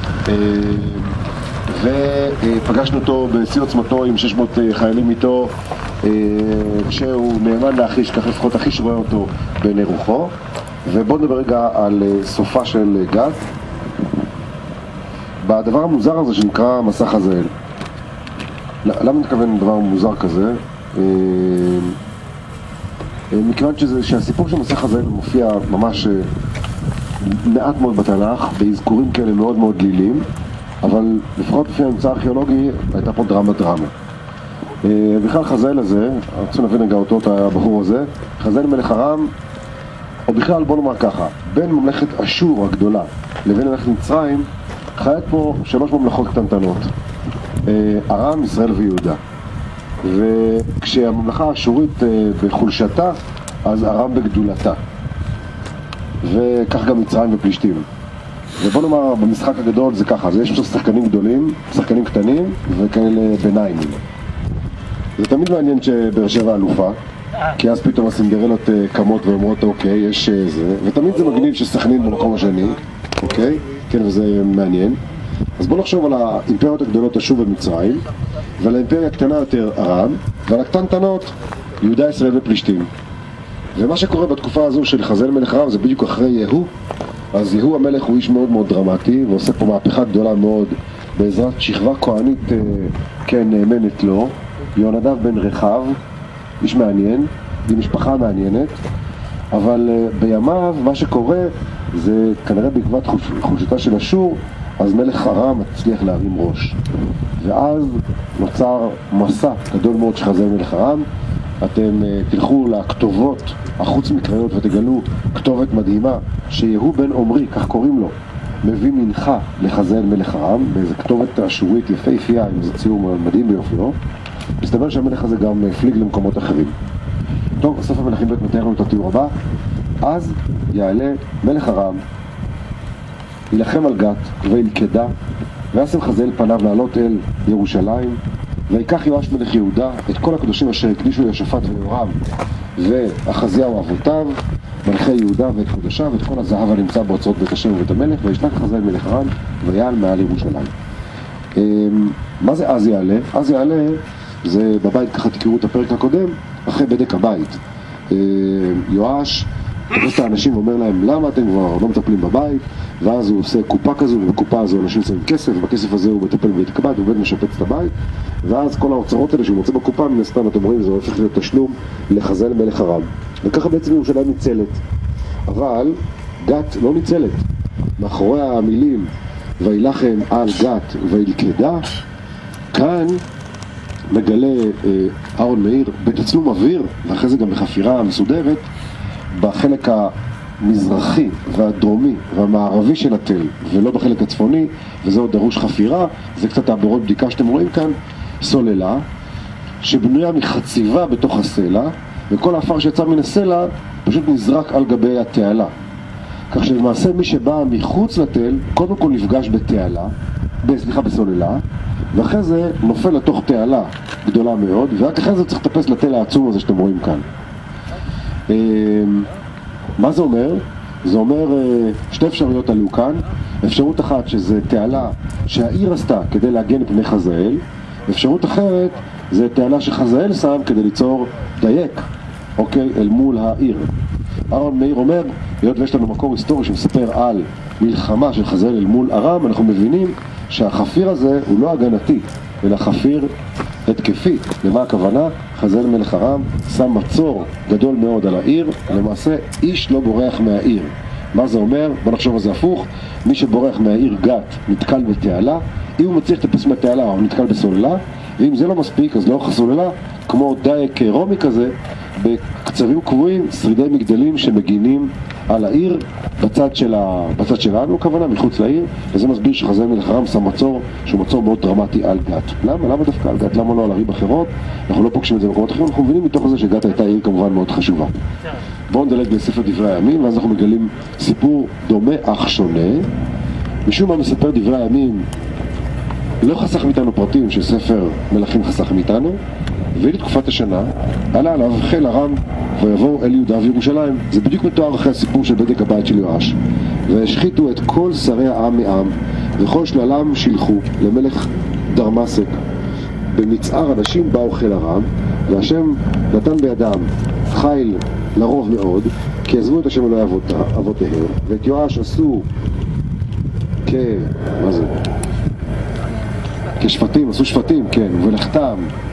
ופגשנו אותו בשיא עוצמתו עם 600 חיילים איתו, כשהוא נאמן לאחיש, ככה לפחות אחיש רואה אותו בעיני רוחו. ובואו נדבר רגע על סופה של גת, בדבר המוזר הזה שנקרא מסע חזאל. למה מתכוון דבר מוזר כזה? מכיוון שהסיפור של מסע חזאל מופיע ממש מעט מאוד בתנ"ך, באזכורים כאלה מאוד מאוד דלילים, אבל לפחות לפי הממצא הארכיאולוגי הייתה פה דרמה. בכלל חזאל הזה, רצו להבין רגע אותו, את הבחור הזה, חזאל מלך ארם, או בכלל בוא נאמר ככה, בין ממלכת אשור הגדולה לבין ממלכת מצרים, חיית פה 3 ממלכות קטנטנות, ארם, ישראל ויהודה. וכשהממלכה האשורית בחולשתה, אז ארם בגדולתה. וכך גם מצרים ופלישתים. ובוא נאמר, במשחק הגדול זה ככה, יש פה שחקנים גדולים, שחקנים קטנים וכאלה ביניימים. זה תמיד מעניין שבאר שבע אלופה, כי אז פתאום הסינדרלות קמות ואומרות אוקיי, יש זה, ותמיד זה מגניב שסכנין במקום השני, אוקיי? כן, וזה מעניין. אז בואו נחשוב על האימפריות הגדולות אשור ומצרים, ועל האימפריה הקטנה יותר ארם, ועל הקטנטנות יהודה, ישראל ופלישתים. ומה שקורה בתקופה הזו של חזאל מלך ארם זה בדיוק אחרי יהוא. אז יהוא המלך הוא איש מאוד מאוד דרמטי, ועושה פה מהפכה גדולה מאוד בעזרת שכבה כהנית כן נאמנת לו, יהונדב בן רחב, איש מעניין, עם משפחה מעניינת, אבל בימיו מה שקורה זה כנראה בעקבות חולשתה של אשור, אז מלך ארם מצליח להרים ראש. ואז נוצר מסע גדול מאוד שחזר מלך ארם. אתם תלכו לכתובות החוץ מקראיות ותגלו כתובת מדהימה שיהוא בן עומרי, כך קוראים לו, מביא מנחה לחזאל מלך ארם, באיזו כתובת אשורית יפהפייה, עם איזה ציור מדהים ביופיו. מסתבר שהמלך הזה גם הפליג למקומות אחרים. טוב, בסוף המלכים ב' מתאר לנו את התיאור הבא. אז יעלה מלך ארם, ילחם על גת וילכדה, וישם חזאל פניו לעלות אל ירושלים, ויקח יואש מלך יהודה את כל הקדושים אשר הקדישו ליהושפט ויורם ואחזיהו אבותיו, מלכי יהודה ואת קדושיו, ואת כל הזהב הנמצא באוצרות בית השם ובית המלך, וישלח חזאל מלך ארם ויעל מעל ירושלים. מה זה אז יעלה? אז יעלה זה בבית, ככה תקראו את הפרק הקודם, אחרי בדק הבית. יואש תופס את האנשים ואומר להם, למה אתם כבר לא מטפלים בבית? ואז הוא עושה קופה כזו, ובקופה הזו אנשים שמים כסף, ובכסף הזה הוא מטפל בבית הבית, הוא משפץ את הבית, ואז כל האוצרות האלה שהוא מוצא בקופה, מן הסתם אתם רואים, זה הופך להיות תשלום לחזאל מלך ארם. וככה בעצם ירושלים ניצלת. אבל גת לא ניצלת. מאחורי המילים וילחם על גת וילכדה, כאן מגלה אהרון מאיר בתצלום אוויר, ואחרי זה גם בחפירה מסודרת, בחלק המזרחי והדרומי והמערבי של התל, ולא בחלק הצפוני, וזה עוד דרוש חפירה. זה קצת העברות בדיקה שאתם רואים כאן. סוללה שבנויה מחציבה בתוך הסלע, וכל האפר שיצא מן הסלע פשוט נזרק על גבי התעלה, כך שלמעשה מי שבא מחוץ לתל קודם כל נפגש בסוללה, ואחרי זה נופל לתוך תעלה גדולה מאוד, ורק אחרי זה צריך לטפס לתל העצום הזה שאתם רואים כאן. מה זה אומר? זה אומר שתי אפשרויות עלו כאן. אפשרות אחת שזה תעלה שהעיר עשתה כדי להגן פני חזאל, אפשרות אחרת זה תעלה שחזאל שם כדי ליצור דייק, אוקיי, אל מול העיר. אהרון מאיר אומר, היות ויש לנו מקור היסטורי שמספר על מלחמה של חזאל אל מול ארם, אנחנו מבינים שהחפיר הזה הוא לא הגנתי, אלא חפיר התקפי. למה הכוונה? חזאל מלך ארם שם מצור גדול מאוד על העיר, למעשה איש לא בורח מהעיר. מה זה אומר? בוא נחשוב על זה הפוך. מי שבורח מהעיר גת נתקל בתעלה, אם הוא מצליח לטפס מהתעלה הוא נתקל בסוללה, ואם זה לא מספיק אז לאורך הסוללה, כמו דייק רומי כזה, בקצבים קבועים שרידי מגדלים שמגינים על העיר בצד שלנו, כוונה מחוץ לעיר. וזה מסביר שחזאל מלך ארם שם מצור שהוא מצור מאוד דרמטי על גת. למה דווקא על גת? למה לא על ערים אחרות? אנחנו לא פוגשים את זה במקומות אחרים. אנחנו מבינים מתוך זה שגת הייתה עיר כמובן מאוד חשובה. בואו נדלג לספר דברי הימים, ואז אנחנו מגלים סיפור דומה אך שונה. משום מה מספר דברי הימים לא חסך מאיתנו פרטים שספר מלכים חסך מאיתנו, ולתקופת השנה עלה עליו חיל ארם ויבואו אל יהודה וירושלים. זה בדיוק מתואר אחרי הסיפור של בדק הבית של יואש. והשחיתו את כל שרי העם מעם, וכל שללם שילחו למלך דרמסק. במצער אנשים באו חיל ארם, והשם נתן בידם חיל לרוב מאוד, כי עזבו את השם אלוהי אבותיהם, ואת יואש עשו כשפטים, עשו שפטים, כן, ולכתם,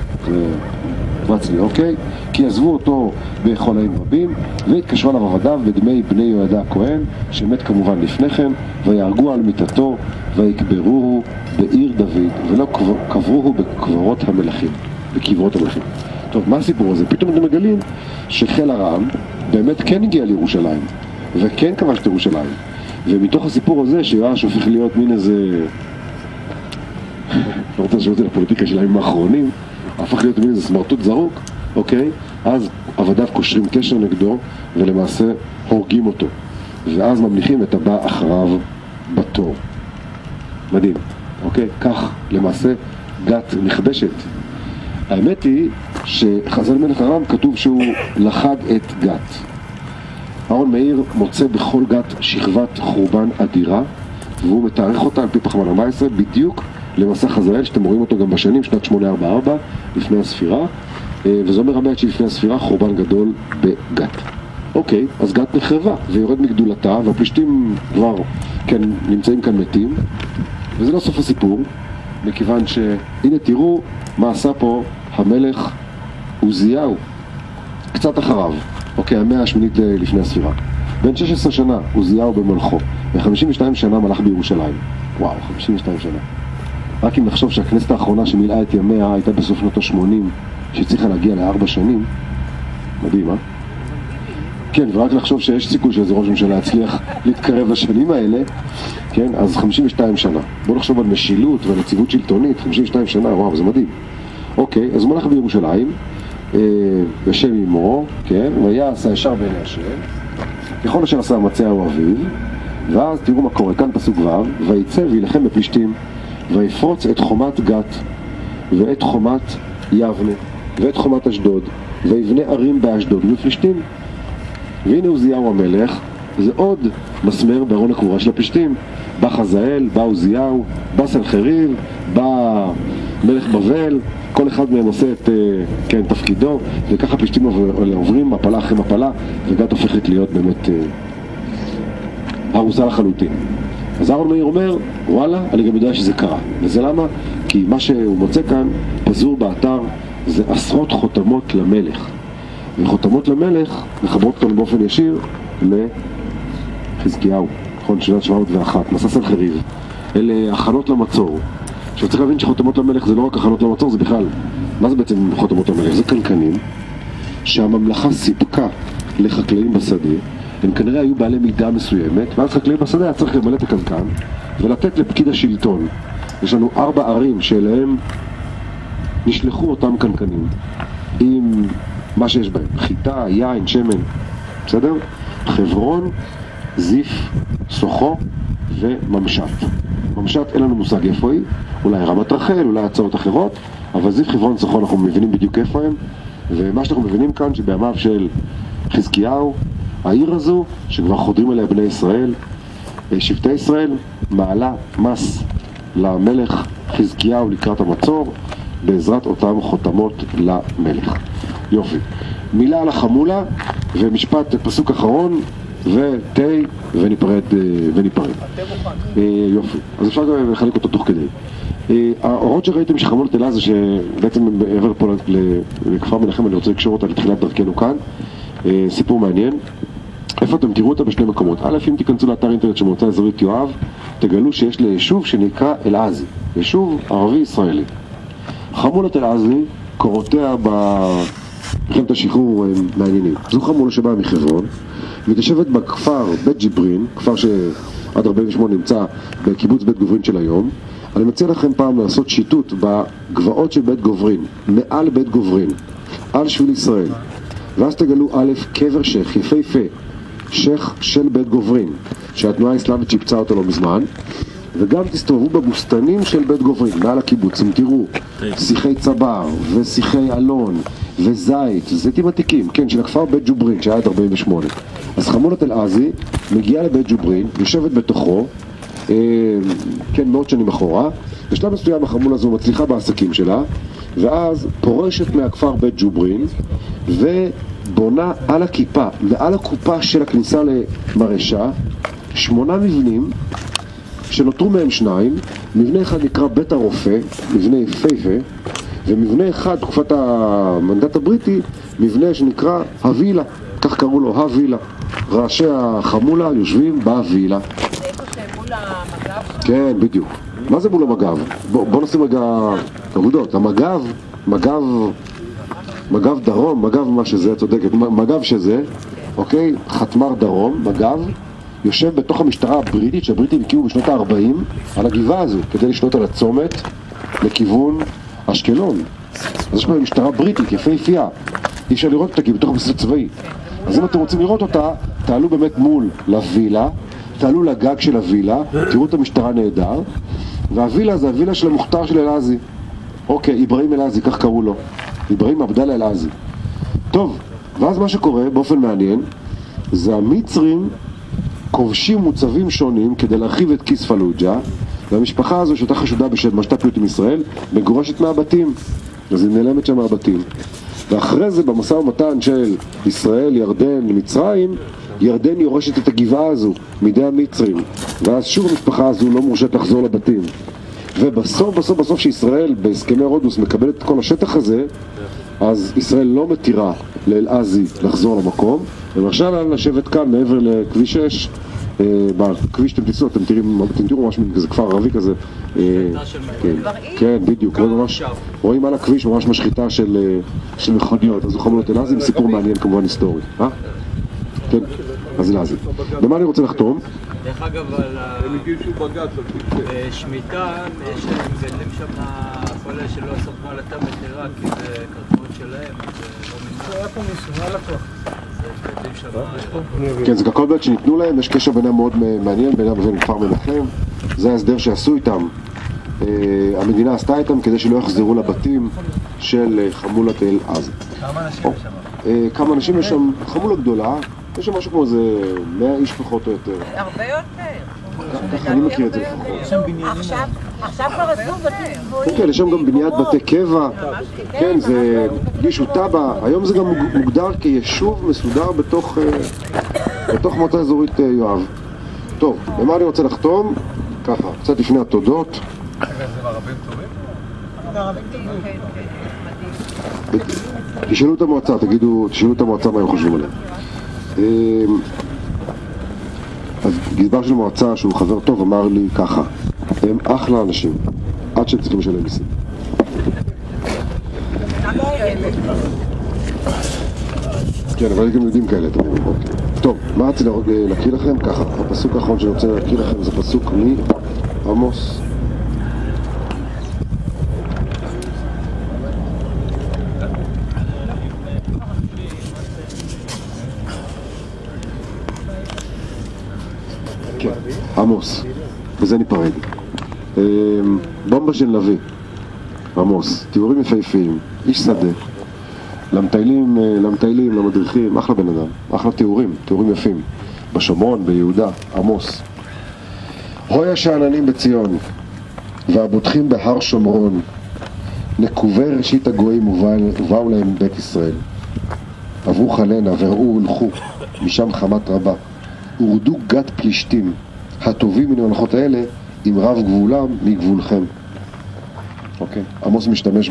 אוקיי? כי עזבו אותו בחולאים רבים, והתקשרו עליו עבדיו בדמי בני יהוידע הכהן, שמת כמובן לפני כן, ויהרגו על מיטתו, ויקברוהו בעיר דוד, ולא קברוהו בקברות המלכים. טוב, מה הסיפור הזה? פתאום אתם מגלים שחיל ארם באמת כן הגיע לירושלים, וכן כבש את ירושלים. ומתוך הסיפור הזה שיואש הופך להיות מין איזה, לא רוצה לשאול אותי לפוליטיקה של הימים האחרונים, הפך להיות מין איזה סמרטוט זרוק, אוקיי? אז עבדיו קושרים קשר נגדו ולמעשה הורגים אותו, ואז ממליכים את הבא אחריו בתור. מדהים, אוקיי? כך למעשה גת נכבשת. האמת היא שחזאל מלך ארם כתוב שהוא לחד את גת. אהרון מאיר מוצא בכל גת שכבת חורבן אדירה, והוא מתארך אותה על פי פחמן 14 בדיוק למסע חזאל, שאתם רואים אותו גם בשנים שנת 844 לפני הספירה, וזה אומר המאה התשיעית לפני הספירה, חורבן גדול בגת. אוקיי, אז גת נחרבה ויורד מגדולתה, והפלישתים כבר כן נמצאים כאן מתים, וזה לא סוף הסיפור, מכיוון שהנה תראו מה עשה פה המלך עוזיהו קצת אחריו. אוקיי, המאה השמינית לפני הספירה. בן 16 שנה עוזיהו במלכו, ו-52 שנה מלך בירושלים. וואו, 52 שנה. רק אם נחשוב שהכנסת האחרונה שמילאה את ימיה הייתה בסוף שנות ה-80, שצריכה להגיע ל4 שנים. מדהים, אה? כן, ורק לחשוב שיש סיכוי שאיזה ראש ממשלה יצליח להתקרב לשנים האלה, כן, אז 52 שנה. בואו נחשוב על משילות ועל יציבות שלטונית, 52 שנה, וואו, זה מדהים. אוקיי, אז הוא מלך בירושלים, בשם אמו, כן, ויעש הישר בעיני השם, ככל אשר עשה מצאהו אביו, ואז תראו מה קורה, כאן פסוק ו', ויצא וילחם בפלישתים, ויפרוץ את חומת גת, ואת חומת יבנה, ואת חומת אשדוד, ויבנה ערים באשדוד ובפלישתים. והנה עוזיהו המלך, זה עוד מסמר בארון הקבורה של הפלישתים. בא חזאל, בא עוזיהו, בא סנחריב, בא מלך בבל, כל אחד מהם עושה את תפקידו, וככה פלישתים עוברים מפלה אחרי מפלה, וגת הופכת להיות באמת הרוסה לחלוטין. אז אהרון מאיר אומר, וואלה, אני גם יודע שזה קרה. וזה למה? כי מה שהוא מוצא כאן, פזור באתר, זה עשרות חותמות למלך. וחותמות למלך מחברות אותנו באופן ישיר לחזקיהו, נכון, שנת 701, מסע סנחריב. אלה הכנות למצור. עכשיו צריך להבין שחותמות למלך זה לא רק הכנות למצור, זה בכלל, מה זה בעצם חותמות למלך? זה קנקנים שהממלכה סיפקה לחקלאים בשדה. הם כנראה היו בעלי מידה מסוימת, ואז חקלאים בשדה היה צריך למלא את הקנקן ולתת לפקיד השלטון. יש לנו 4 ערים שאליהם נשלחו אותם קנקנים עם מה שיש בהם, חיטה, יין, שמן, בסדר? חברון, זיף, סוחו וממשת. ממשת אין לנו מושג איפה היא, אולי רמת רחל, אולי הצעות אחרות, אבל זיף, חברון, סוחו אנחנו מבינים בדיוק איפה הם, ומה שאנחנו מבינים כאן שבימיו של חזקיהו, העיר הזו שכבר חודרים אליה בני ישראל, שבטי ישראל, מעלה מס למלך חזקיהו לקראת המצור בעזרת אותם חותמות למלך. יופי. מילה על החמולה ומשפט פסוק אחרון ותי וניפרד. יופי. אז אפשר גם לחלק אותו תוך כדי. ההוראות שראיתם שחמולת אלה זה שבעצם מעבר פה לכפר מנחם, אני רוצה לקשור אותה לתחילת דרכנו כאן. סיפור מעניין. איפה אתם תראו אותה? בשני מקומות. א', אם תיכנסו לאתר אינטרנט של מועצה אזורית יואב, תגלו שיש ליישוב שנקרא אלעזי, יישוב ערבי ישראלי. חמולת אלעזי, קורותיה במלחמת השחרור הם מעניינים. זו חמולה שבאה מחברון, מתיישבת בכפר בית ג'יברין, כפר שעד 48 נמצא בקיבוץ בית גוברין של היום. אני מציע לכם פעם לעשות שיטוט בגבעות של בית גוברין, מעל בית גוברין, על שביל ישראל. ואז תגלו א', קבר שייך, יפהפה, שייך של בית גוברין, שהתנועה האסלאמית שיפצה אותו לא מזמן, וגם תסתובבו בבוסתנים של בית גוברין, מעל הקיבוץ, אם תראו, שיחי צבר, ושיחי אלון, וזית, זיתים עתיקים, כן, של הכפר בית ג'וברין, שהיה עד 48. אז חמולת אלעזי מגיעה לבית ג'וברין, יושבת בתוכו, כן, מאות שנים אחורה, בשלב מסוים החמולה הזו מצליחה בעסקים שלה, ואז פורשת מהכפר בית ג'וברין, ובונה על הכיפה, ועל הקופה של הכניסה למרשה, 8 מבנים, שנותרו מהם 2, מבנה אחד נקרא בית הרופא, מבנה יפהפה, ומבנה אחד, תקופת המנדט הבריטי, מבנה שנקרא הווילה, כך קראו לו, הווילה. ראשי החמולה יושבים בווילה. זה איפה שמול המג"ב? כן, בדיוק. מה זה מול המג"ב? בוא נשים רגע עבודות. המג"ב, מג"ב דרום, מג"ב מה שזה, צודקת, מג"ב שזה, אוקיי, חתמר דרום, מג"ב, יושב בתוך המשטרה הבריטית, שהבריטים הקימו בשנות ה-40, על הגבעה הזו, כדי לשלוט על הצומת לכיוון אשקלון. אז יש פה משטרה בריטית, יפהפייה. אי אפשר לראות אותה כי בתוך הבסיס הצבאי. אז אם אתם רוצים לראות אותה, תעלו באמת מול לווילה, תעלו לגג של הווילה, תראו את המשטרה נהדר, והווילה זה הווילה של המוכתר של אלעזי. אוקיי, אברהים אלעזי, כך קראו לו. אברהים עבדאללה אלעזי. טוב, ואז מה שקורה באופן מעניין, זה המצרים כובשים מוצבים שונים כדי להרחיב את כיס פלוג'ה, והמשפחה הזו שהייתה חשודה בשל משת"פיות עם ישראל, מגורשת מהבתים. אז היא נעלמת שם מהבתים. ואחרי זה במשא ומתן של ישראל, ירדן, מצרים, ירדן יורשת את הגבעה הזו מידי המצרים, ואז שוב המשפחה הזו לא מורשת לחזור לבתים. ובסוף שישראל בהסכמי רודוס מקבלת את כל השטח הזה, אז ישראל לא מתירה לאל-עזי לחזור למקום, ומרשה לה לשבת כאן מעבר לכביש 6, בכביש שאתם תיסעו, אתם תראו ממש כזה כפר ערבי כזה, כן, בדיוק, רואים על הכביש ממש משחיטה של מכוניות, אז זו חמולות אל-עזי עם סיפור מעניין כמובן היסטורי, כן, אז אל-עזי. במה אני רוצה לחתום? דרך אגב, על שמיטה, יש להם מגדלים שם כל אלה שלא ספרו על התא מחירה, כי זה קרקעות שלהם, זה לא מנהל. כן, זה קרקעות בית שניתנו להם, יש קשר ביניהם מאוד מעניין, ביניהם לבין כפר מנחם. זה ההסדר שעשו איתם, המדינה עשתה איתם כדי שלא יחזרו לבתים של חמולת אל-עזי. כמה אנשים יש שם? כמה אנשים יש שם? חמולה גדולה, יש שם משהו כמו איזה 100 איש פחות או יותר. הרבה יותר. ככה אני מכיר את זה לפחות. עכשיו כבר עשו בתים גבוהים. כן, יש שם גם בניית בתי קבע, כן, זה גישו טאבה, היום זה גם מוגדר כיישוב מסודר בתוך מועצה אזורית יואב. טוב, במה אני רוצה לחתום? ככה, קצת לפני התודות. רגע, זה ערבים טובים? תשאלו את המועצה, תשאלו את המועצה מה הם חושבים עליהם. אז גזבר של מועצה שהוא חבר טוב אמר לי ככה, הם אחלה אנשים, עד שהם צריכים לשלם מיסים. כן, אבל גם יודעים כאלה, אתם יודעים. טוב, מה רציתי להקריא לכם? ככה, הפסוק האחרון שאני רוצה להקריא לכם זה פסוק מעמוס. כן, עמוס, בזה ניפרד. בומבה של נביא, עמוס, תיאורים יפהפיים, איש שדה, למטיילים, למדריכים, אחלה בן אדם, אחלה תיאורים יפים, בשומרון, ביהודה, עמוס. הוי השאננים בציון, והבוטחים בהר שומרון, נקובי ראשית הגויים ובאו להם בית ישראל. עברו חלנה וראו הולכו, משם חמת רבה. הורדו גת פלישתים, הטובים מן המלכות האלה, עם רב גבולם מגבולכם. אוקיי, עמוס משתמש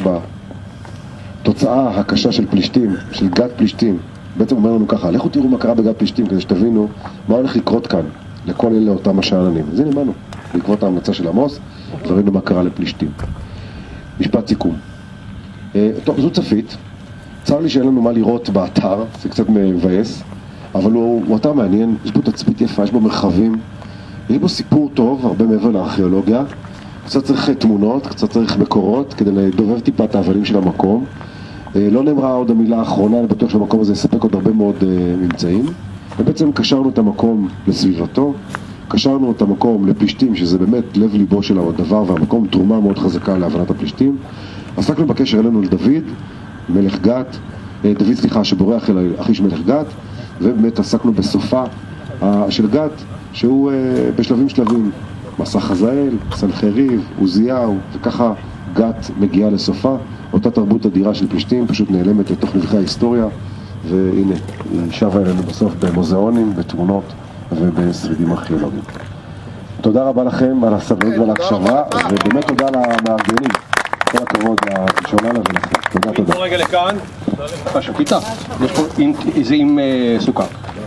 בתוצאה הקשה של פלישתים, של גת פלישתים. בעצם אומר לנו ככה, לכו תראו מה קרה בגת פלישתים, כדי שתבינו מה הולך לקרות כאן, לכל אלה אותם השאננים. אז הנה באנו, בעקבות ההמלצה של עמוס, וראינו מה קרה לפלישתים. משפט סיכום. טוב, זו צפית. צר לי שאין לנו מה לראות באתר, זה קצת מבאס, אבל הוא אתר מעניין, יש בו תצפית יפה, יש בו מרחבים, יש בו סיפור טוב, הרבה מעבר לארכיאולוגיה, קצת צריך תמונות, קצת צריך מקורות, כדי לדובב טיפה את האבנים של המקום. לא נאמרה עוד המילה האחרונה, אני בטוח שהמקום הזה יספק עוד הרבה מאוד ממצאים, ובעצם קשרנו את המקום לסביבתו, קשרנו את המקום לפלישתים, שזה באמת לב ליבו של הדבר, והמקום תרומה מאוד חזקה להבנת הפלישתים. עסקנו בקשר אלינו לדוד, מלך גת, שבורח אל אחיש מלך גת, ובאמת עסקנו בסופה של גת, שהוא בשלבים, מסע חזאל, סנחריב, עוזיהו, וככה גת מגיעה לסופה. אותה תרבות אדירה של פלישתים פשוט נעלמת לתוך נבחי ההיסטוריה, והנה, היא שווה אלינו בסוף במוזיאונים, בתמונות ובשרידים ארכיאולוגיים. תודה רבה לכם על הסבלנות ועל ההקשבה, ובאמת תודה למארגנים. כל הכבוד לשוננה ולכם. תודה. בוא רגע לכאן. השקיטה, יש פה זה עם סוכר.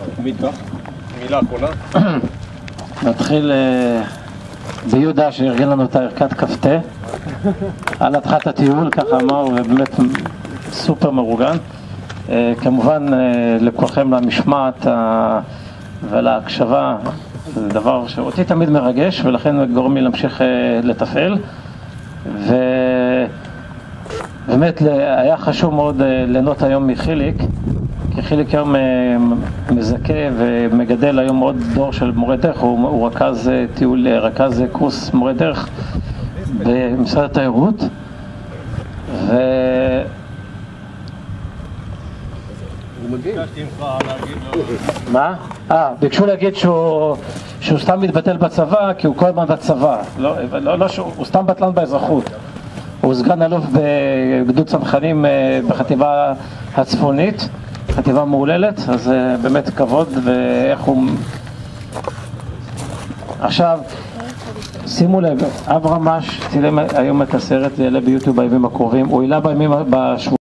מילה אחרונה. נתחיל ביהודה שארגן לנו את הערכת כפתה על התחלת הטיול, ככה אמר, ובאמת סופר מרוגן. כמובן לכולכם למשמעת ולהקשבה, זה דבר שאותי תמיד מרגש ולכן גורם לי להמשיך לתפעל. ובאמת היה חשוב מאוד ליהנות היום מחיליק, כי חיליק היום מזכה ומגדל היום עוד דור של מורי דרך, הוא רכז טיול, רכז קורס מורי דרך במשרד התיירות. מה? ביקשו להגיד שהוא סתם מתבטל בצבא, כי הוא כל הזמן בצבא, הוא סתם בטלן באזרחות. הוא סגן אלוף בגדוד צנחנים בחטיבה הצפונית, חטיבה מעוללת, אז באמת כבוד. ואיך הוא... עכשיו, שימו לב, אברהם מש צילם היום את הסרט, זה יעלה ביוטיוב בימים הקרובים, הוא העלה בשבוע